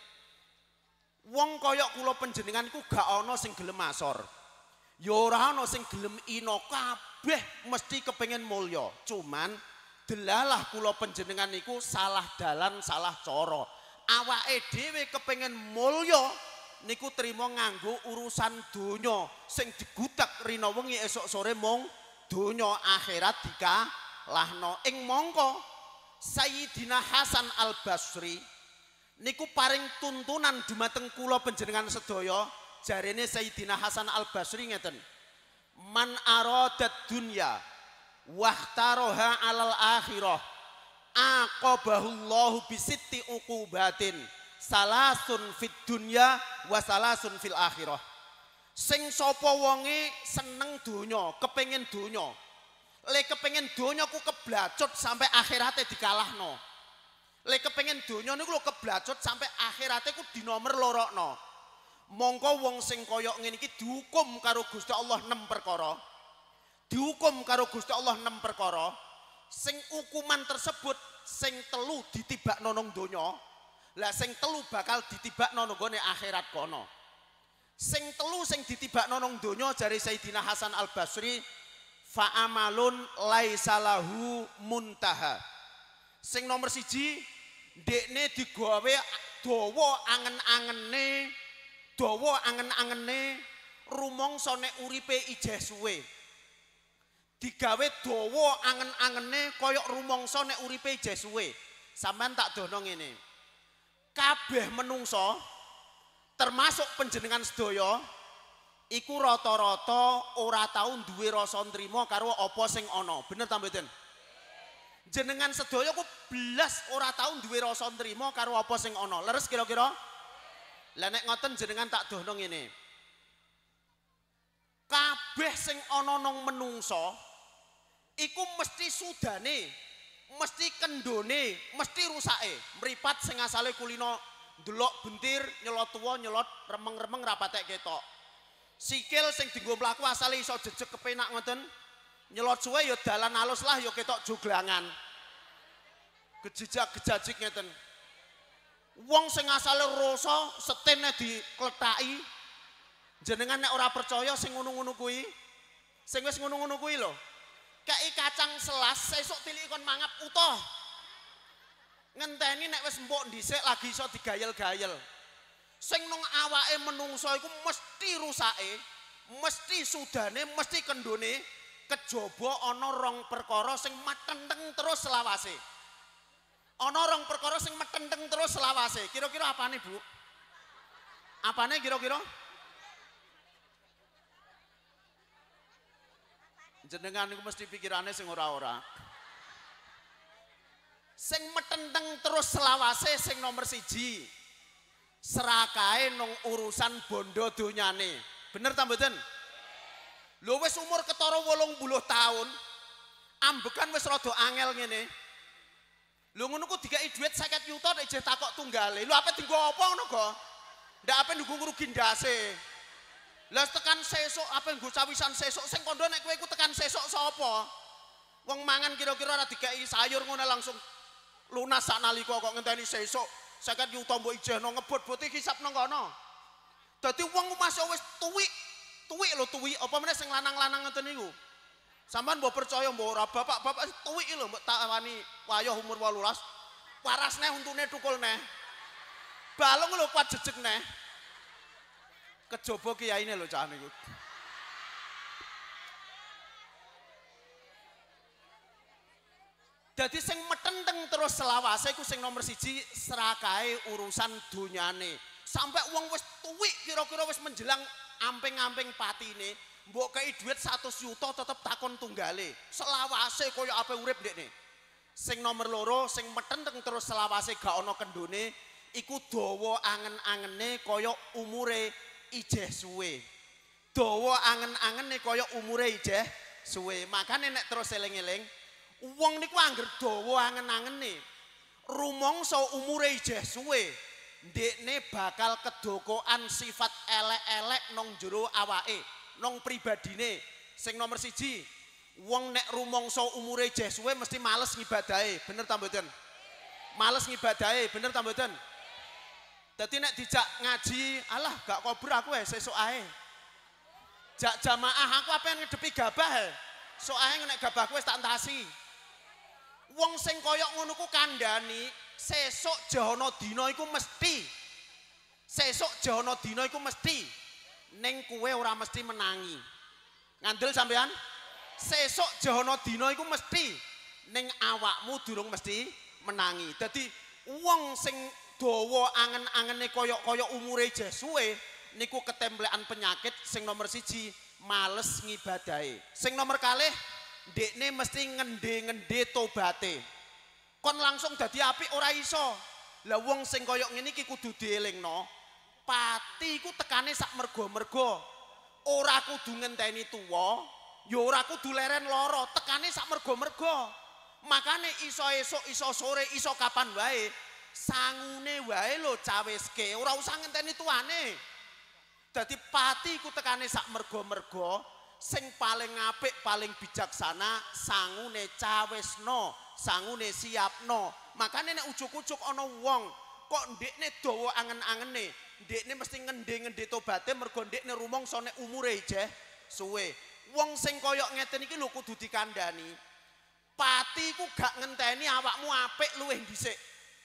Wong kaya kula panjenengan iku gak ana sing gelem asor. Ya ora ana sing gelem ina, kabeh mesti kepengin mulya. Cuman delalah kula panjenengan niku salah dalan, salah cara. Awake dhewe kepengin mulya niku trima nganggo urusan donya sing digudak rina wengi esuk sore mung donya, akhirat dikalahno. Ing mongko Sayyidina Hasan Al-Basri niku paring tuntunan dumateng kula panjenengan sedaya. Jarene Sayyidina Hasan Al-Basri ngeten, man aradat dunya wahtaroha alal akhirah aqabahullahu bisitti uqubatin salasun fid dunya wa salasun fil akhirah. Sing sapa wonge seneng donya, kepengin donya, le kepengin donya ku keblacut sampai akhirate dikalahno. Le kepengin donya niku lho keblacut sampai akhirate ku dinomer lorokno. Mongko wong sing kaya ngene iki dihukum karo Gusti Allah enam perkara. Dihukum karo Gusti Allah enam perkara. Sing hukuman tersebut sing telu ditibakno nang donya, lah sing telu bakal ditibakno nang gone akhirat kono. Sing telu sing ditibakno nang donya jare Sayyidina Hasan Al-Basri, fa amalun laisa lahu muntaha. Sing nomor siji, ndekne digawe dawa angen-angene, dawa angen-angene rumangsa nek uripe ijeh suwe. Digawe dawa angen-angene kaya rumangsa nek uripe ijeh suwe. Sampeyan tak dono ngene. Kabeh menungso termasuk panjenengan sedaya iku rata-rata ora tau duwe rasa nrima karo apa sing ana. Bener ta mboten? Jenengan sedaya ku blas ora tau duwe rasa nrima karo apa sing ana. Leres kira-kira? Lah nek ngoten jenengan tak dono ngene. Kabeh sing ana nang menungso iku mesti sudane, mesti kendone, mesti rusake. Mripat sing asale kulino ndelok bentir, nyelot tuwa, nyelot remeng-remeng rapatek ketok. Sikil sing dienggo mlaku asale iso jejeg kepenak ngoten. Nyelot suwe ya dalan alus lah ya ketok joglangan. Gejejak-gejajik ngeten. Wong sing asale rasa setene diklethaki. Jenengan nek ora percaya sing ngono-ngono kuwi, sing wis ngono-ngono kuwi lho. Kei kacang selas sesuk tilik kon mangap utuh. Ngenteni nek wis empuk dhisik lagi iso digayel-gayel. Sing nang awake menungso iku mesti rusake, mesti sudane, mesti kendone kejaba ana rong perkara sing metenteng terus selawase. Ana rong perkara sing metenteng terus selawase. Kira-kira apane, Bu? Apane kira-kira? Jenengan niku mesti pikirane sing ora-ora. Sing metenteng terus selawase sing nomor siji. Serakahe nang urusan bondo donyane. Bener ta mboten? Lho wis umur ketara wolung puluh tahun, ambekan wis rada angel ngene. Lho ngono ku dikai dhuwit seket yuta nek jeh takok tunggale. Lho ape dienggo apa ngono go? Ndak ape nggo ngrugi ndase. Lah tekan sesuk ape nggo cawisan sesuk sing kandha nek kowe iku tekan sesuk sapa? Wong mangan kira-kira ora dikai sayur ngono langsung lunas sak nalika kok ngenteni sesuk. Seket yuta mbok ijehno ngebot-bote hisap nang kono. Dadi wong masih wis tuwik, tuwik lho tuwik apa meneh sing lanang-lanang ngoten niku. Sampeyan mbok percaya mbok ora bapak-bapak tuwik lho mbok tawani wayah umur wolulas. Waras neh untune tukul neh. Balung lho kuat jejeg neh. Kejaba kiyaine lho cah niku. Jadi sing metenteng terus selawase iku sing nomor siji serakahe urusan donyane. Sampai wong wis tuwik kira-kira wis menjelang amping-amping patine, mbok kei dhuwit seratus yuta tetep takon tunggale. Selawase kaya ape urip ndekne. Sing nomor loro sing metenteng terus selawase gak ana kendone iku dawa angen-angene kaya umure ijeh suwe. Dawa angen-angene kaya umure ijeh suwe. Makane nek terus eling-eling wong niku angger dawa angen-angene rumangsa umure ijeh suwe ndekne bakal kedokokan sifat elek-elek nang jero awake nang pribadine. Sing nomor siji wong nek rumangsa umure ijeh suwe mesti males ngibadahe, bener ta mboten? Males ngibadahe, bener ta mboten? Dadi nek dijak ngaji, alah gak kober aku eh sesuk ae. Jak jamaah aku apa ngedepi gabah eh. Sok ae nek gabahku wis tak entasi. Wong sing koyok ngono ku kandhani sesuk jana dina iku mesti. Sesuk jana dina iku mesti ning kowe ora mesti menangi. Ngandel sampean? Sesuk jana dina iku mesti ning awakmu durung mesti menangi. Dadi wong sing dawa angen-angene koyok-koyok umure jeh suwe niku ketemplekan penyakit sing nomor siji males ngibadahe. Sing nomor kalih ndekne mesti ngende-ngende tobate. Kon langsung dadi apik ora iso. Lah wong sing koyok ngene iki kudu dielingno. Pati iku tekane sak mergo-mergo. Ora kudu ngenteni tuwa, ya ora kudu leren lara, tekane sak mergo-mergo. Makane iso esuk, iso sore, iso kapan wae, sangune wae lho caweske, ora usah ngenteni tuane. Dadi pati iku tekane sak mergo-mergo. Sing paling apik paling bijaksana sangune cawesno, sangune siapno. Makane nek ujuk-ujuk ana wong kok ndekne dawa angen-angene, ndekne mesti ngende-ngende tobaté mergo ndekne rumangsa nek umure ijeh suwe. Wong sing kaya ngeten iki lho kudu dikandhani. Pati ku gak ngenteni awakmu apik luwih dhisik.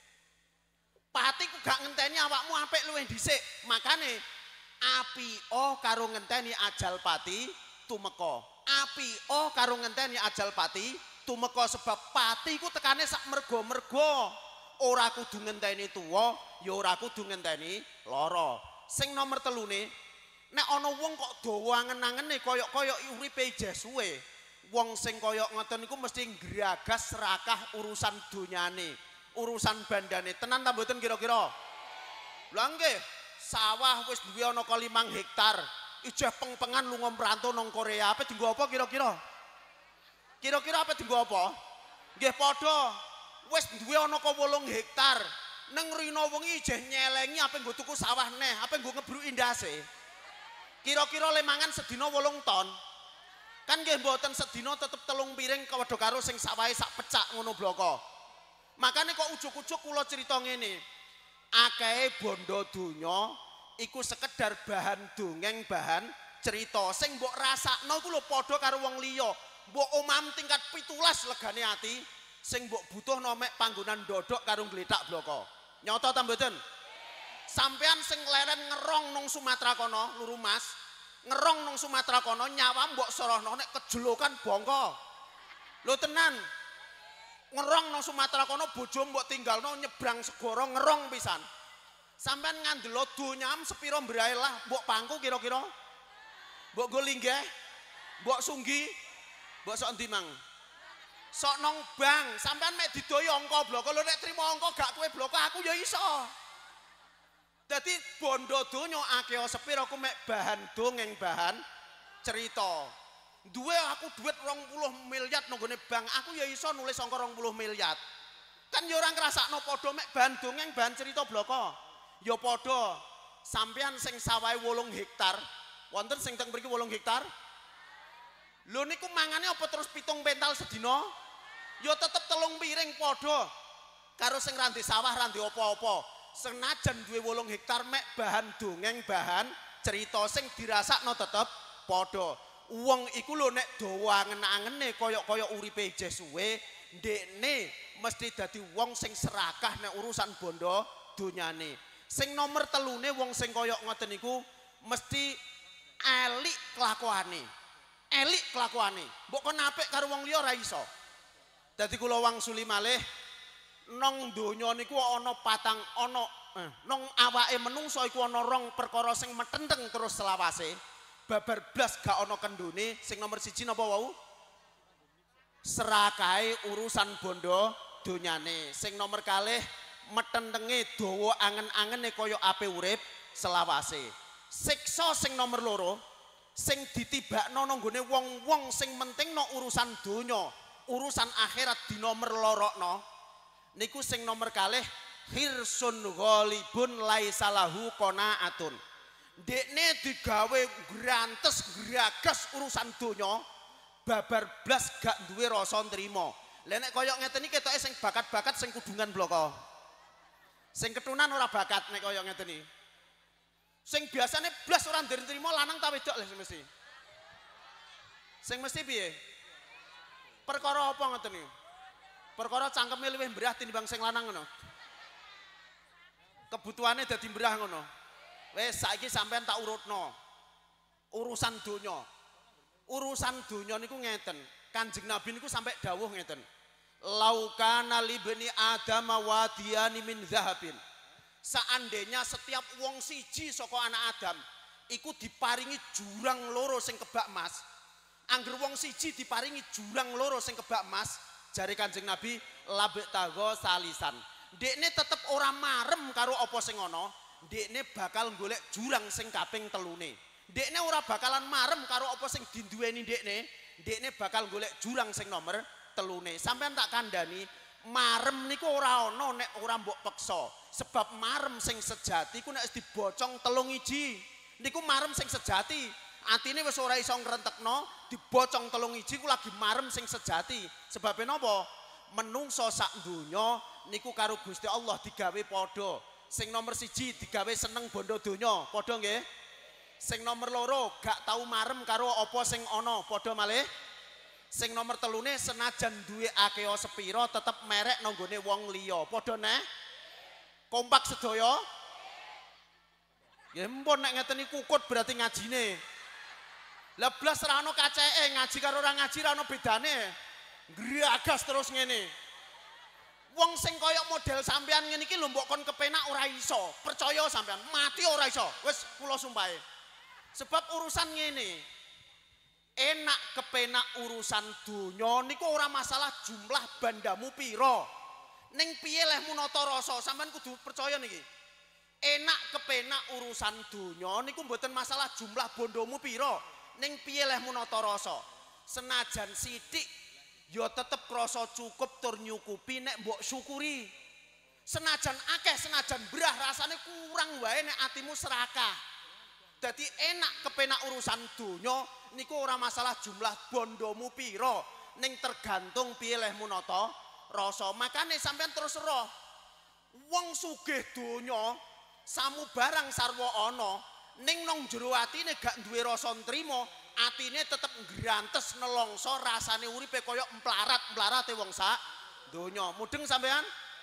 Pati ku gak ngenteni awakmu apik luwih dhisik. Makane apika karo ngenteni ajal pati tumeka. Apika karo ngenteni ajal pati tumeka sebab pati ku tekane sak mergo-mergo. Ora kudu ngenteni tuwa, ya ora kudu ngenteni lara. Sing nomor telune, nek ana wong kok dawa angen-angene kaya-kaya uripe ijeh suwe, wong sing kaya ngoten niku mesti ngragas serakah urusan donyane, urusan bandane. Tenan ta mboten kira-kira? Lha nggih, sawah wis duwe ana ka limang hektar. Ijeh peng-pengan lunga merantau nang Korea, apa dienggo apa kira-kira? Kira-kira apa dienggo apa? Nggih padha, wis duwe ana ka wolung hektar. Neng rino wengi ijeh nyelengi apa nggo tuku sawah neh, apa nggo ngebruki ndase. Kira-kira lemangan sedina wolung ton. Kan nggih mboten sedina tetep telung piring padha karo sing sawahe sak pecak ngono bloko. Makane kok ujuk-ujuk kula crita ngene. Akehe bondo donya iku sekedar bahan dongeng, bahan cerita sing mbok rasakno iku lho padha karo wong liya. Mbok omam tingkat pitulas legane ati, sing mbok butuhno mek panggonan ndodok karo ngletak bloko. Nyata ta mboten? Sampean sing leren ngerong nang Sumatera kono, Luru Mas. Ngerong nang Sumatera kono nyawa mbok sorono nek kejelokan bongko. Lho tenan. Ngerong nang Sumatera kono bojo mbok tinggalno nyebrang segara ngerong pisan. Sampean ngandelo donyam sepiro mbrae lah, mbok pangku kira-kira. Mbok go linggih. Mbok sunggi. Mbok sok endi mang? Sok nang bank, sampean mek didoyo angka bloko, lho nek trimo angka gak kowe bloko aku ya iso. Dadi bondo donya akeh sepiro aku mek bahan dongeng bahan cerita. Duwe aku duit rong puluh miliar nang gone bank, aku ya iso nulis angka rong puluh miliar. Kan ya ora ngrasakno padha mek bahan dongeng bahan cerita bloko. Ya padha sampean sing sawahe wolung hektar, wonten sing teng mriki wolung hektar. Lho niku mangane apa terus pitung pental sedina? Ya tetep telung piring padha karo sing randi sawah randi apa-apa. Senajan duwe wolung hektar mek bahan dongeng bahan cerita sing dirasakno tetep padha. Wong iku lho nek dawa angen-angene kaya-kaya uripe isih suwe, ndekne mesti dadi wong sing serakah nek urusan bondo donyane. Sing nomor telune wong sing kaya ngoten niku mesti elik kelakuane. Elik kelakuane. Mbok kon apik karo wong liya ora iso. Dadi kula wangsuli malih nang donya niku ana patang ana eh, nang awake menungso iku ana rong perkara sing metenteng terus selawase. Babar blas gak ana kendune. Sing nomor siji napa wau? Serakahe urusan bondo donyane. Sing nomor kalih metentenge dawa angen-angene kaya ape urip selawase. Siksa sing nomor loro sing ditibakno nang gone wong-wong sing mentingno urusan donya, urusan akhirat dinomer lorokno. Niku sing nomor kalih hirsun ghalibun laisalahu qanaatun. Dekne digawe grantes gragas urusan donya, babar blas gak duwe rasa nrimo. Lah nek kaya ngeten iki ketoke sing bakat-bakat sing kudungan bloko. Sing ketunan ora bakat nek kaya ngeten iki. Sing biasane blas ora nrimo lanang ta wedok lho mesti. Sing mesti piye? Perkara apa ngoten iki? Perkara cangkeme luwih mbrah tinimbang sing lanang ngono. Kebutuhane dadi mbrah ngono. Wes saiki sampean tak urutno. Urusan donya. Urusan donya niku ngeten. Kanjeng Nabi niku sampai dawuh ngeten. Laukana libni Adam wadiyani min zahabin. Seandainya setiap wong siji saka anak Adam iku diparingi jurang loro sing kebak emas. Angger wong siji diparingi jurang loro sing kebak emas, jare Kanjeng Nabi labek tago salisan. Dekne tetep ora marem karo apa sing ana, dekne bakal golek jurang sing kaping telune. Dekne ora bakalan marem karo apa sing dinduweni dekne, dekne bakal golek jurang sing nomor telune. Sampeyan tak kandhani, marem niku ora ana nek ora mbok peksa. Sebab marem sing sejati ku nek wis dibocong telung iji. Niku marem sing sejati. Atine wis ora iso ngrentekno, dibocong telung iji ku lagi marem sing sejati. Sebab napa? Menungso sak donya niku karo Gusti Allah digawe padha. Sing nomor siji digawe seneng bondo donya, padha nggih. Sing nomor loro gak tau marem karo apa sing ana, padha malih. Sing nomor telune senajan duwe akeh sepira tetep merek nang gone wong liya, padha neh. Kompak sedaya. Ya mpun nek ngeten iki kukut berarti ngajine. Lah blas ra ono kaceke, ngaji karo ora ngaji ra ono bedane. Gragas terus ngene. Wong sing kaya model sampean ngene iki lho mbok kon kepenak ora iso. Percaya sampean, mati ora iso. Wis kula sumpahe. Sebab urusan ngene. Enak kepenak urusan donya niku ora masalah jumlah bandamu pira. Ning piye lehmu nata rasa, sampean kudu percaya niki. Enak kepenak urusan donya niku mboten masalah jumlah bondomu pira. Ning piye lehmu nata rasa. Senajan sithik ya tetep krasa cukup tur nyukupi nek mbok syukuri. Senajan akeh, senajan brah rasane kurang wae nek atimu serakah. Dadi enak kepenak urusan donya niku ora masalah jumlah bondomu pira, ning tergantung piye lehmu nata rasa. Makane sampean terus roh. Wong sugih donya, samu barang sarwa ana, ning nang jero atine gak duwe rasa ntrima, atine tetep ngrantes nelongso rasane uripe kaya mplarat-mlarate wong sak donya. Mudeng sampean?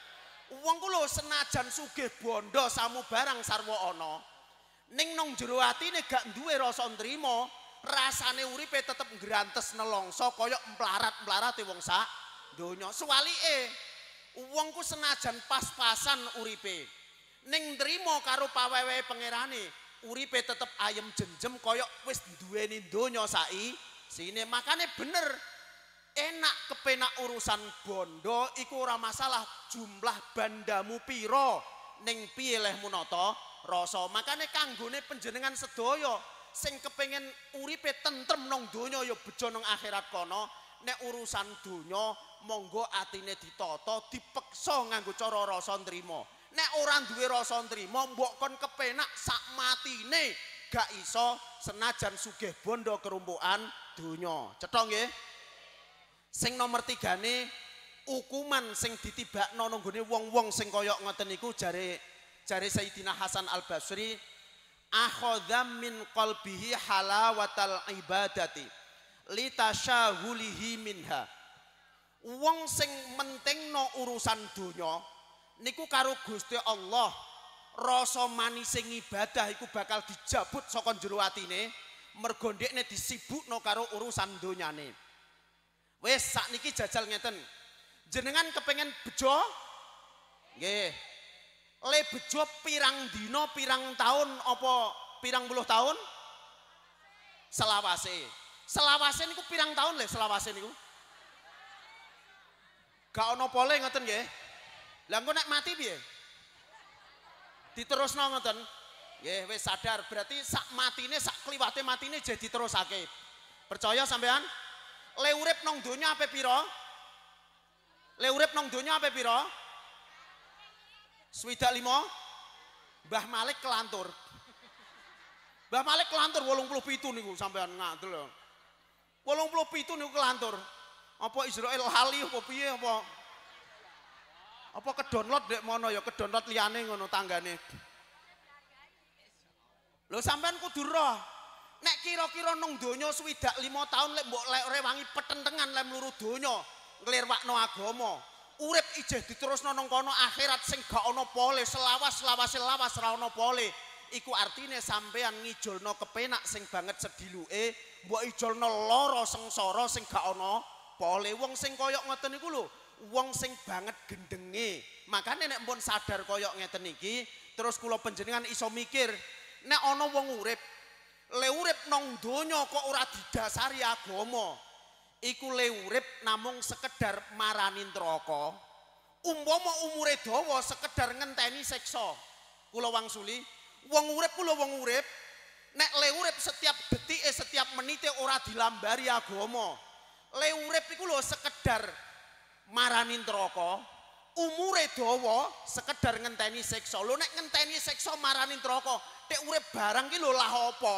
Wong ku lho senajan sugih bondo samubarang sarwa ana, ning nang jero atine gak duwe rasa nrimo, rasane uripe tetep ngrantes nelongso kaya mplarat-mlarate wong sak donya. Suwalike wong ku senajan pas-pasan uripe, ning nrimo karo pawewe pangerane, uripe tetep ayem jenjem kaya wis duweni donya sai sine. Makane bener enak kepenak urusan bondo iku ora masalah jumlah bandamu piro, ning piye lehmu nata rasa. Makane kanggone panjenengan sedaya sing kepengin uripe tentrem nang donya ya bejo nang akhirat kono, nek urusan donya monggo atine ditata dipeksa nganggo cara rasa nrimo. Nek ora duwe rasa nrimo mbok kon kepenak sak matine gak iso senajan sugih bondo kerumpukan donya. Cetha nggih? Sing nomor tigane hukuman sing ditibakno nang gone wong-wong sing kaya ngoten niku jare jare Sayyidina Hasan Al-Basri, akhadha min qalbihi halawatal ibadati litasyahulihi minha. Wong sing mentingno urusan donya niku karo Gusti Allah rasa manis sing ibadah iku bakal dijabut saka jero atine mergo ndekne disibukno karo urusan donyane. Wes sakniki jajal ngeten. Jenengan kepengen bejo? Nggih. Le bejo pirang dina, pirang tahun apa pirang puluh tahun? Selawase. Selawase niku pirang tahun le selawase niku? Gak ana pole ngoten nggih. Lah engko nek mati piye? Diterusno ngoten. Nggih, wis sadar berarti sak matine sak kliwate matine jadi diterusake. Percaya sampean? Le urip nang donya ape pira? Le urip nang donya ape pira? swidak lima. Mbah Malik kelantur. Mbah Malik kelantur wolung puluh pitu niku sampean ngandel. wolung puluh pitu niku kelantur. Apa Israel hali apa piye apa? Apa kedownload dek mono ya kedownload liyane ngono tanggane. Lho sampean kudu roh. Nek kira-kira nang donya swidak lima tahun lek mbok rewangi petentengan lem luru donya nglirwakno agama, urip ijeh diterusno nang kono akhirat sing gak ana pole, selawas-selawase lawas ra ana pole. Iku artine sampean ngijolno kepenak sing banget sediluke, mbok ijolno lara sengsara sing gak ana pole. Wong sing kaya ngoten niku lho, wong sing banget gendenge. Makane nek mpun sadar kaya ngeten iki, terus kula panjenengan iso mikir, nek ana wong urip le urip nang donya kok ora didasari agama, iku le urip namung sekedar marani neraka. Umpama umure dawa sekedar ngenteni siksa. Kula wangsuli, wong urip kula wong urip nek le urip setiap detike setiap menite ora dilambari agama. Le urip iku lho sekedar marani neraka. Umure dawa sekedar ngenteni siksa. Lho nek ngenteni siksa marani neraka, nek urip barang ki lho lah apa?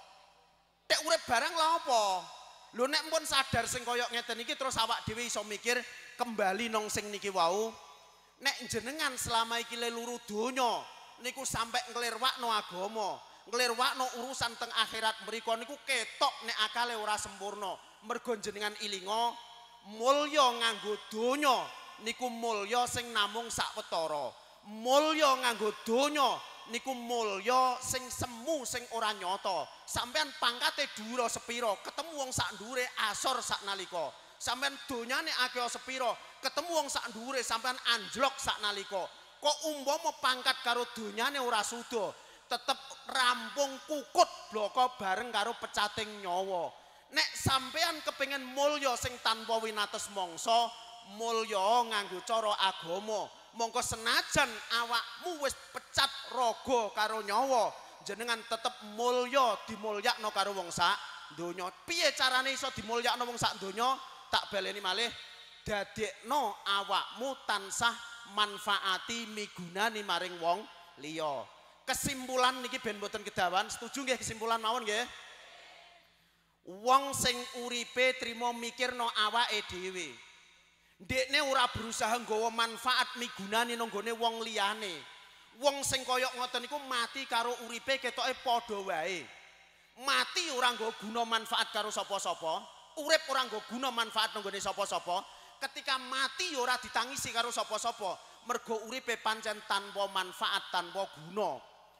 Nek urip barang lah apa? Lho nek mpun sadar sing kaya ngeten iki terus awak dhewe iso mikir kembali nang sing niki wau. Nek jenengan selama iki le luru donya niku sampe nglirwakno agama, nglirwakno urusan teng akhirat mriku niku ketok nek akale ora sempurna. Mergo jenengan ilinga mulya nganggo donya niku mulya sing namung sawetara. Mulya nganggo donya niku mulya sing semu sing ora nyata. Sampean pangkate dhuwur sepira, ketemu wong sak ndhuwure asor sak nalika. Sampean donyane akeh sepira, ketemu wong sak ndhuwure sampean anjlok sak nalika. Kok umpama pangkat karo donyane ora suda, tetep rampung kukut bloko bareng karo pecating nyawa. Nek sampean kepengin mulya sing tanpa winates mangsa, mulya nganggo cara agama. Mongko senajan awakmu wis pecat raga karo nyawa, jenengan tetep mulya dimulyakno karo wong sak donya. Piye carane iso dimulyakno wong sak donya? Tak baleni malih, dadekno awakmu tansah manfaati migunani maring wong liya. Kesimpulan niki ben boten kedawan, setuju nggih kesimpulan mawon nggih? Wong sing uripe trimo mikirno awake dhewe. Ndekne ora berusaha nggawa manfaat migunani nang gone wong liyane. Wong sing kaya ngoten niku mati karo uripe ketoke padha wae. Mati ora nggawa guna manfaat karo sapa-sapa, urip ora nggawa guna manfaat nang gone sapa-sapa. Ketika mati ya ora ditangisi karo sapa-sapa. mergo uripe pancen tanpa manfaat, tanpa guna.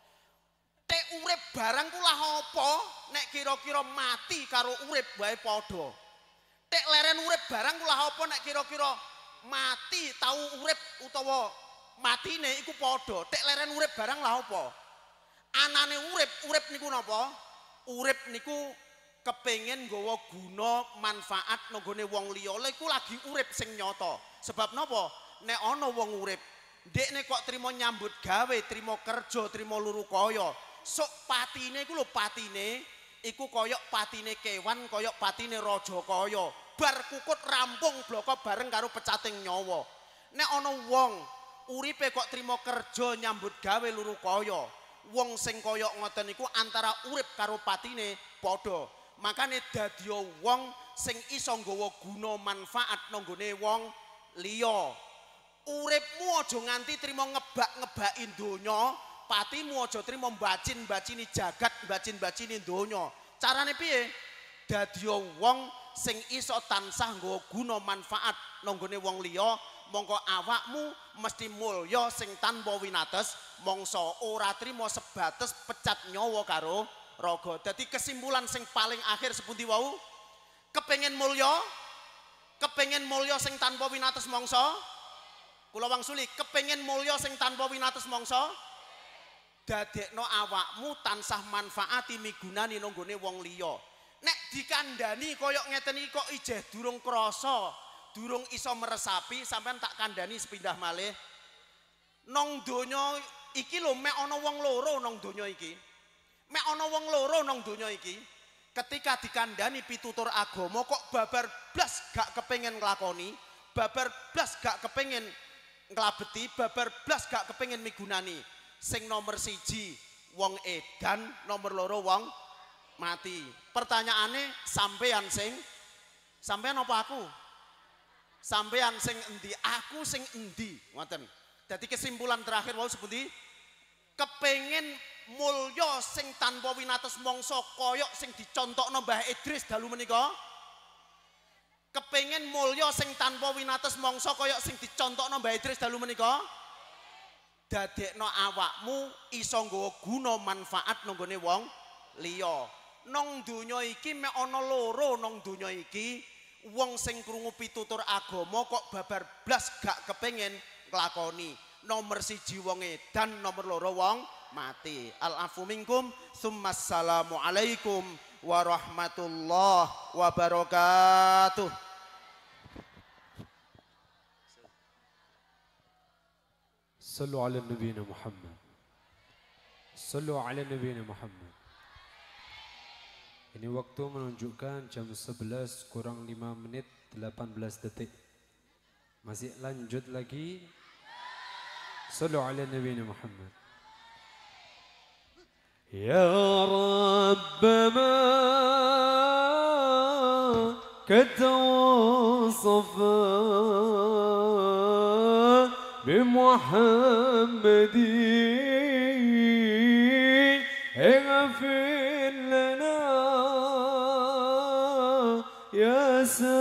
Tek urip barang ku lah apa nek kira-kira mati karo urip wae padha. Tek leren urip barang ku lah apa nek kira-kira mati tau urip utawa matine iku padha. Tek leren urip barang lah apa? Anane urip, urip niku napa? Urip niku kepengen nggawa guna manfaat nanggone wong liya. Lha iku lagi urip sing nyata. Sebab napa? Nek ana wong urip, ndekne kok trimo nyambut gawe, trimo kerja, trimo luru kaya. Sok patine iku lho patine iku koyok patine kewan, koyok patine raja kaya. Bar kukut rampung bloko bareng karo pecating nyawa. Nek ana wong uripe kok trimo kerja nyambut gawe luru kaya. Wong sing kaya ngoten iku antara urip karo patine padha. Makane dadi wong sing iso nggawa guna manfaat nanggone wong liya. Uripmu aja nganti trimo ngebak-ngebaki donya, patimu aja trimo mbacin-bacini jagat, mbacin-bacini donya. Carane piye? Dadi wong sing iso tansah nggawa guna manfaat nanggone wong liya, mongko awakmu mesti mulya sing tanpa winates, mongso ora trimo sebates pecat nyawa karo raga. Dadi kesimpulan sing paling akhir sepundi wau? Kepengen mulya, kepengen mulya sing tanpa winates mongso. Kula wangsuli, kepengen mulya sing tanpa winates mongso. Dadekno awakmu tansah manfaati migunani nanggone wong liya. Nek dikandani koyok ngeten iki kok ijeh durung krasa, durung iso meresapi, sampean tak kandani sepindah malih. Nang donya iki lho mek ana wong loro nang donya iki. Mek ana wong loro nang donya iki. Ketika dikandani pitutur agama kok babar blas gak kepengen nglakoni, babar blas gak kepengen nglabeti, babar blas gak kepengen migunani. Sing nomor siji wong edan, nomor loro wong mati. Pertanyaane sampean sing sampean apa aku? Sampean sing endi? Aku sing endi? Ngoten. Dadi kesimpulan terakhir wau sepundi? Kepengen mulya sing tanpa winates mangsa koyok sing dicontokno Mbah Idris dalu menika. Kepengen mulya sing tanpa winates mangsa koyok sing dicontokno Mbah Idris dalu menika. Dadekno awakmu iso nggawa guna manfaat nanggone wong liya. Nang donya iki mek ana loro nang donya iki, wong sing krungu pitutur agama kok babar blas gak kepengen nglakoni. Nomor siji wong edan, nomor loro wong mati. Al-afu minkum, tsummassalamu alaikum warahmatullahi wabarakatuh. Sallu ala nabiyina Muhammad. Sallu ala nabiyina Muhammad. Ini waktu menunjukkan jam sebelas kurang lima menit delapan belas detik. Masih lanjut lagi. Sallu ala nabiyina Muhammad. Ya Rabbana katawasafa bimuhammadin اغفر لنا يا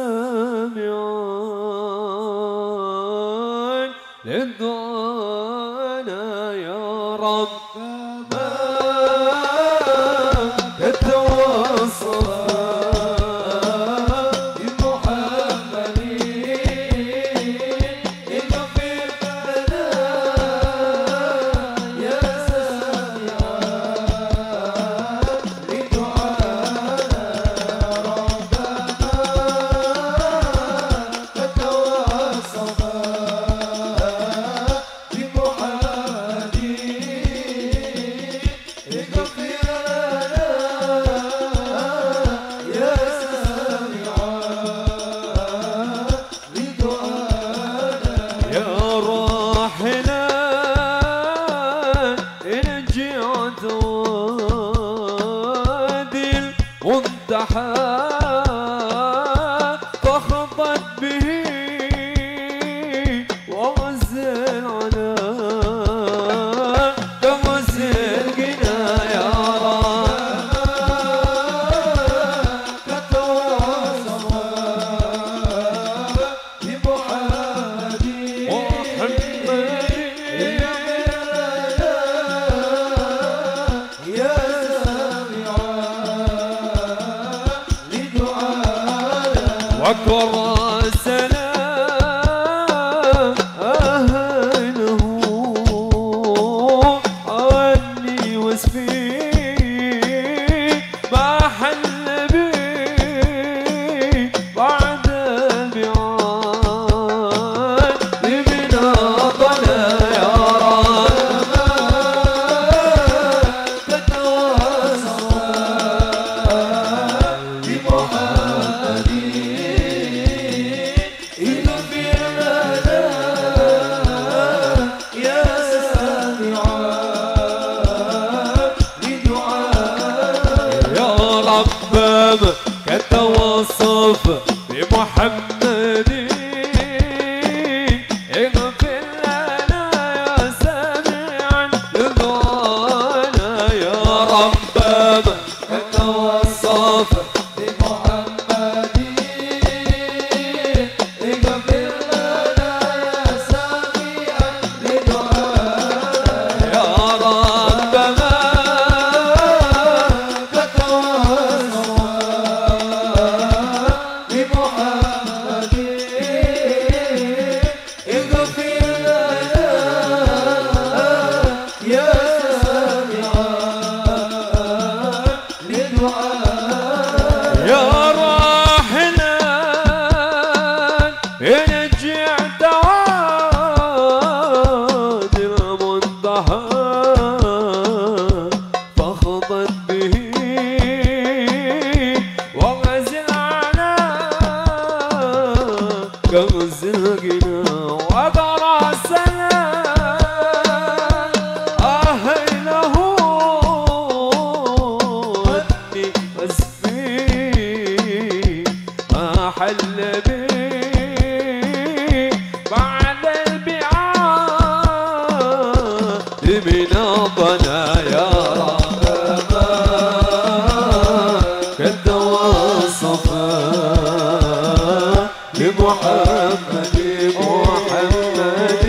سامعا للدعانا يا رب ما كتوصف So أقرأ سلام أهله عني واسفي ما حل بي بعد البعاد لمن أضل يا رب تتوسل بمحمد اغفر لنا يا سامعا لدعاء يا رب كتوصف بمحمد اغفر لنا يا سامعا لدعانا يا رب كتوصف بمحمد اغفر لنا يا سامعا لدعانا يا رب ما كتوصف بمحمد اغفر لنا يا سامعا لدعاء يا راحلا ينجع دواد المنتهى فخضت به وغزل عنا كغزل الغنى وقرأ السلام أهله عني واسفي ما حل بي بعد البعاد من أضنا يا رب قد وصفا لمحمد محمد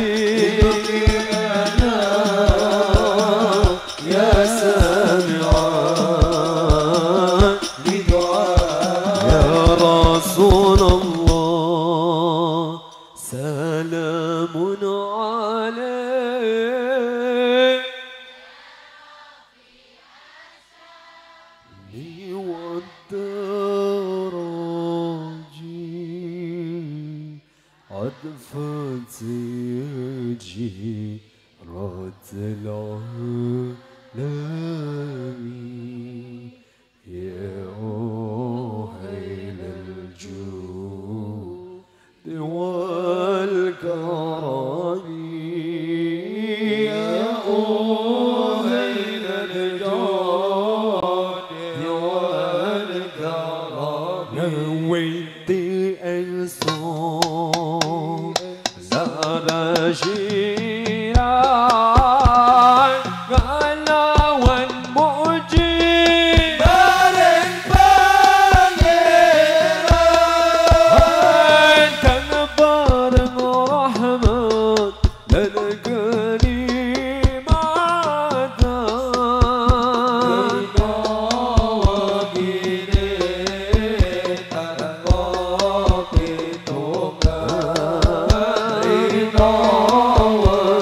يا سامعا لدعاء يا رسول الله سلام عليك والدرج عطفت يجي رد العالمين يا أهل الجود والكرم يا أهل الجود والكرم ويدي أنصار زار شيران غلا والمؤجي بارك بايرا تنبار الرحمن للقلي ما دام رضا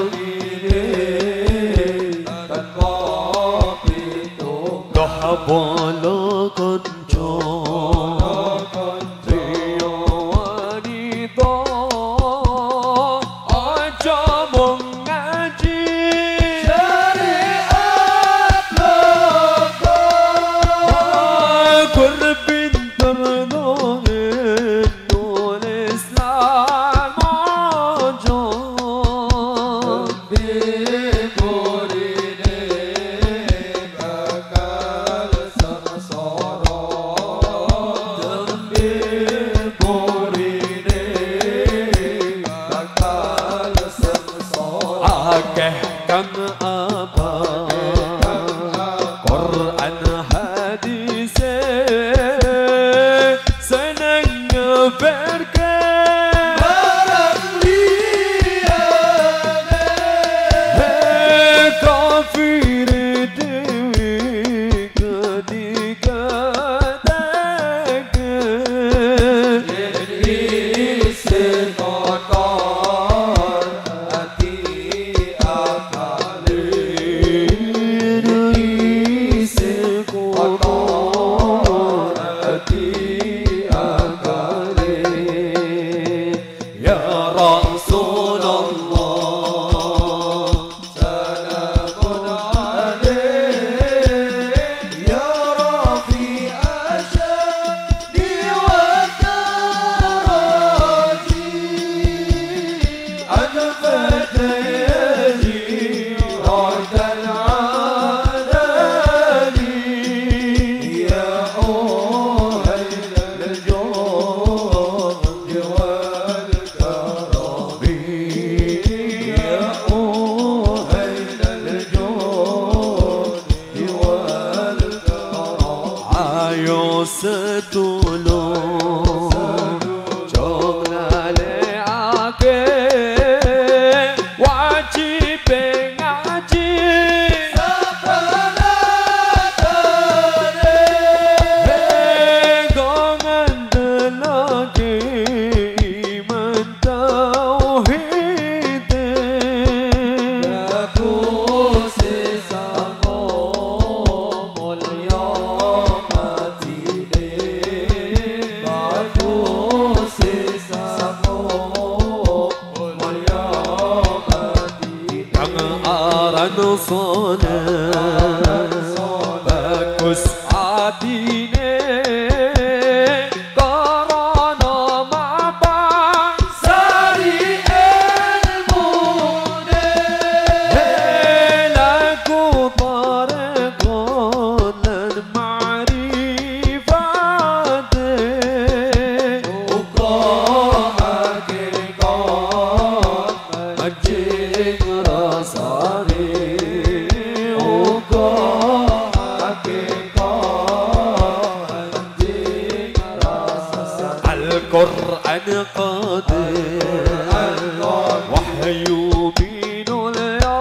salat bagus adine karana mabang sari ilmune laku tarekon lan ma'rifate uga hakikat majing rasane uga Al-Quran qadir wahyu minul ya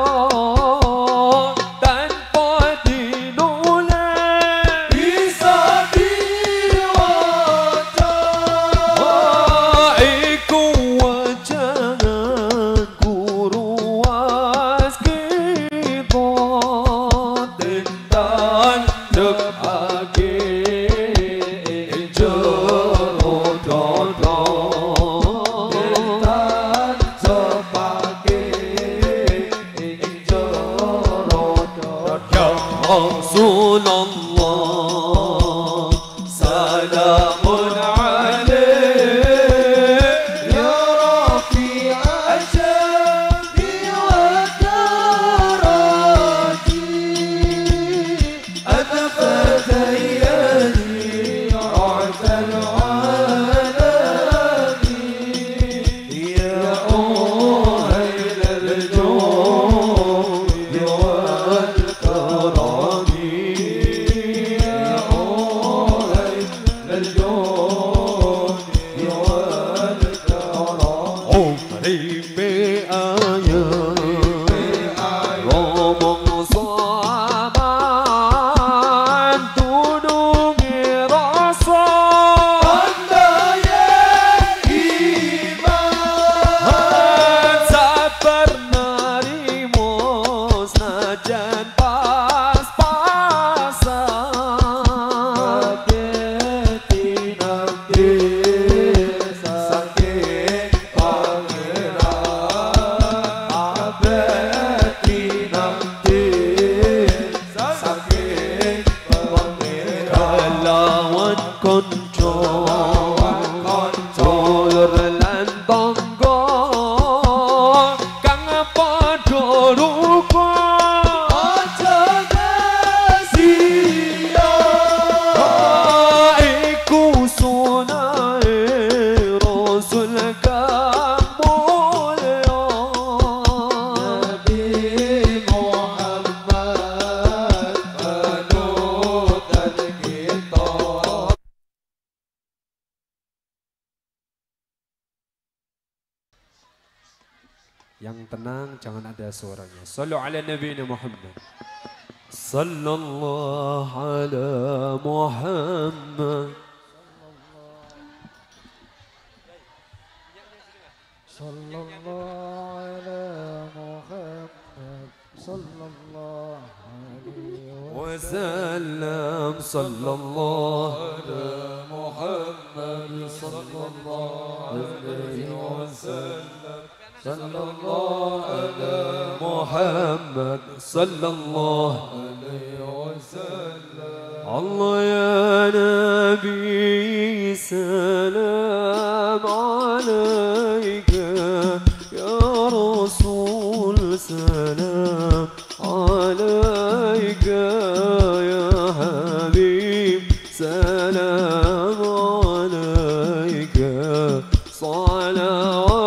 tanpa dinulai bisa diwaca iku wajangan guru was kita tentang depake Rasulullah salamun alaik ya Rafi' asyadi wa daraji atafadayani ra'zal alamin ya uhayl al-judi wal karami Yang tenang, jangan ada suaranya. Sallu ala Nabi Muhammad. Sallallahu ala Muhammad. Sallallahu ala Muhammad. Sallallahu alaihi wasallam. Sallallahu ala Muhammad. Sallallahu alaihi wasallam. Sallallahu ala Muhammad sallallahu alaihi wasallam. Allah ya Nabi salam alaika ya Rasul salam alaika ya Habib salam alaika salawat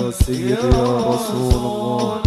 يا سيدي يا رسول الله.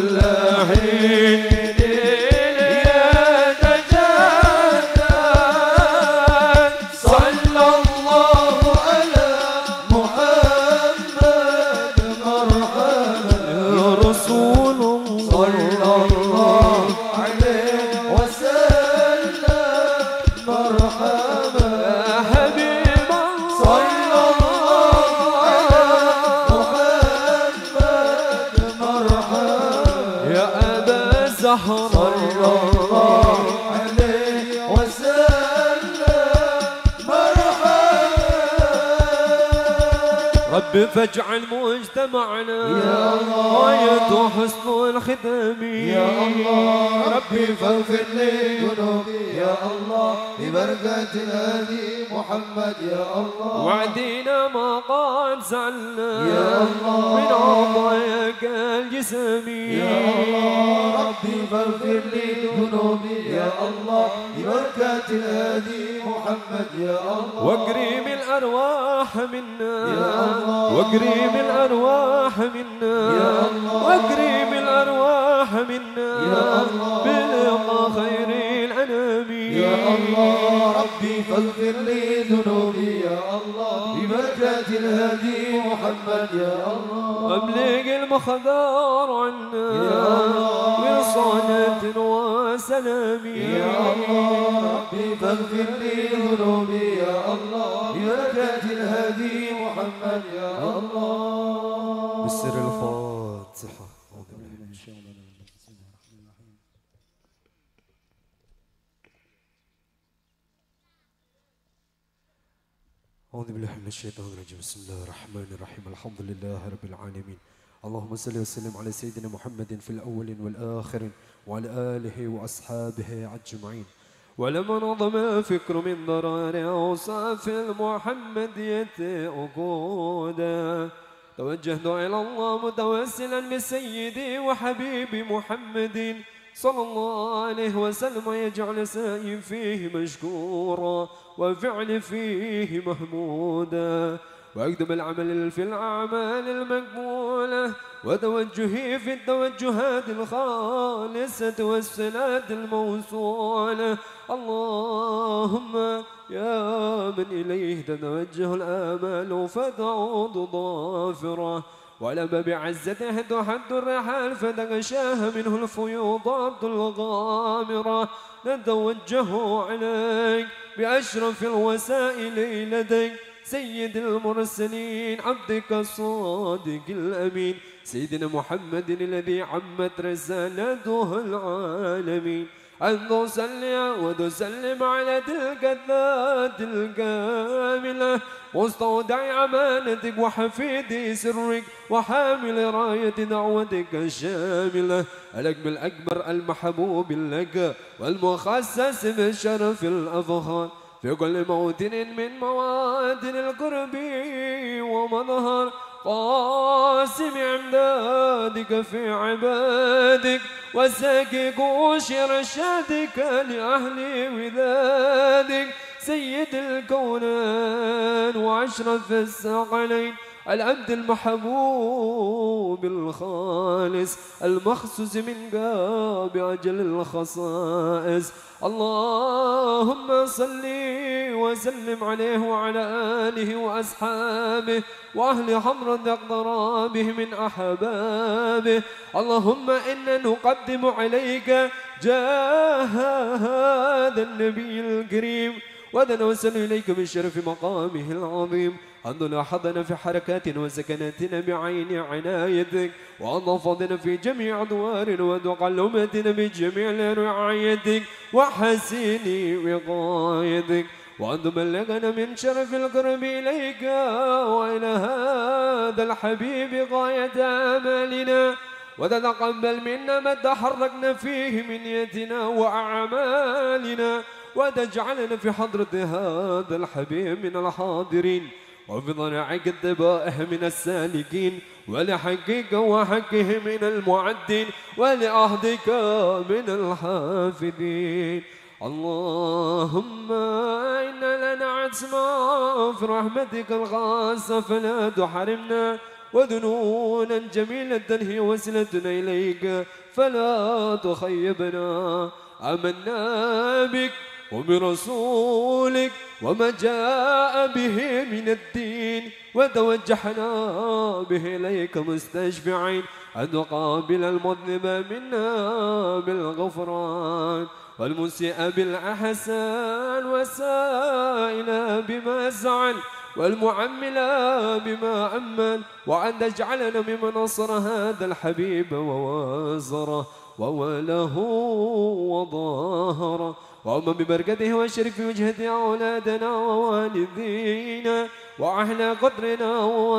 كل حين رب فاجعل مجتمعنا غاية حسن الختام يا الله ربي فاغفر لي ذنوبي يا الله ببركة الهادي محمد يا الله وعدينا ما قد زعلنا يا الله من عطاياك الجسامي يا الله ربي فاغفر لي ذنوبي يا الله ببركة الهادي محمد يا الله واكرم الأرواح منا يا الله واكرم الأرواح منا يا الله واكرم الأرواح منا يا الله بلقاء خير الأنام يا الله ربي فاغفر لي ذنوبي يا الله ببركة الهادي محمد يا الله أبلغ المخدار عنا يا الله من صلاة وسلام يا الله ربي فاغفر لي ذنوبي يا الله ببركة الهادي محمد يا الله بسر الفاتحة. أعوذ بالله من الشيطان الرجيم. بسم الله الرحمن الرحيم. الحمد لله رب العالمين. اللهم صل وسلم على سيدنا محمد في الأولين والآخرين وعلى آله وأصحابه أجمعين. ولما نظم الفكر من ضرار أوصاف المحمدية عقودا توجهت إلى الله متوسلا بسيدي وحبيبي محمد صلى الله عليه وسلم يجعل سعي فيه مشكورا وفعل فيه محمودا وأقدم العمل في الأعمال المقبولة وتوجهي في التوجهات الخالصة والصلاة الموصولة. اللهم يا من إليه تتوجه الآمال فتعود ضافرة وعلى باب عزته تحد الرحال فتغشاها منه الفيوضات الغامرة. نتوجه عليك بأشرف الوسائل لديك سيد المرسلين عبدك الصادق الأمين سيدنا محمد الذي عمت رسالته العالمين. أن تصلي وتسلم على تلك الذات الكاملة مستودع أمانتك وحفيد سرك وحامل راية دعوتك الشاملة الأكمل الأكبر المحبوب لك والمخصص بالشرف الأفخار في كل موطن من موادن القرب ومظهر قاسم امدادك في عبادك وساكي قوش رشادك لأهل ودادك سيد الكونين وأشرف الثقلين العبد المحبوب الخالص المخصوص من قاب أجل الخصائص. اللهم صل وسلم عليه وعلى آله وأصحابه وأهل حضرة أقدرابه من أحبابه. اللهم إنا نقدم عليك جاه هذا النبي الكريم ونتوسل إليك بشرف مقامه العظيم أن لاحظنا في حركاتنا وسكناتنا بعين عنايتك وأن نفضنا في جميع أدوار وتقلباتنا بجميع رعايتك وحسين وقايتك وأن تبلغنا من شرف القرب إليك وإلى هذا الحبيب غاية آمالنا وتتقبل منا ما تحركنا فيه من نيتنا وأعمالنا وتجعلنا في حضرة هذا الحبيب من الحاضرين وفي ضناعك الذبائح من السالكين ولحقك وحقه من المعدين ولعهدك من الحافظين. اللهم إن لنا عتما في رحمتك الخاصة فلا تحرمنا وذنونا جميلة هي وسيلتنا إليك فلا تخيبنا. آمنا بك وبرسولك وما جاء به من الدين وتوجهنا به إليك مستشفعين أن تقابل المذنب منا بالغفران والمسيء بالأحسان والسائل بما زعل والمعمل بما أمن وأن تجعلنا ممن نصر هذا الحبيب ووازره ووله وظاهره وأما ببركته والشرك في وجهة أولادنا ووالدينا وأهل قدرنا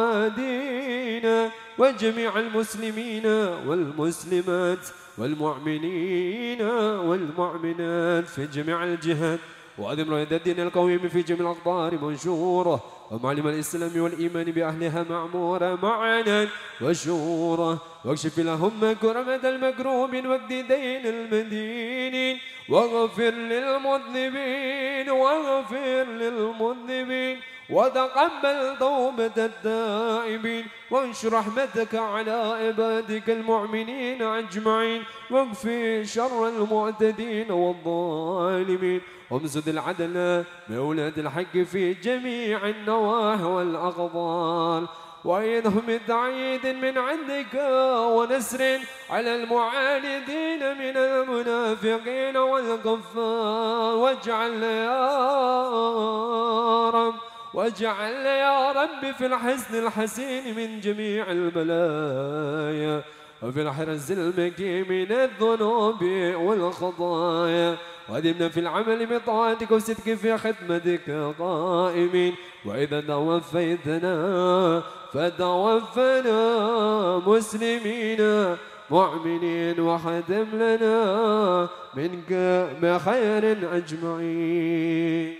ووادينا وجميع المسلمين والمسلمات والمؤمنين والمؤمنات في جميع الجهات وأدم راية الدين القويم في جميع الأقطار منشورة ومعلم الإسلام والإيمان بأهلها معمورة معنا وشورة واكشف لهم كرمة المكروبين واقض دين المدينين واغفر للمذنبين واغفر للمذنبين وتقبل توبة التائبين وانشر رحمتك على عبادك المؤمنين أجمعين واكفي شر المعتدين والظالمين وامسد العدل بأولاد الحق في جميع النواحي والأقطار وأيدهم بتعييد من عندك ونسر على المعاندين من المنافقين والكفار واجعل يا رب واجعل يا رب في الحسن الحسين من جميع البلايا وفي الحرز المكي من الذنوب والخطايا وأدمنا في العمل بطاعتك وصدق في خدمتك قائمين وإذا توفيتنا فتوفنا مسلمين مؤمنين وختم لنا منك بخير أجمعين.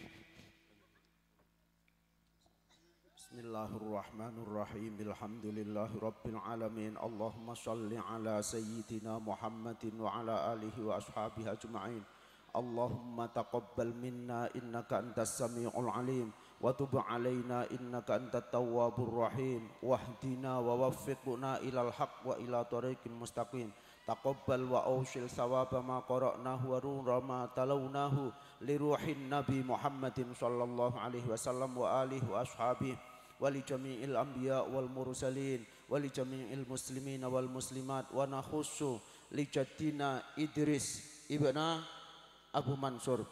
Bismillahirrahmanirrahim. Alhamdulillahi rabbil alamin. Allahumma shalli ala sayyidina Muhammadin wa ala alihi wa ashabihi ajma'in. Allahumma taqabbal minna innaka antas samiul alim wa tub alaina innaka antat tawwabur rahim wahdina wa waffiqna ilal haqq wa ila tariqil mustaqim. Taqabbal wa awshil sawaba ma qara'nahu wa rura ma talawnahu li ruhin nabi Muhammadin sallallahu alaihi wasallam wa alihi wa ashabihi ولجميع الأنبياء والمرسلين ولجميع المسلمين والمسلمات ونخص لجدنا إدريس ابن أبو منصور.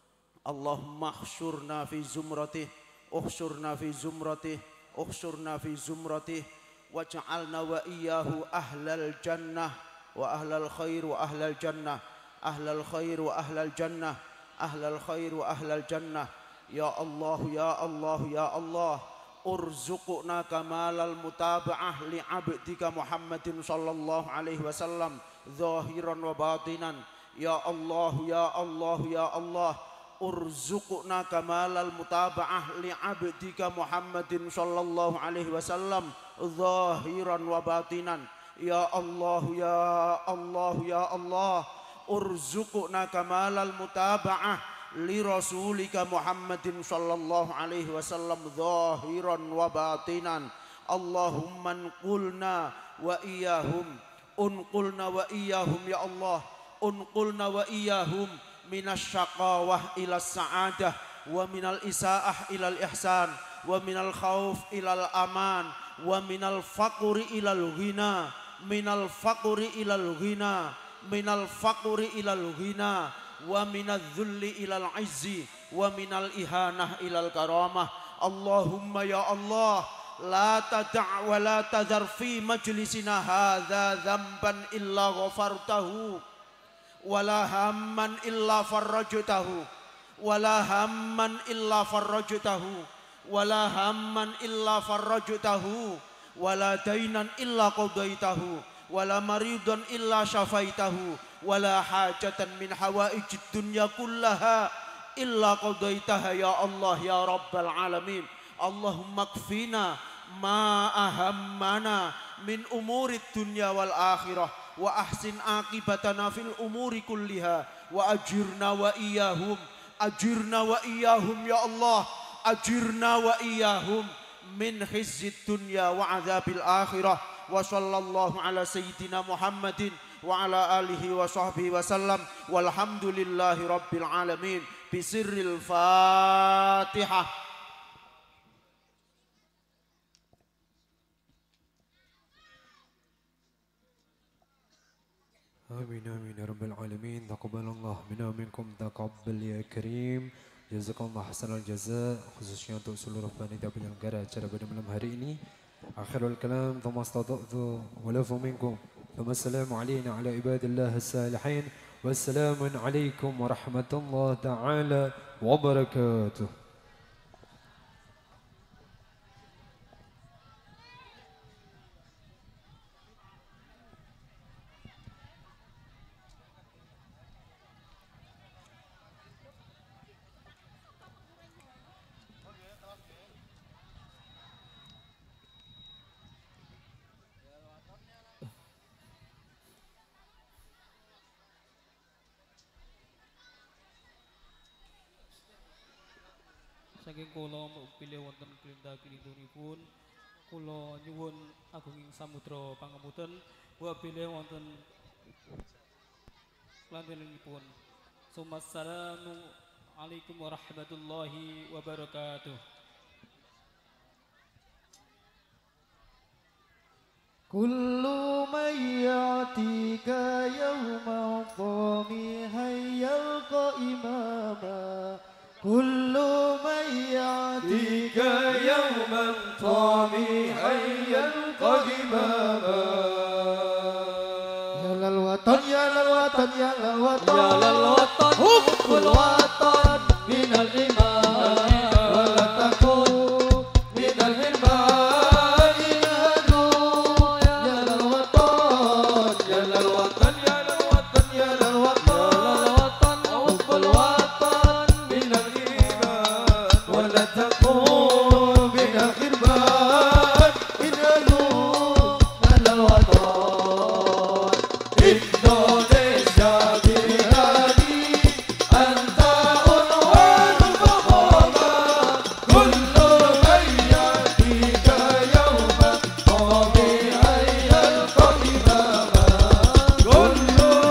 اللهم احشرنا في زمرته احشرنا في زمرته احشرنا في زمرته واجعلنا وإياه أهل الجنة وأهل الخير وأهل الجنة أهل الخير وأهل الجنة أهل الخير وأهل الجنة. يا الله يا الله يا الله urzuqna kamalal mutaba'ah li abdika Muhammadin sallallahu alaihi wasallam zahiran wa batinan. Ya Allah ya Allah ya Allah urzuqna kamalal mutaba'ah li abdika Muhammadin sallallahu alaihi wasallam zahiran wa batinan. Ya Allah ya Allah ya Allah urzuqna kamalal mutaba'ah li rasulika Muhammadin sallallahu alaihi wasallam zahiran wa batinan. Allahumma unqulna wa iyahum unqulna wa iyahum ya Allah unqulna wa iyahum minas syaqawah ila sa'adah wa minal isaah ilal ihsan wa minal khawf ilal aman wa minal faqri ilal ghina minal faqri ilal ghina minal faqri ilal ghina wa minal dhulli ilal izzi wa minal ihanah ilal karamah. Allahumma ya Allah la tada' wa la tadhar fi majlisina hadha dhanban illa ghafartahu wa la hamman illa farrajtahu wa la hamman illa farrajtahu wa la hamman illa farrajtahu wa la dainan illa qadaitahu wa la maridan illa syafaitahu wala hajatan min hawaijid dunya kullaha illa qadaitaha ya Allah ya rabbal alamin. Allahumma kfina ma ahammana min umurid dunya wal akhirah wa ahsin aqibatana fil umuri kulliha wa ajirna wa iyahum ajirna wa iyahum ya Allah ajirna wa iyahum min khizyid dunya wa adzabil akhirah. Wa sallallahu ala sayyidina Muhammadin wa ala alihi wa sahbihi wa sallam walhamdulillahi rabbil alamin bisirril Fatihah. Amin amin ya rabbal alamin. Taqabbalallahu minna minkum, taqabbal ya karim. Jazakallah hasanal jaza, khususnya untuk seluruh panitia penyelenggara acara pada malam hari ini. Akhirul kalam, thumma astata'tu wa lafu minkum. Thumma assalamu alayna ala ibadillah as-salihin. Wassalamu alaikum warahmatullahi ta'ala wabarakatuh. Saking kula pilih wonten kelinda kilindunipun kula nyuwun agunging samudra pangapunten wa pilih wonten lanjenipun. Assalamu alaikum warahmatullahi wabarakatuh. Kullu man ya'tika yawma qamihan yalqa imama. Kullu man ya'tika yawman qamihan yalqa imama. Ya lal watan ya lal watan ya lal watan ya lal watan hubbul watan minal iman wa la takun minal hirman inadu. Ya lal watan ya lal watan ya lal watan ya lal watan hubbul watan minal iman wa la takun minal hirman inadu. Ya lal watan Indonesia biladi anta unwanul fahama. Kullu man yatika yawman qamihan yalqa imama. Kullu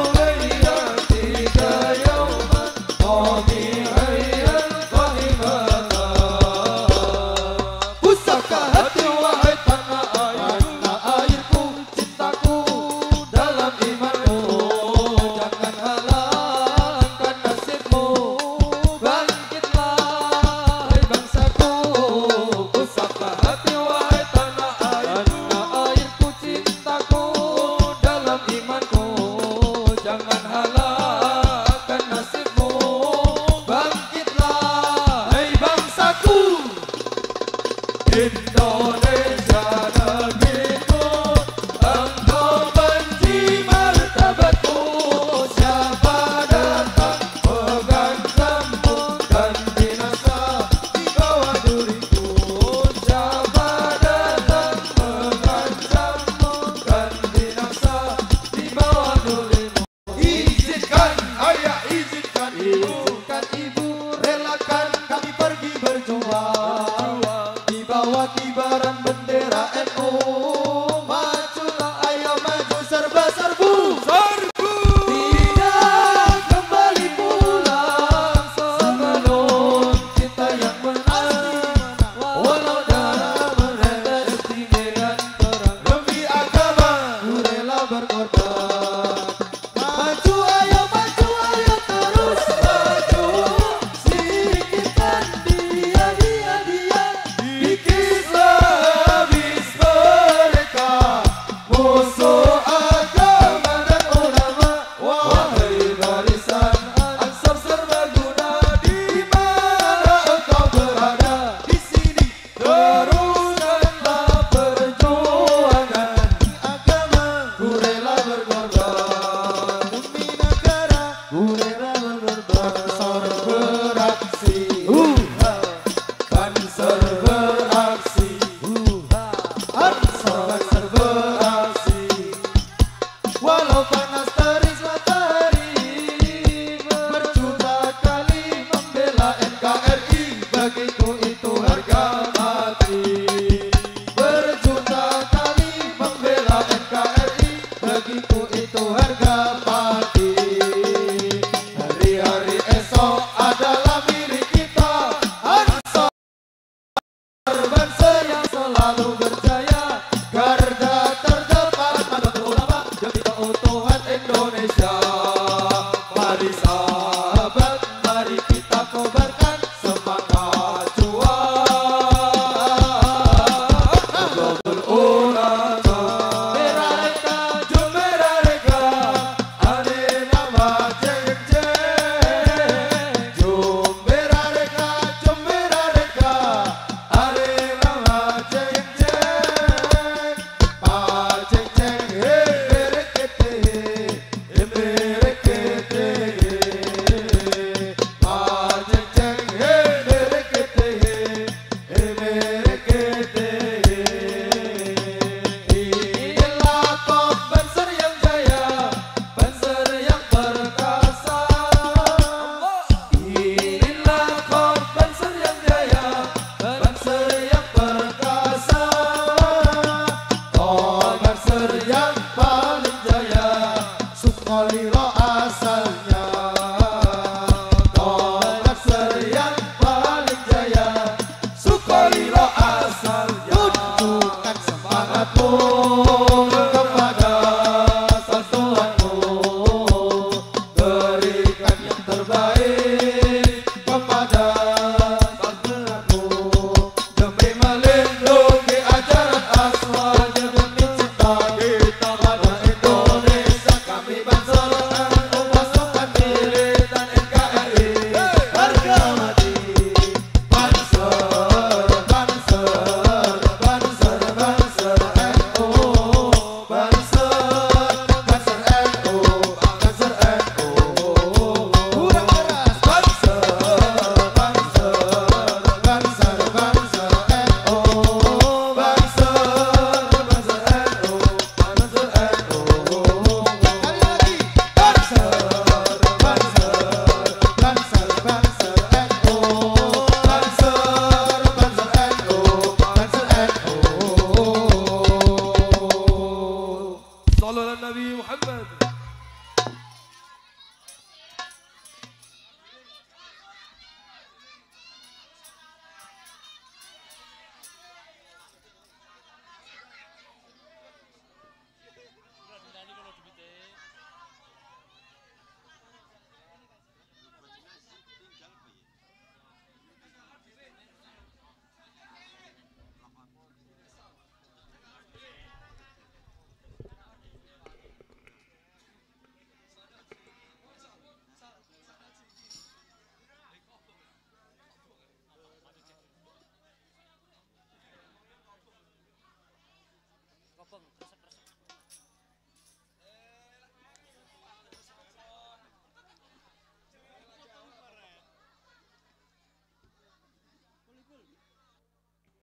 siro asalnya